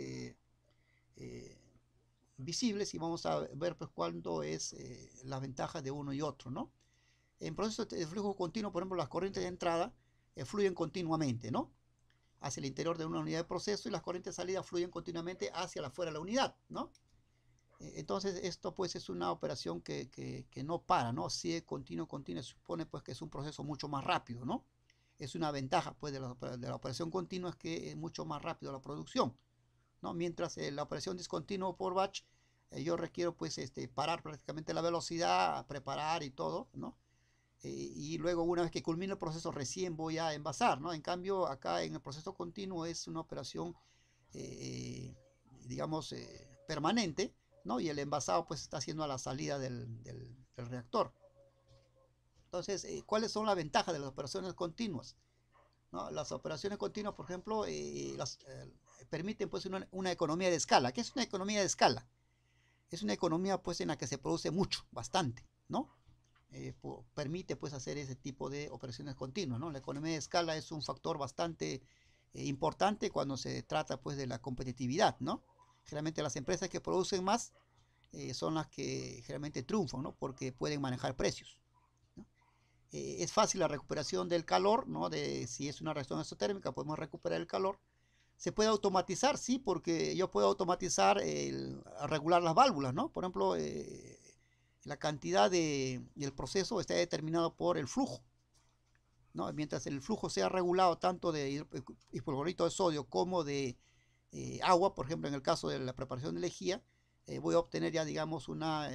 visibles y vamos a ver pues cuándo es las ventajas de uno y otro, ¿no? En procesos de flujo continuo, por ejemplo, las corrientes de entrada fluyen continuamente, ¿no? Hacia el interior de una unidad de proceso y las corrientes de salida fluyen continuamente hacia afuera de la unidad, ¿no? Entonces esto pues es una operación que no para, ¿no? Sigue continuo, supone pues que es un proceso mucho más rápido, ¿no? Es una ventaja pues de la operación continua, es que es mucho más rápido la producción, ¿no? Mientras la operación discontinua por batch yo requiero pues parar prácticamente la velocidad, preparar y todo, ¿no? Y luego una vez que culmine el proceso recién voy a envasar, ¿no? En cambio acá en el proceso continuo es una operación, digamos, permanente, ¿no? Y el envasado pues está haciendo a la salida del reactor. Entonces, ¿cuáles son las ventajas de las operaciones continuas? ¿No? Las operaciones continuas, por ejemplo, permiten pues una economía de escala. ¿Qué es una economía de escala? Es una economía pues en la que se produce mucho, bastante, ¿no? Permite pues hacer ese tipo de operaciones continuas, ¿no? La economía de escala es un factor bastante importante cuando se trata pues de la competitividad, ¿no? Generalmente las empresas que producen más son las que generalmente triunfan, ¿no? Porque pueden manejar precios, ¿no? Es fácil la recuperación del calor, ¿no? Si es una reacción exotérmica podemos recuperar el calor. Se puede automatizar, sí, porque yo puedo automatizar regular las válvulas, ¿no? Por ejemplo, la cantidad del proceso está determinado por el flujo, ¿no? Mientras el flujo sea regulado tanto de hipoclorito de sodio como de agua, por ejemplo, en el caso de la preparación de lejía, voy a obtener ya, digamos,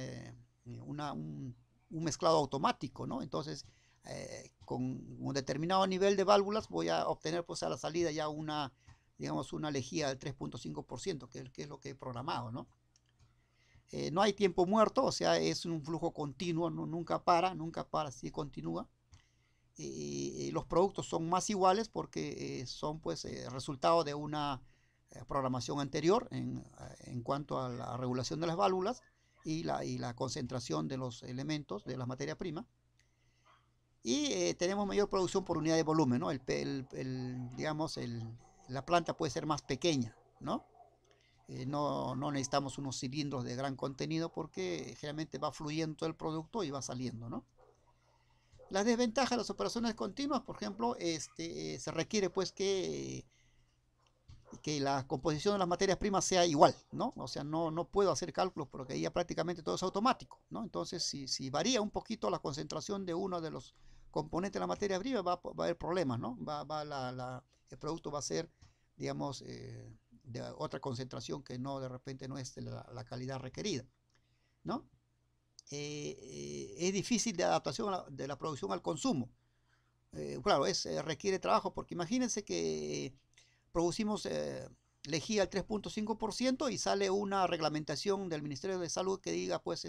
un mezclado automático, ¿no? Entonces, con un determinado nivel de válvulas voy a obtener pues a la salida ya digamos, una lejía del 3.5%, que es lo que he programado, ¿no? No hay tiempo muerto, o sea, es un flujo continuo, no, nunca para, sí continúa. Los productos son más iguales porque son pues resultado de una programación anterior en cuanto a la regulación de las válvulas y la concentración de los elementos de la materia prima. Y tenemos mayor producción por unidad de volumen, ¿no? Digamos, la planta puede ser más pequeña, ¿no? No necesitamos unos cilindros de gran contenido porque generalmente va fluyendo todo el producto y va saliendo, ¿no? Las desventajas de las operaciones continuas, por ejemplo, se requiere pues que la composición de las materias primas sea igual, ¿no? O sea, no puedo hacer cálculos porque ahí ya prácticamente todo es automático, ¿no? Entonces, si varía un poquito la concentración de uno de los componentes de la materia prima, va a haber problemas, ¿no? El producto va a ser, digamos, de otra concentración que no, de repente no es de la calidad requerida, ¿no? Es difícil de adaptación de la producción al consumo. Claro, requiere trabajo porque imagínense que producimos lejía al 3.5% y sale una reglamentación del Ministerio de Salud que diga pues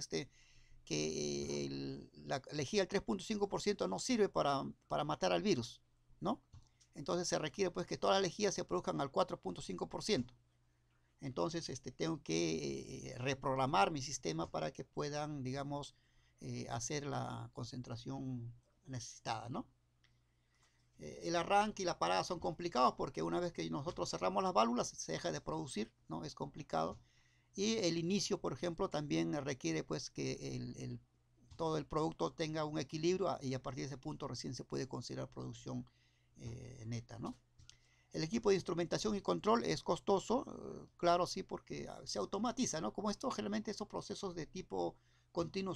que la lejía al 3.5% no sirve para matar al virus, ¿no? Entonces se requiere pues que todas las lejías se produzcan al 4.5%. Entonces tengo que reprogramar mi sistema para que puedan, digamos, hacer la concentración necesitada, ¿no? El arranque y la parada son complicados porque una vez que nosotros cerramos las válvulas se deja de producir, ¿no? Es complicado. Y el inicio, por ejemplo, también requiere pues que todo el producto tenga un equilibrio y a partir de ese punto recién se puede considerar producción neta, ¿no? El equipo de instrumentación y control es costoso, claro, sí, porque se automatiza, ¿no? Como generalmente estos procesos de tipo continuo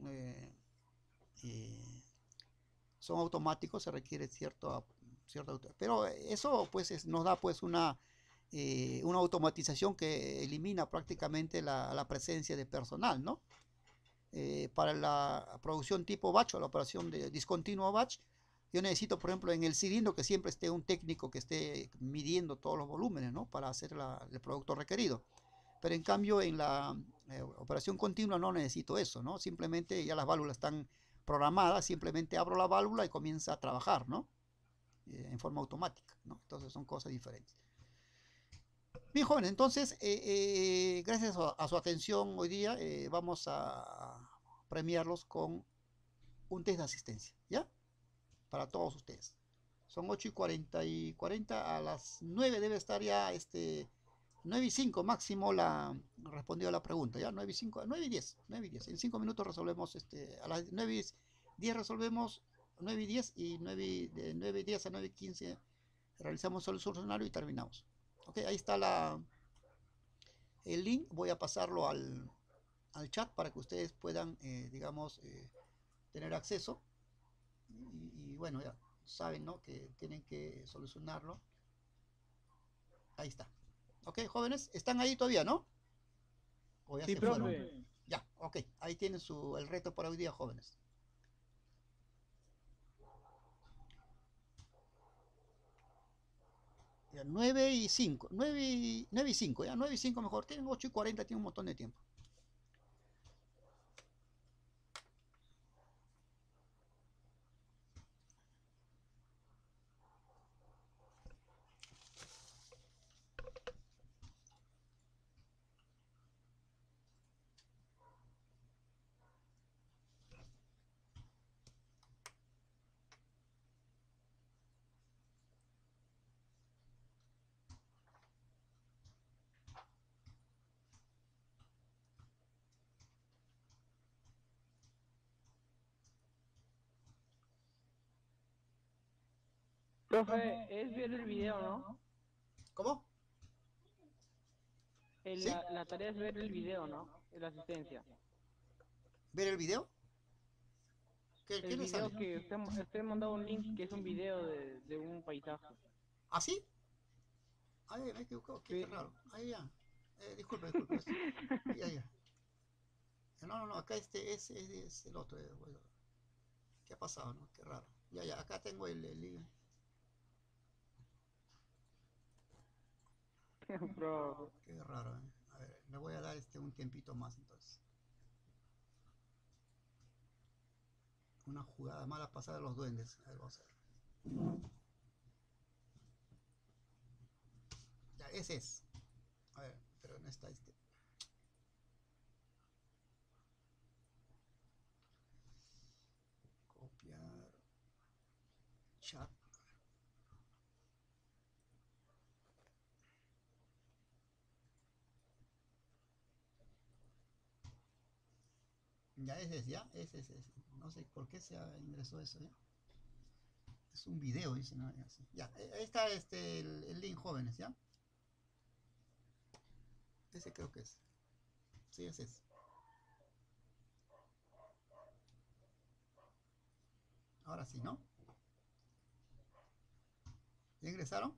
son automáticos, se requiere pero eso pues nos da pues una automatización que elimina prácticamente la presencia de personal, ¿no? Para la producción tipo batch o la operación de discontinuo batch, yo necesito, por ejemplo, en el cilindro que siempre esté un técnico que esté midiendo todos los volúmenes, ¿no? Para hacer el producto requerido. Pero en cambio en la operación continua no necesito eso, ¿no? Simplemente ya las válvulas están programadas, simplemente abro la válvula y comienza a trabajar, ¿no? En forma automática, ¿no? Entonces son cosas diferentes. Bien, jóvenes, entonces, gracias a su atención hoy día, vamos a premiarlos con un test de asistencia, ¿ya? Para todos ustedes. Son 8:40, a las 9 debe estar ya 9:05 máximo respondido a la pregunta, ¿ya? 9:05, 9:10, 9:10. En 5 minutos resolvemos, a las 9:10 resolvemos, 9:10 y de 9:10 a 9:15 realizamos el solucionario y terminamos. Ok, ahí está el link, voy a pasarlo al chat para que ustedes puedan, digamos, tener acceso. Y bueno, ya saben, ¿no? Que tienen que solucionarlo. Ahí está. Ok, jóvenes, están ahí todavía, ¿no? O ya Sí, se fueron. profe. Ya, ok. Ahí tienen el reto para hoy día, jóvenes. Ya, 9 y 5. 9 y 5, ya. 9 y 5 mejor. Tienen 8 y 40, tienen un montón de tiempo. Profe, es ver el video, ¿no? ¿Cómo? ¿Sí? La tarea es ver el video, ¿no? La asistencia. ¿Ver el video? ¿Qué El le video sale? que usted mandado un link que es un video de un paisaje. ¿Ah, sí? Ay, me he equivocado. Qué Sí. raro. Ahí ya. Disculpe, disculpe. Ya, ya. No, no, no. Acá es el otro. Bueno, ¿qué ha pasado, no? Qué raro. Ya, ya. Acá tengo el link. Profe. Qué raro, ¿eh? A ver, le voy a dar un tiempito más entonces. Una jugada mala pasada de los duendes. A ver, vamos a ver. Ya, ese es. A ver, pero no está este. Copiar. Chat. Ya, ese es, ya. Ese es, ese. No sé por qué se ingresó eso, ya. Es un video, dice, ¿no? Ya, sí. Ya, ahí está el link, jóvenes, ¿ya? Ese creo que es. Sí, ese es. Ahora sí, ¿no? ¿Ya ingresaron?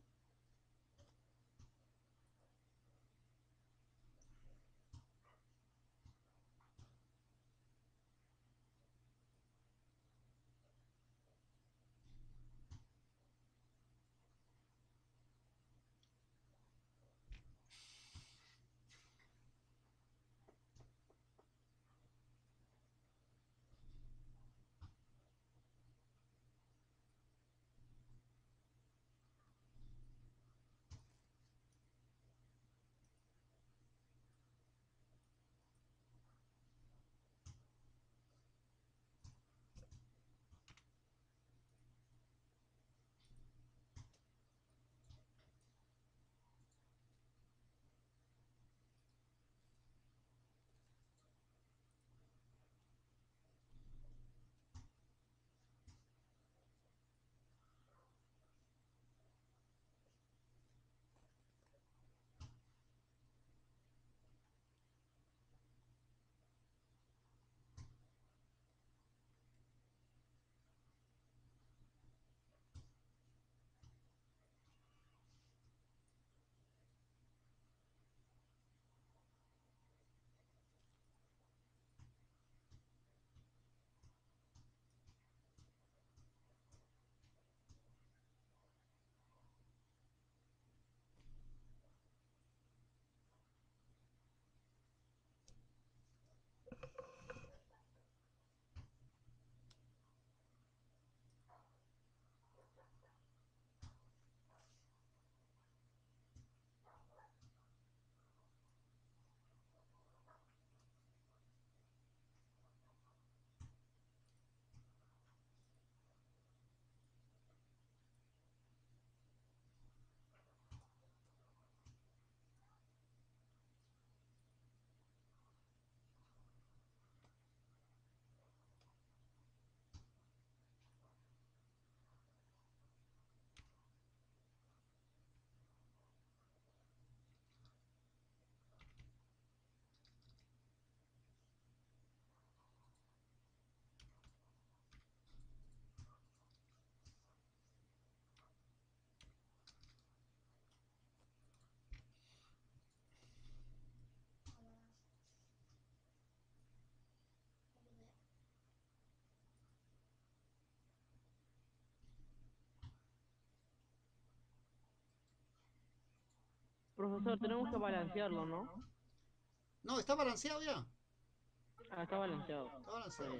Profesor, tenemos que balancearlo, ¿no? No, está balanceado ya. Ah, está balanceado. Está balanceado.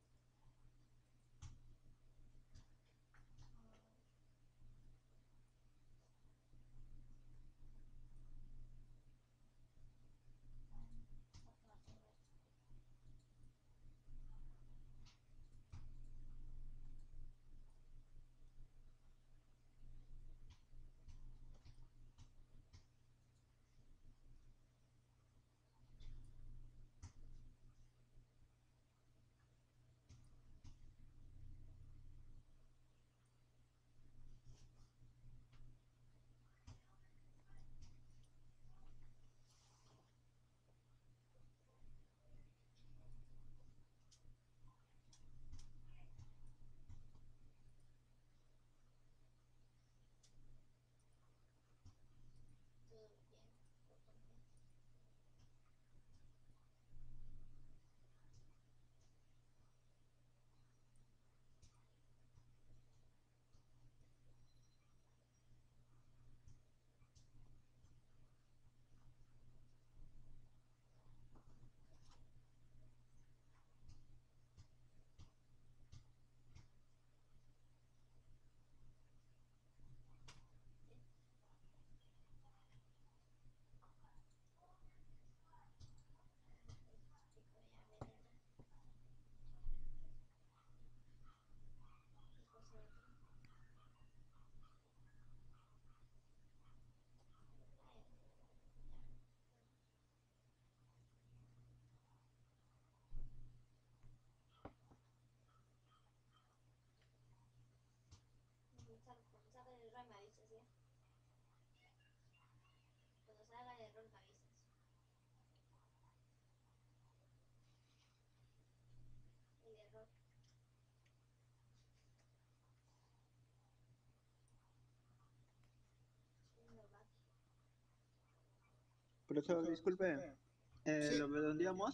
Profesor, disculpe, Sí, ¿lo redondeamos?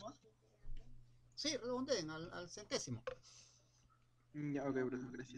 sí, redondeen al centésimo. Ya, ok, profesor, gracias.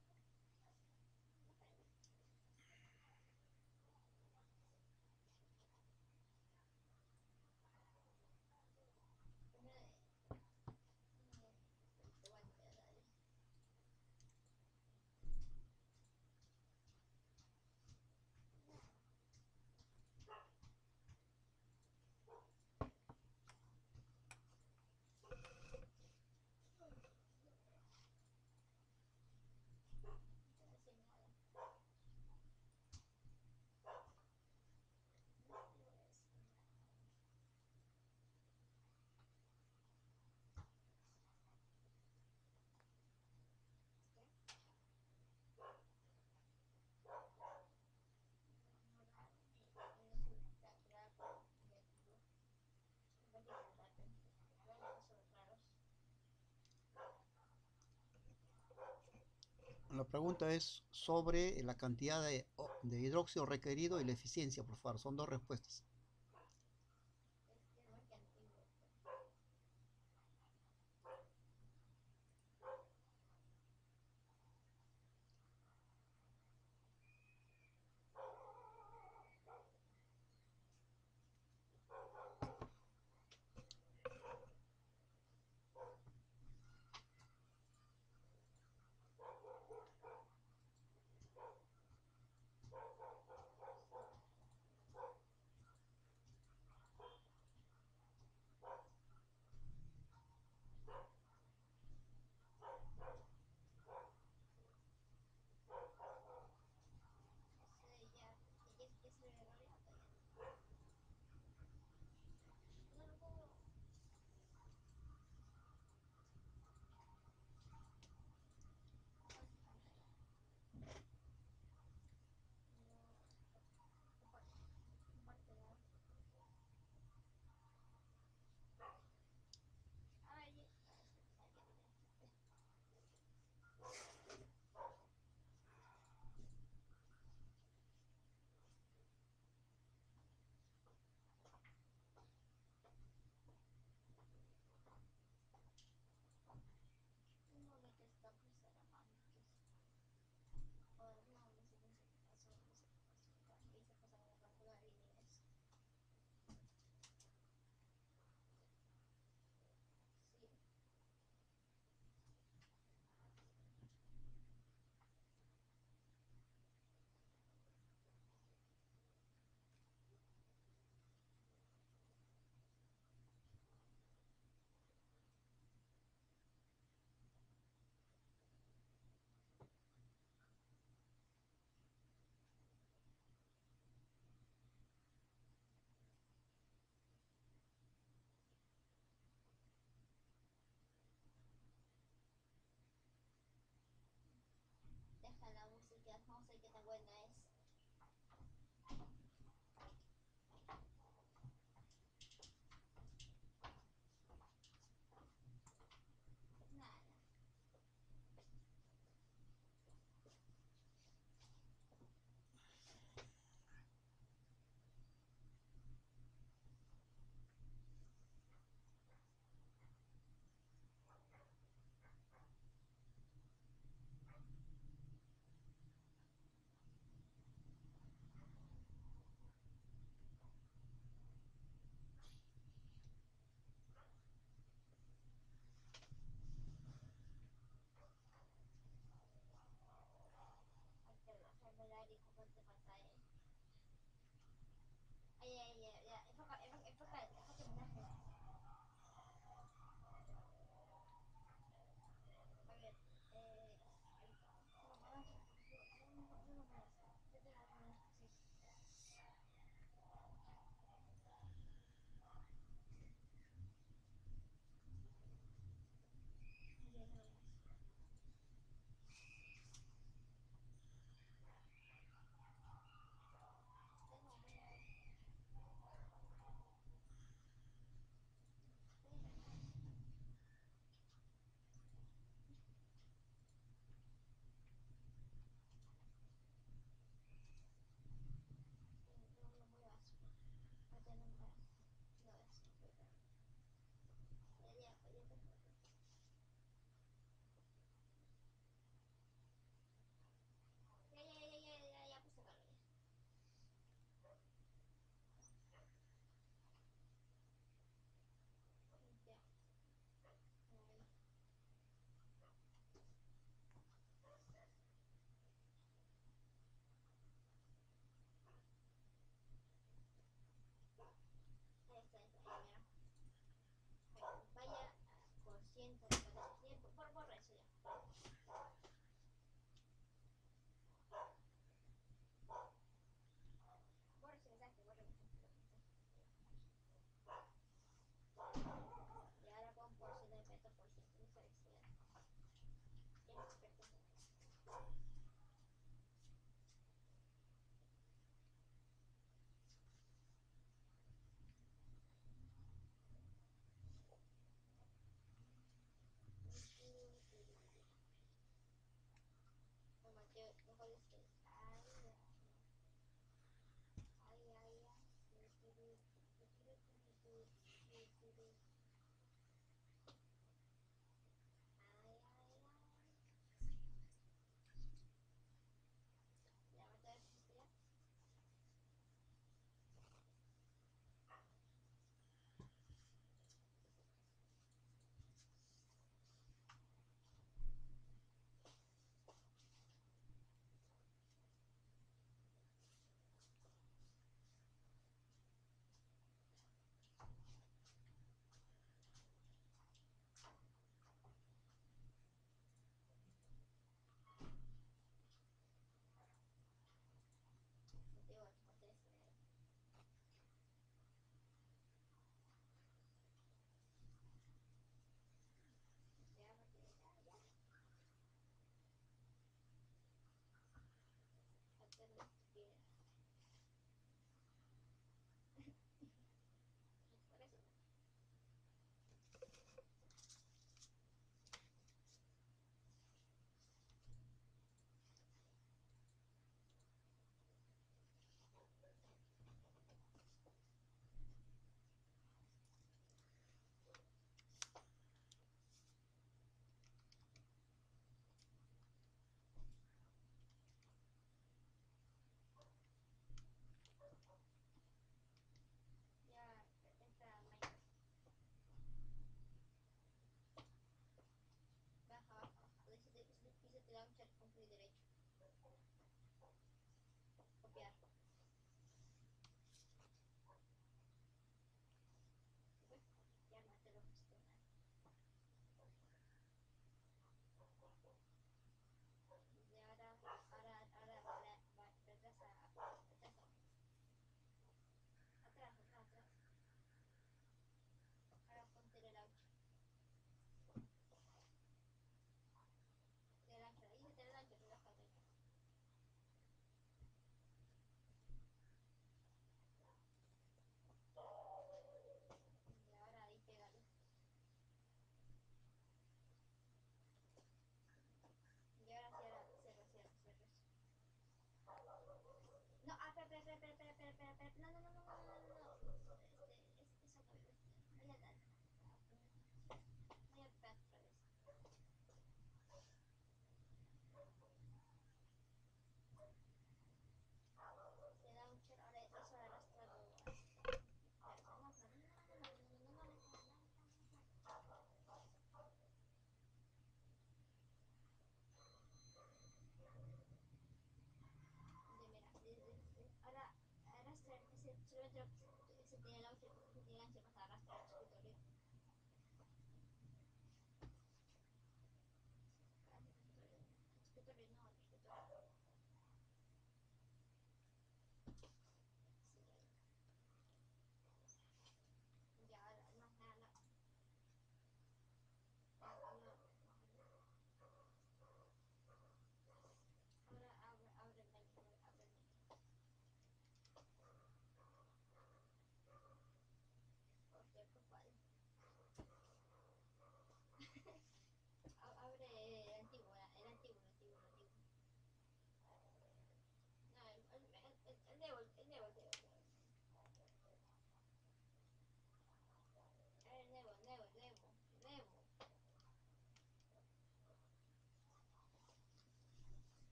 La pregunta es sobre la cantidad de hidróxido requerido y la eficiencia, por favor. Son dos respuestas.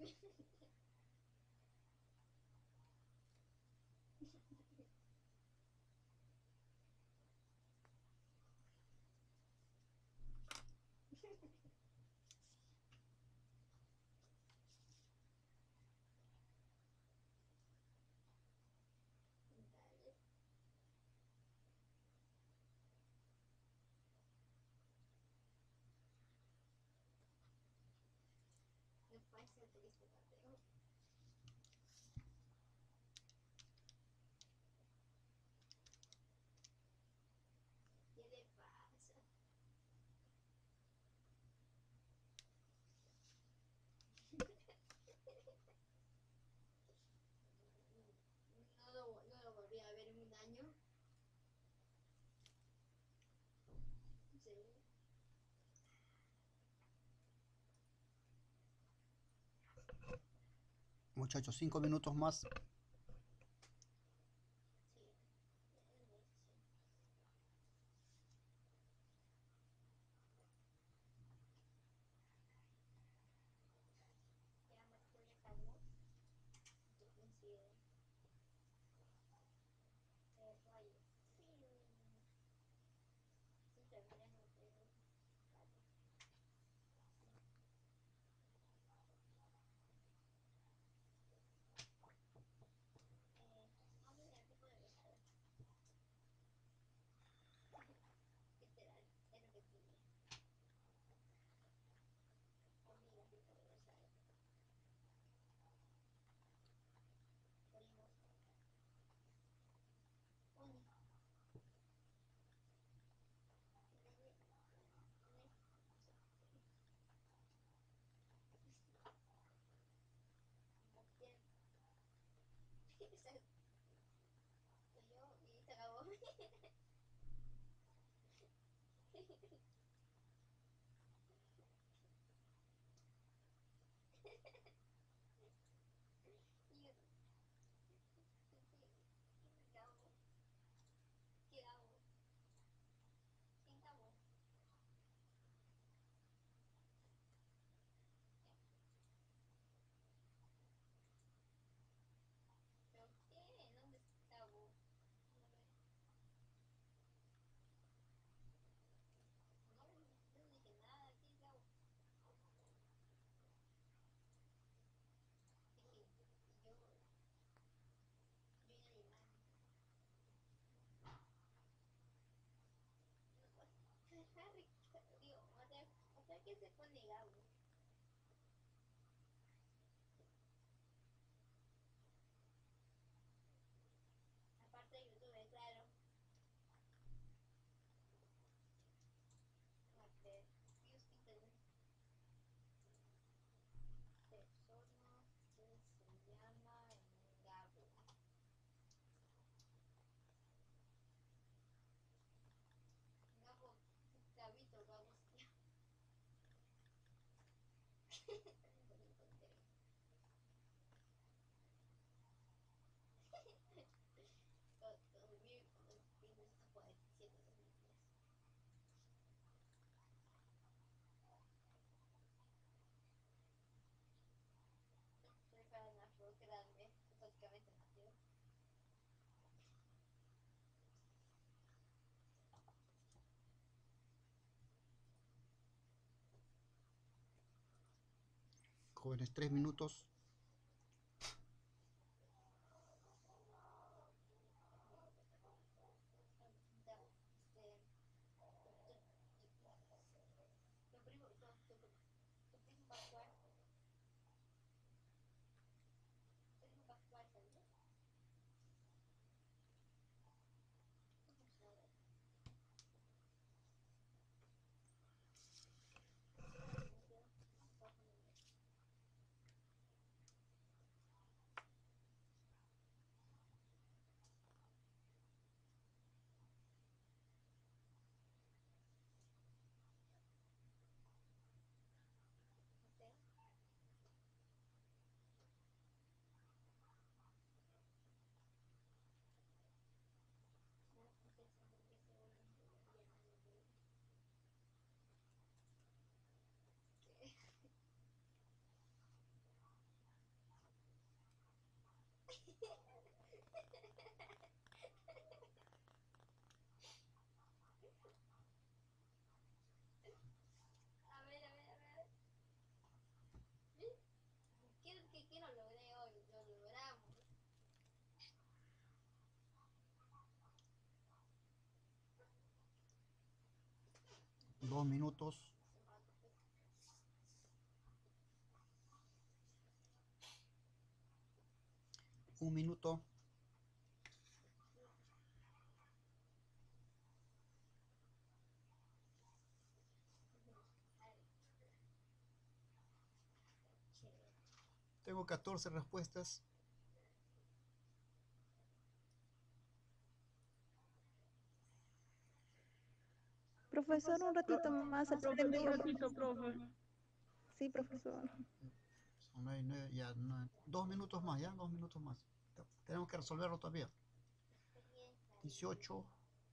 Muchachos, 5 minutos más. Jóvenes, 3 minutos. 2 minutos. Un minuto. Tengo 14 respuestas. Profesor, un ratito más el Profe, de un promedio. ratito, profe. Sí, profesor. Son 9, 9, ya 2 minutos más, ya 2 minutos más. Tenemos que resolverlo todavía. 18.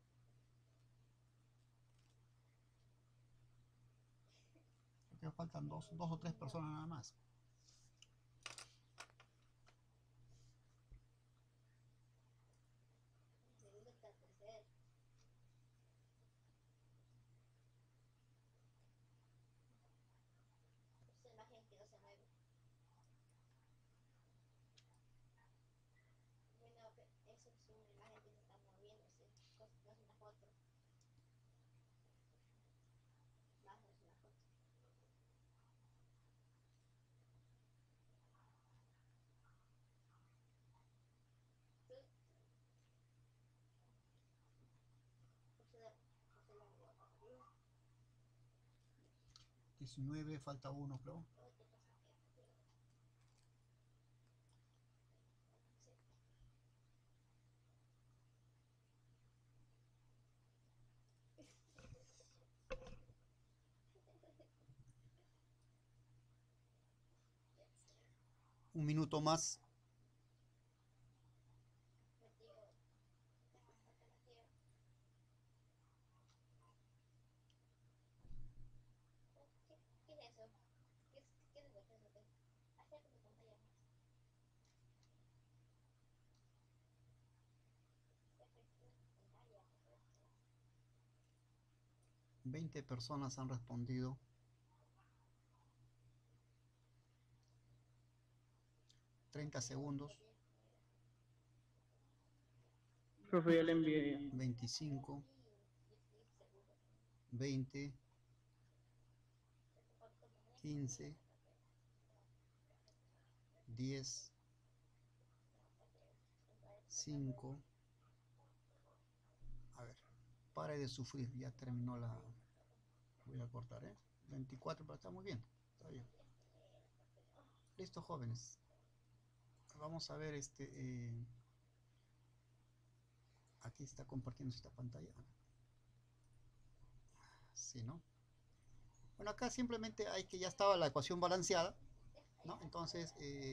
Creo que faltan dos o tres personas nada más. $19, falta uno, creo. Un minuto más. $20 personas han respondido. 30 segundos. Profe, ya le envié. 25. 20. 15. 10. 5. A ver, pare de sufrir, ya terminó la... Voy a cortar, 24, pero está muy bien, está bien. Listo, jóvenes. Vamos a ver aquí está compartiendo esta pantalla. Sí, ¿no? Bueno, acá simplemente hay que ya estaba la ecuación balanceada, ¿no? Entonces,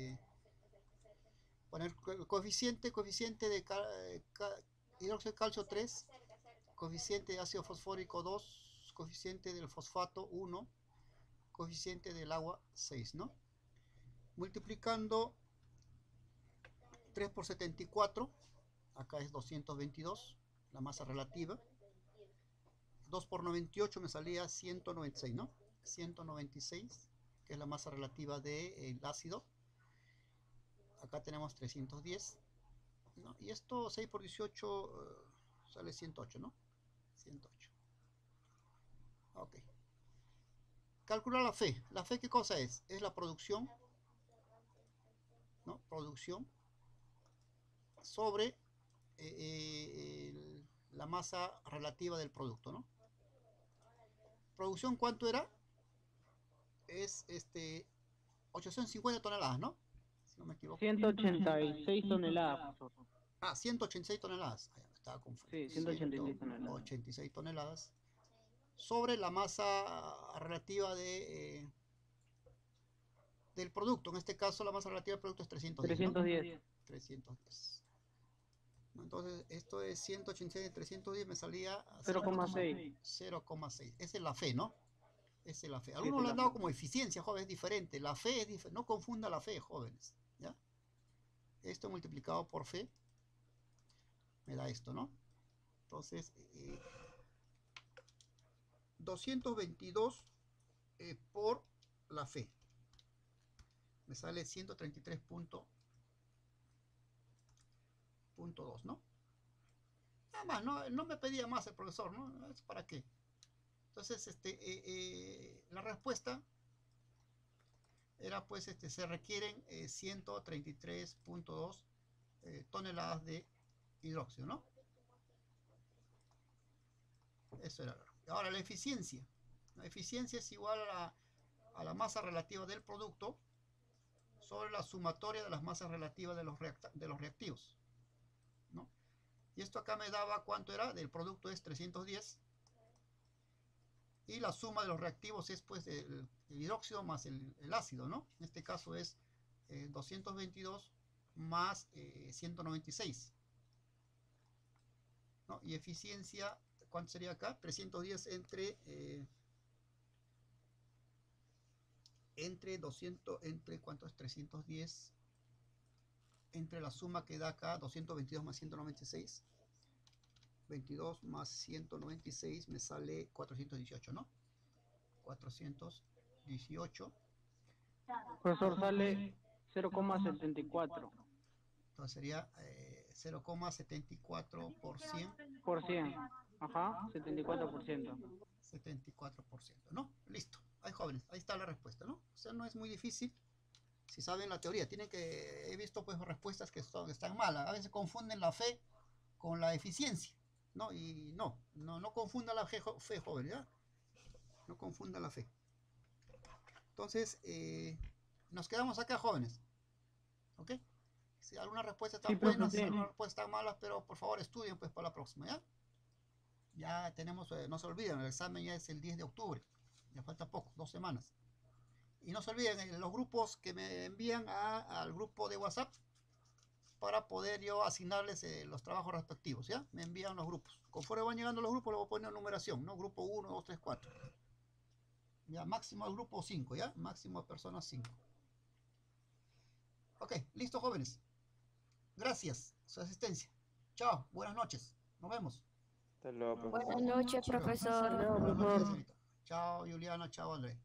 poner el coeficiente de hidróxido de calcio 3, coeficiente de ácido fosfórico 2, coeficiente del fosfato 1, coeficiente del agua 6, ¿no? Multiplicando 3 por 74, acá es 222, la masa relativa. 2 por 98 me salía 196, ¿no? 196, que es la masa relativa del ácido. Acá tenemos 310, ¿no? Y esto 6 por 18 sale 108, ¿no? 108. Ok. Calcular la fe. ¿La fe qué cosa es? Es la producción, ¿no? Producción sobre la masa relativa del producto, ¿no? Producción, ¿cuánto era? Es 850 toneladas, ¿no? Si no me equivoco. 186 toneladas, profesor. 186 toneladas. Ay, me estaba confundiendo. Sí, 186 toneladas. 186 toneladas sobre la masa relativa del producto. En este caso, la masa relativa del producto es 310, ¿no? 310. 310. Entonces, esto es 186 de 310, me salía 0,6. 0,6. Esa es la fe, ¿no? Esa es la fe. Sí, Algunos esa le es han la dado fe. como eficiencia, jóvenes, es diferente. La fe es diferente. No confunda la fe, jóvenes. ¿Ya? esto multiplicado por Fe me da esto, ¿no? Entonces, 222 por la Fe. Me sale 133.2, ¿no? Nada más, no me pedía más el profesor, ¿no? ¿Es para qué? Entonces, la respuesta era, pues, se requieren 133.2 toneladas de hidróxido, ¿no? Eso era. Ahora, la eficiencia. La eficiencia es igual a la masa relativa del producto sobre la sumatoria de las masas relativas de los reactivos, ¿no? Y esto acá me daba, ¿cuánto era? Del producto es 310. Y la suma de los reactivos es, pues, el hidróxido más el ácido, ¿no? En este caso es 222 más 196, ¿no? Y eficiencia, ¿cuánto sería acá? 310 entre 200, ¿cuánto es? 310 entre la suma que da acá, 222 más 196, 22 más 196 me sale 418, ¿no? 418. Profesor, sale 0,74 Entonces sería 0,74 por 100. por 100. Ajá, 74%. 74%, ¿no? Listo. Ahí, jóvenes, ahí está la respuesta, ¿no? O sea, no es muy difícil. Si saben la teoría, he visto, pues, respuestas que están malas. A veces confunden la fe con la eficiencia, ¿no? Y no confunda la fe, joven, ¿ya? No confunda la fe. Entonces, nos quedamos acá, jóvenes. ¿Ok? Si algunas respuestas están buenas, sí. algunas respuestas están malas, pero por favor estudien, pues, para la próxima, ¿ya? Ya tenemos, no se olviden, el examen ya es el 10 de octubre. Ya falta poco, 2 semanas. Y no se olviden los grupos que me envían al grupo de WhatsApp para poder yo asignarles los trabajos respectivos, ¿ya? Me envían los grupos. Conforme van llegando los grupos, le voy a poner numeración, ¿no? Grupo 1, 2, 3, 4. Ya, máximo al grupo 5, ¿ya? Máximo de personas 5. Ok, listo, jóvenes. Gracias por su asistencia. Chao, buenas noches. Nos vemos. Hasta luego, Buenas profesor. noches, profesor. Buenas noches, señorita. Chao, Juliana. Chao, André.